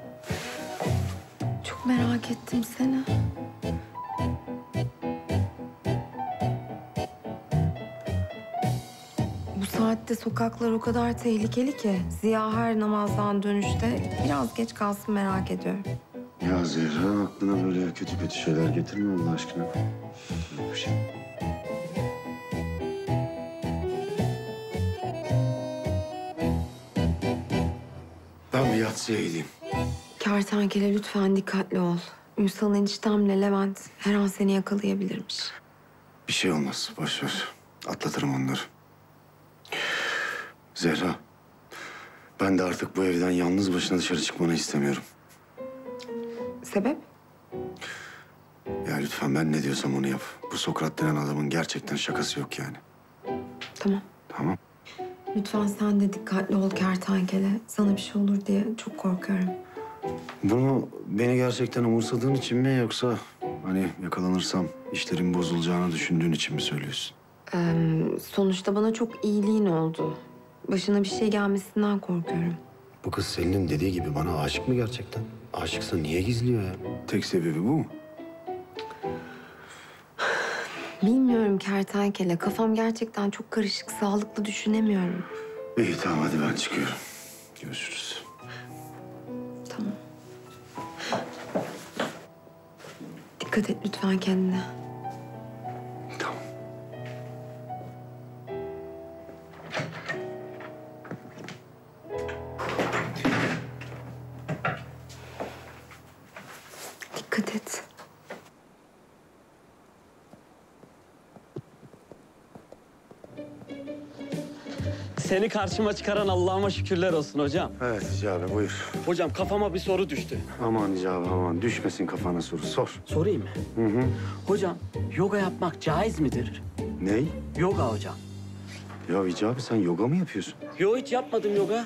Çok merak ettim seni. Bu saatte sokaklar o kadar tehlikeli ki Ziya her namazdan dönüşte biraz geç kalsın merak ediyorum. Ya Zehra aklına böyle kötü kötü şeyler getirme Allah aşkına. Bir şey. Ben bir yatsıya gideyim. Kertenkele lütfen dikkatli ol. Ünsal eniştemle Levent her an seni yakalayabilirmiş. Bir şey olmaz. Boş ver. Atlatırım onları. Zehra. Ben de artık bu evden yalnız başına dışarı çıkmanı istemiyorum. Sebep? Ya lütfen ben ne diyorsam onu yap. Bu Sokrat denen adamın gerçekten şakası yok yani. Tamam. Tamam. Lütfen sen de dikkatli ol Kertenkele. Sana bir şey olur diye çok korkuyorum. Bunu beni gerçekten umursadığın için mi yoksa hani yakalanırsam işlerin bozulacağını düşündüğün için mi söylüyorsun? Sonuçta bana çok iyiliğin oldu. Başına bir şey gelmesinden korkuyorum. Bu kız Selin'in dediği gibi bana aşık mı gerçekten? Aşıksa niye gizliyor ya? Tek sebebi bu mu? Bilmiyorum Kertenkele. Kafam gerçekten çok karışık. Sağlıklı düşünemiyorum. İyi tamam hadi ben çıkıyorum. Görüşürüz. Tamam. Dikkat et lütfen kendine. Tamam. Dikkat et. Seni karşıma çıkaran Allah'ıma şükürler olsun hocam. Evet Hicabi buyur. Hocam kafama bir soru düştü. Aman Hicabi aman düşmesin kafana soru sor. Sorayım mı? Hı hı. Hocam yoga yapmak caiz midir? Ney? Yoga hocam. Ya Hicabi sen yoga mı yapıyorsun? Yo hiç yapmadım yoga.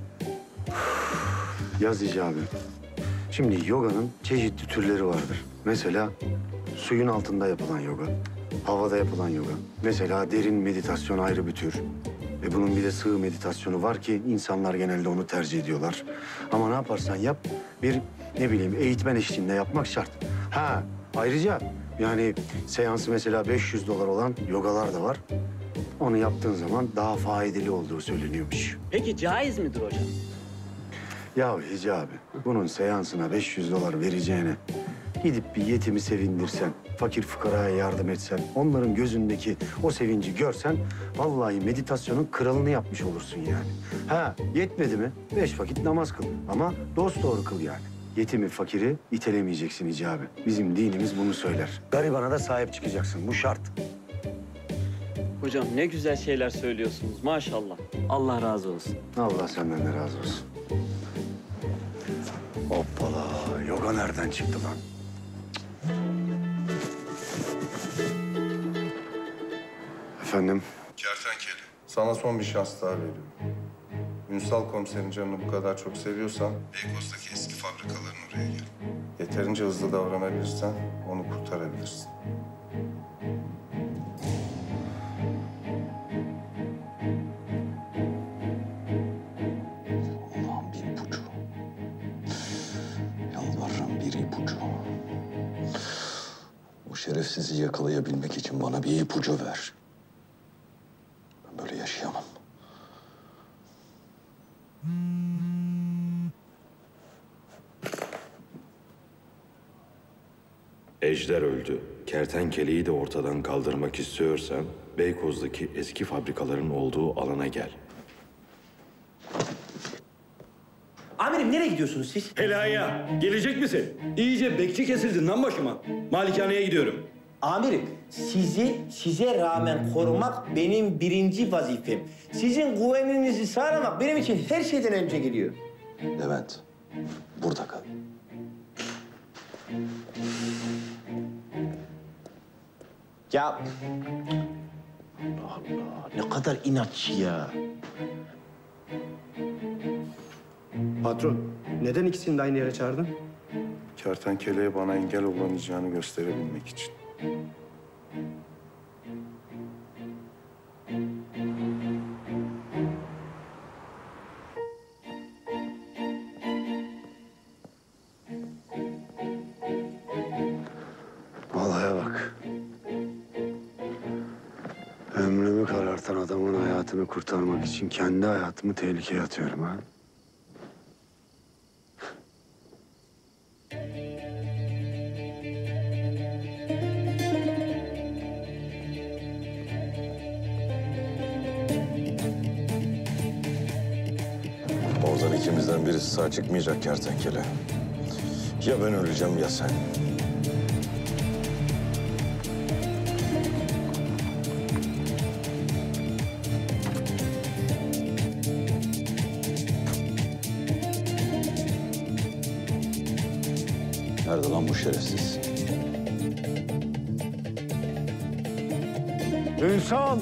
Yaz Hicabi. Şimdi yoganın çeşitli türleri vardır. Mesela suyun altında yapılan yoga, havada yapılan yoga. Mesela derin meditasyon ayrı bir tür. Bunun bir de sığ meditasyonu var ki insanlar genelde onu tercih ediyorlar. Ama ne yaparsan yap bir ne bileyim eğitmen eşliğinde yapmak şart. Ha ayrıca yani seansı mesela $500 olan yogalar da var. Onu yaptığın zaman daha faydalı olduğu söyleniyormuş. Peki caiz midir hocam? Ya Hicabi, bunun seansına $500 vereceğine gidip bir yetimi sevindirsen, fakir fukaraya yardım etsen, onların gözündeki o sevinci görsen vallahi meditasyonun kralını yapmış olursun yani. Ha yetmedi mi? 5 vakit namaz kıl ama dosdoğru kıl yani. Yetimi, fakiri itelemeyeceksin Hicabi. Bizim dinimiz bunu söyler. Garibana da sahip çıkacaksın. Bu şart. Hocam ne güzel şeyler söylüyorsunuz maşallah. Allah razı olsun. Allah senden de razı olsun. Hoppala, yoga nereden çıktı lan? Efendim? Kertenkele. Sana son bir şans daha veriyorum. Ünsal komiserin canını bu kadar çok seviyorsan Beykoz'daki eski fabrikaların oraya gel. Yeterince hızlı davranabilirsen onu kurtarabilirsin. Allah'ım bir ipucu. Yalvarırım bir ipucu. O şerefsizi yakalayabilmek için bana bir ipucu ver. Ben böyle yaşayamam. Ejder öldü. Kertenkeleyi de ortadan kaldırmak istiyorsan Beykoz'daki eski fabrikaların olduğu alana gel. Amirim nereye gidiyorsunuz siz? Helaya. Gelecek misin? İyice bekçi kesildin lan başıma. Malikaneye gidiyorum. Amirim, size rağmen korumak benim birinci vazifem. Sizin güveninizi sağlamak benim için her şeyden önce geliyor. Levent, burada kal. Ya... Allah Allah, ne kadar inatçı ya. Patron, neden ikisini de aynı yere çağırdın? Kertenkeleye bana engel olamayacağını gösterebilmek için. Olaya bak. Ömrümü karartan adamın hayatını kurtarmak için kendi hayatımı tehlikeye atıyorum ha. Oradan ikimizden birisi sağ çıkmayacak kertenkele. Ya ben öleceğim ya sen. Nerede lan bu şerefsiz? Ünsal!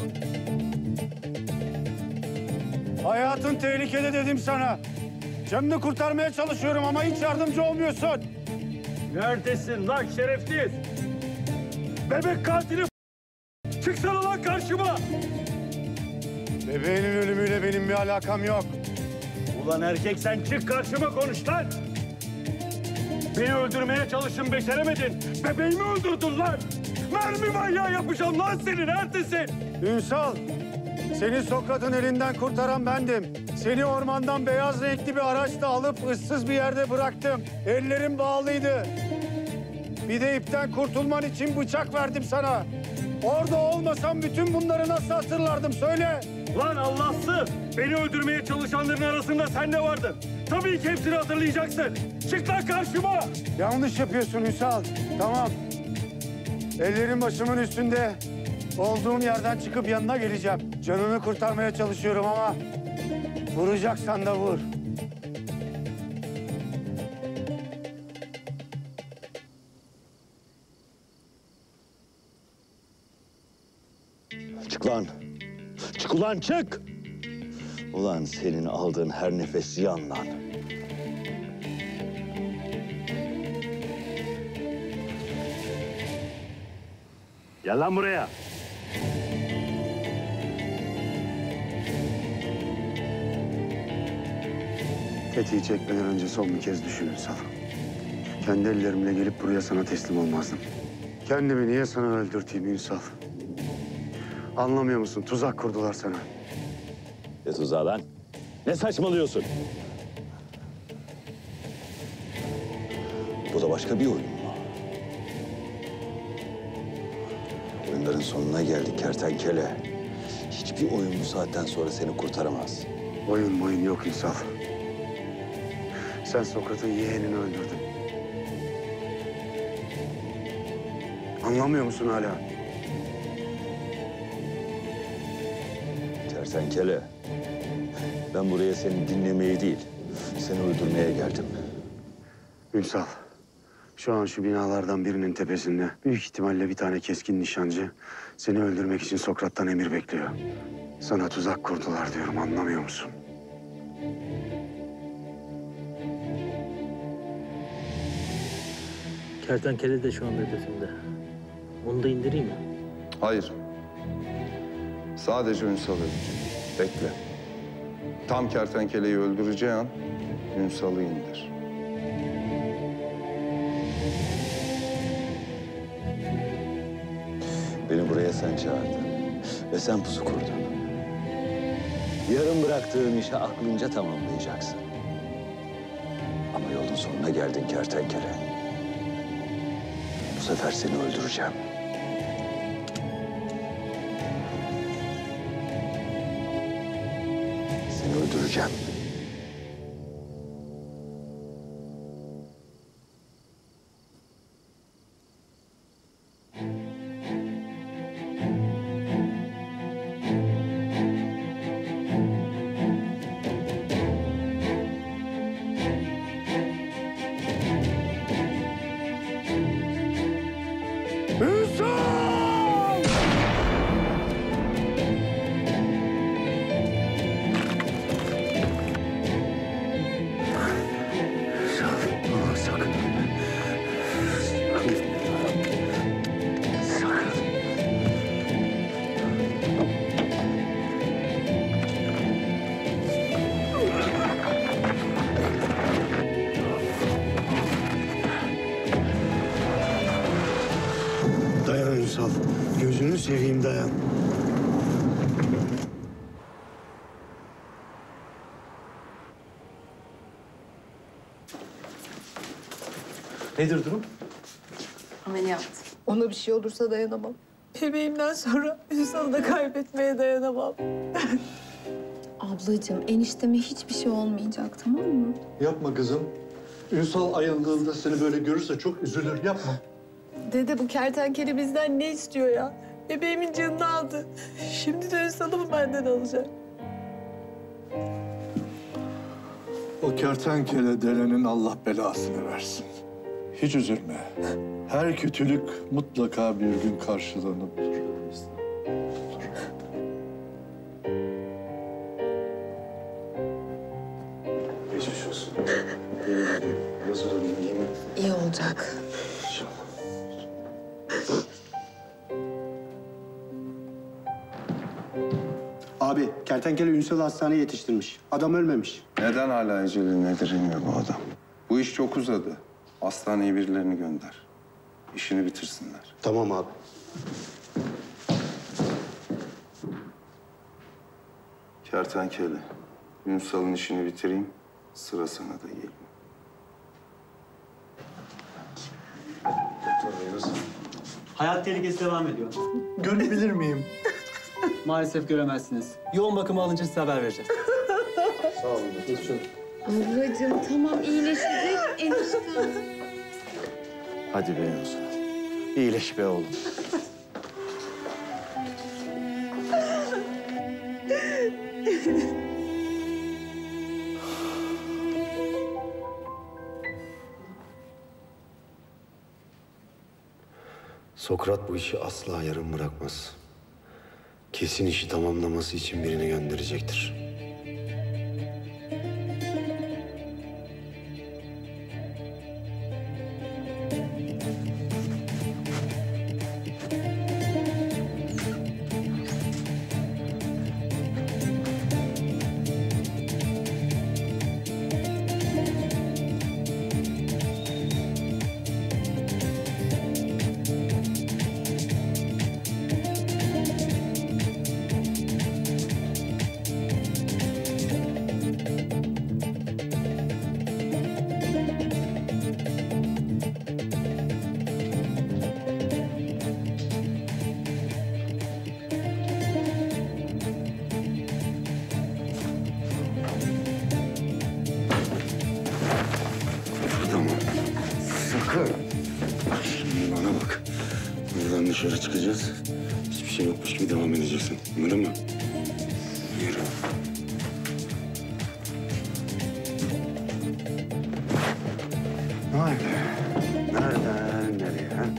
Hayatın tehlikede dedim sana. Canını kurtarmaya çalışıyorum ama hiç yardımcı olmuyorsun. Neredesin lan şerefsiz? Bebek katili çıksana lan karşıma. Bebeğinin ölümüyle benim bir alakam yok. Ulan erkek sen çık karşıma konuş lan. Beni öldürmeye çalışın beceremedin. Bebeğimi öldürdün lan. Mermi manyağı yapacağım lan seni. Neredesin? Ünsal, Seni Sokrat'ın elinden kurtaran bendim. Seni ormandan beyaz renkli bir araçla alıp ıssız bir yerde bıraktım. Ellerim bağlıydı. Bir de ipten kurtulman için bıçak verdim sana. Orada olmasam bütün bunları nasıl hatırlardım söyle. Lan Allah'sı! Beni öldürmeye çalışanların arasında sen de vardın. Tabii ki hepsini hatırlayacaksın. Çık lan karşıma! Yanlış yapıyorsun Ünsal. Tamam. Ellerim başımın üstünde. Olduğum yerden çıkıp yanına geleceğim. Canını kurtarmaya çalışıyorum ama vuracaksan da vur. Çık lan. Çık ulan çık. Ulan senin aldığın her nefes yan lan. Gel lan buraya. Tetiği çekmeden önce son bir kez düşün Ünsal. Kendi ellerimle gelip buraya sana teslim olmazdım. Kendimi niye sana öldürteyim Ünsal? Anlamıyor musun? Tuzak kurdular sana. Ne tuzağı lan? Ne saçmalıyorsun? Bu da başka bir oyun mu? Oyunların sonuna geldik kertenkele. Hiçbir oyun bu saatten sonra seni kurtaramaz. Oyun yok Ünsal. Sen Sokrat'ın yeğenini öldürdün. Anlamıyor musun hala? Kertenkele, ben buraya seni dinlemeye değil, seni öldürmeye geldim. Ünsal, şu an şu binalardan birinin tepesinde büyük ihtimalle bir tane keskin nişancı seni öldürmek için Sokrat'tan emir bekliyor. Sana tuzak kurdular diyorum, anlamıyor musun? Kertenkele de şu anda hedefimde. Onu da indireyim mi? Hayır. Sadece Ünsal ölecek. Bekle. Tam kertenkeleyi öldüreceği an Ünsal'ı indir. Beni buraya sen çağırdın ve sen pusu kurdun. Yarım bıraktığın işi aklınca tamamlayacaksın. Ama yolun sonuna geldin kertenkele. Bu sefer seni öldüreceğim. Seni öldüreceğim. Dayan Ünsal. Gözünü seveyim dayan. Nedir durum? Ameliyat. Ona bir şey olursa dayanamam. Bebeğimden sonra Ünsal'ı da kaybetmeye dayanamam. Ablacığım, enişteme hiçbir şey olmayacak, tamam mı? Yapma kızım. Ünsal ayıldığında seni böyle görürse çok üzülür. Yapma. Dede, bu kertenkele bizden ne istiyor ya? Bebeğimin canını aldı. Şimdi de Ünsal'ı mı benden alacak? O kertenkele denenin Allah belasını versin. Hiç üzülme. Her kötülük mutlaka bir gün karşılığını bulur. Geçmiş olsun. Nasıl durum, iyi mi? İyi olacak. Abi, kertenkele Ünsal'ı hastaneye yetiştirmiş. Adam ölmemiş. Neden hala eceline dirilmiyor bu adam? Bu iş çok uzadı. Hastaneye birilerini gönder. İşini bitirsinler. Tamam abi. Kertenkele, Ünsal'ın işini bitireyim, sıra sana da geliyor. Hayat tehlikesi devam ediyor. Görebilir miyim? Maalesef göremezsiniz. Yoğun bakıma alınca size haber vereceğiz. Sağ olun. Geçiyorum. Ablacığım tamam iyileşecek eniştem. Hadi be Ünsal. İyileş be oğlum. Sokrat bu işi asla yarım bırakmaz. Kesin işi tamamlaması için birini gönderecektir. Sakın. Şimdi bana bak. Buradan dışarı çıkacağız. Hiçbir şey yokmuş gibi devam edeceksin. Anladın mı? Yürü. Vay be. Nereden nereye ha?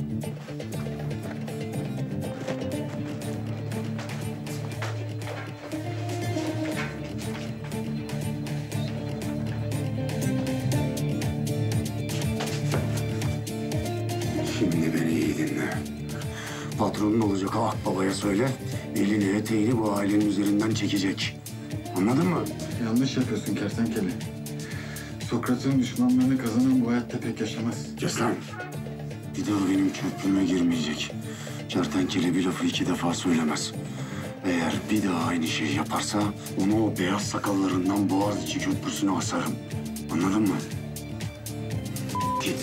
Şimdi beni iyi dinle. Patronun olacak o akbabaya söyle. Elini eteğini bu ailenin üzerinden çekecek. Anladın mı? Yanlış yapıyorsun kertenkele. Sokrat'ın düşmanlarını kazanan bu hayatta pek yaşamaz. Kes lan. Bir daha benim köprüme girmeyecek. Kertenkele bir lafı 2 defa söylemez. Eğer bir daha aynı şeyi yaparsa onu o beyaz sakallarından Boğaziçi Köprüsü'ne asarım. Anladın mı? Git.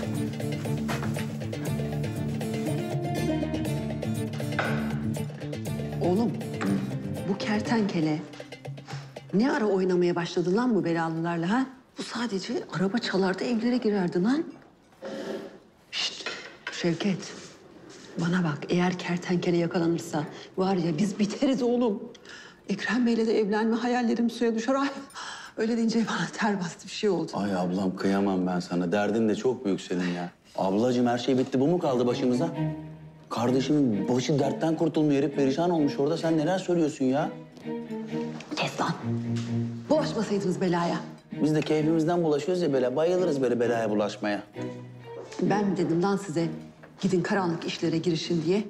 Oğlum, bu kertenkele ne ara oynamaya başladı lan bu belalılarla ha? Bu sadece araba çalardı evlere girerdi lan. Şşt, Şevket. Bana bak, eğer kertenkele yakalanırsa var ya biz biteriz oğlum. Ekrem Bey'le de evlenme hayallerim suya düşer. Ay, öyle deyince bana ter bastı bir şey oldu. Ay ablam kıyamam ben sana. Derdin de çok büyük senin ya. Ablacığım her şey bitti. Bu mu kaldı başımıza? Kardeşimin başı dertten kurtulmuyor. Herif perişan olmuş orada. Sen neler söylüyorsun ya? Kes lan. Bulaşmasaydınız belaya. Biz de keyfimizden bulaşıyoruz ya böyle. Bayılırız böyle belaya bulaşmaya. Ben mi dedim lan size gidin karanlık işlere girişin diye?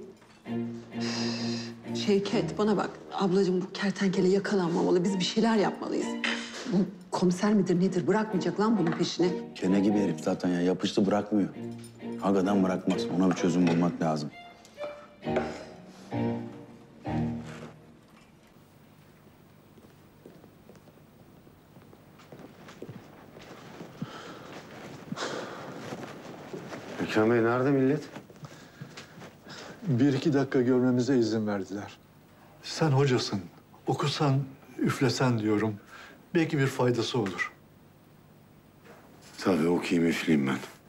Şevket bana bak ablacığım bu kertenkele yakalanmamalı. Biz bir şeyler yapmalıyız. Bu komiser midir nedir bırakmayacak lan bunun peşini. Kene gibi herif zaten ya. Yapıştı bırakmıyor. Hakikaten bırakmaz. Ona bir çözüm bulmak lazım. Ekrem Bey nerede millet? 1-2 dakika görmemize izin verdiler. Sen hocasın. Okusan, üflesen diyorum. Belki bir faydası olur. Tabii okuyayım üfleyeyim ben.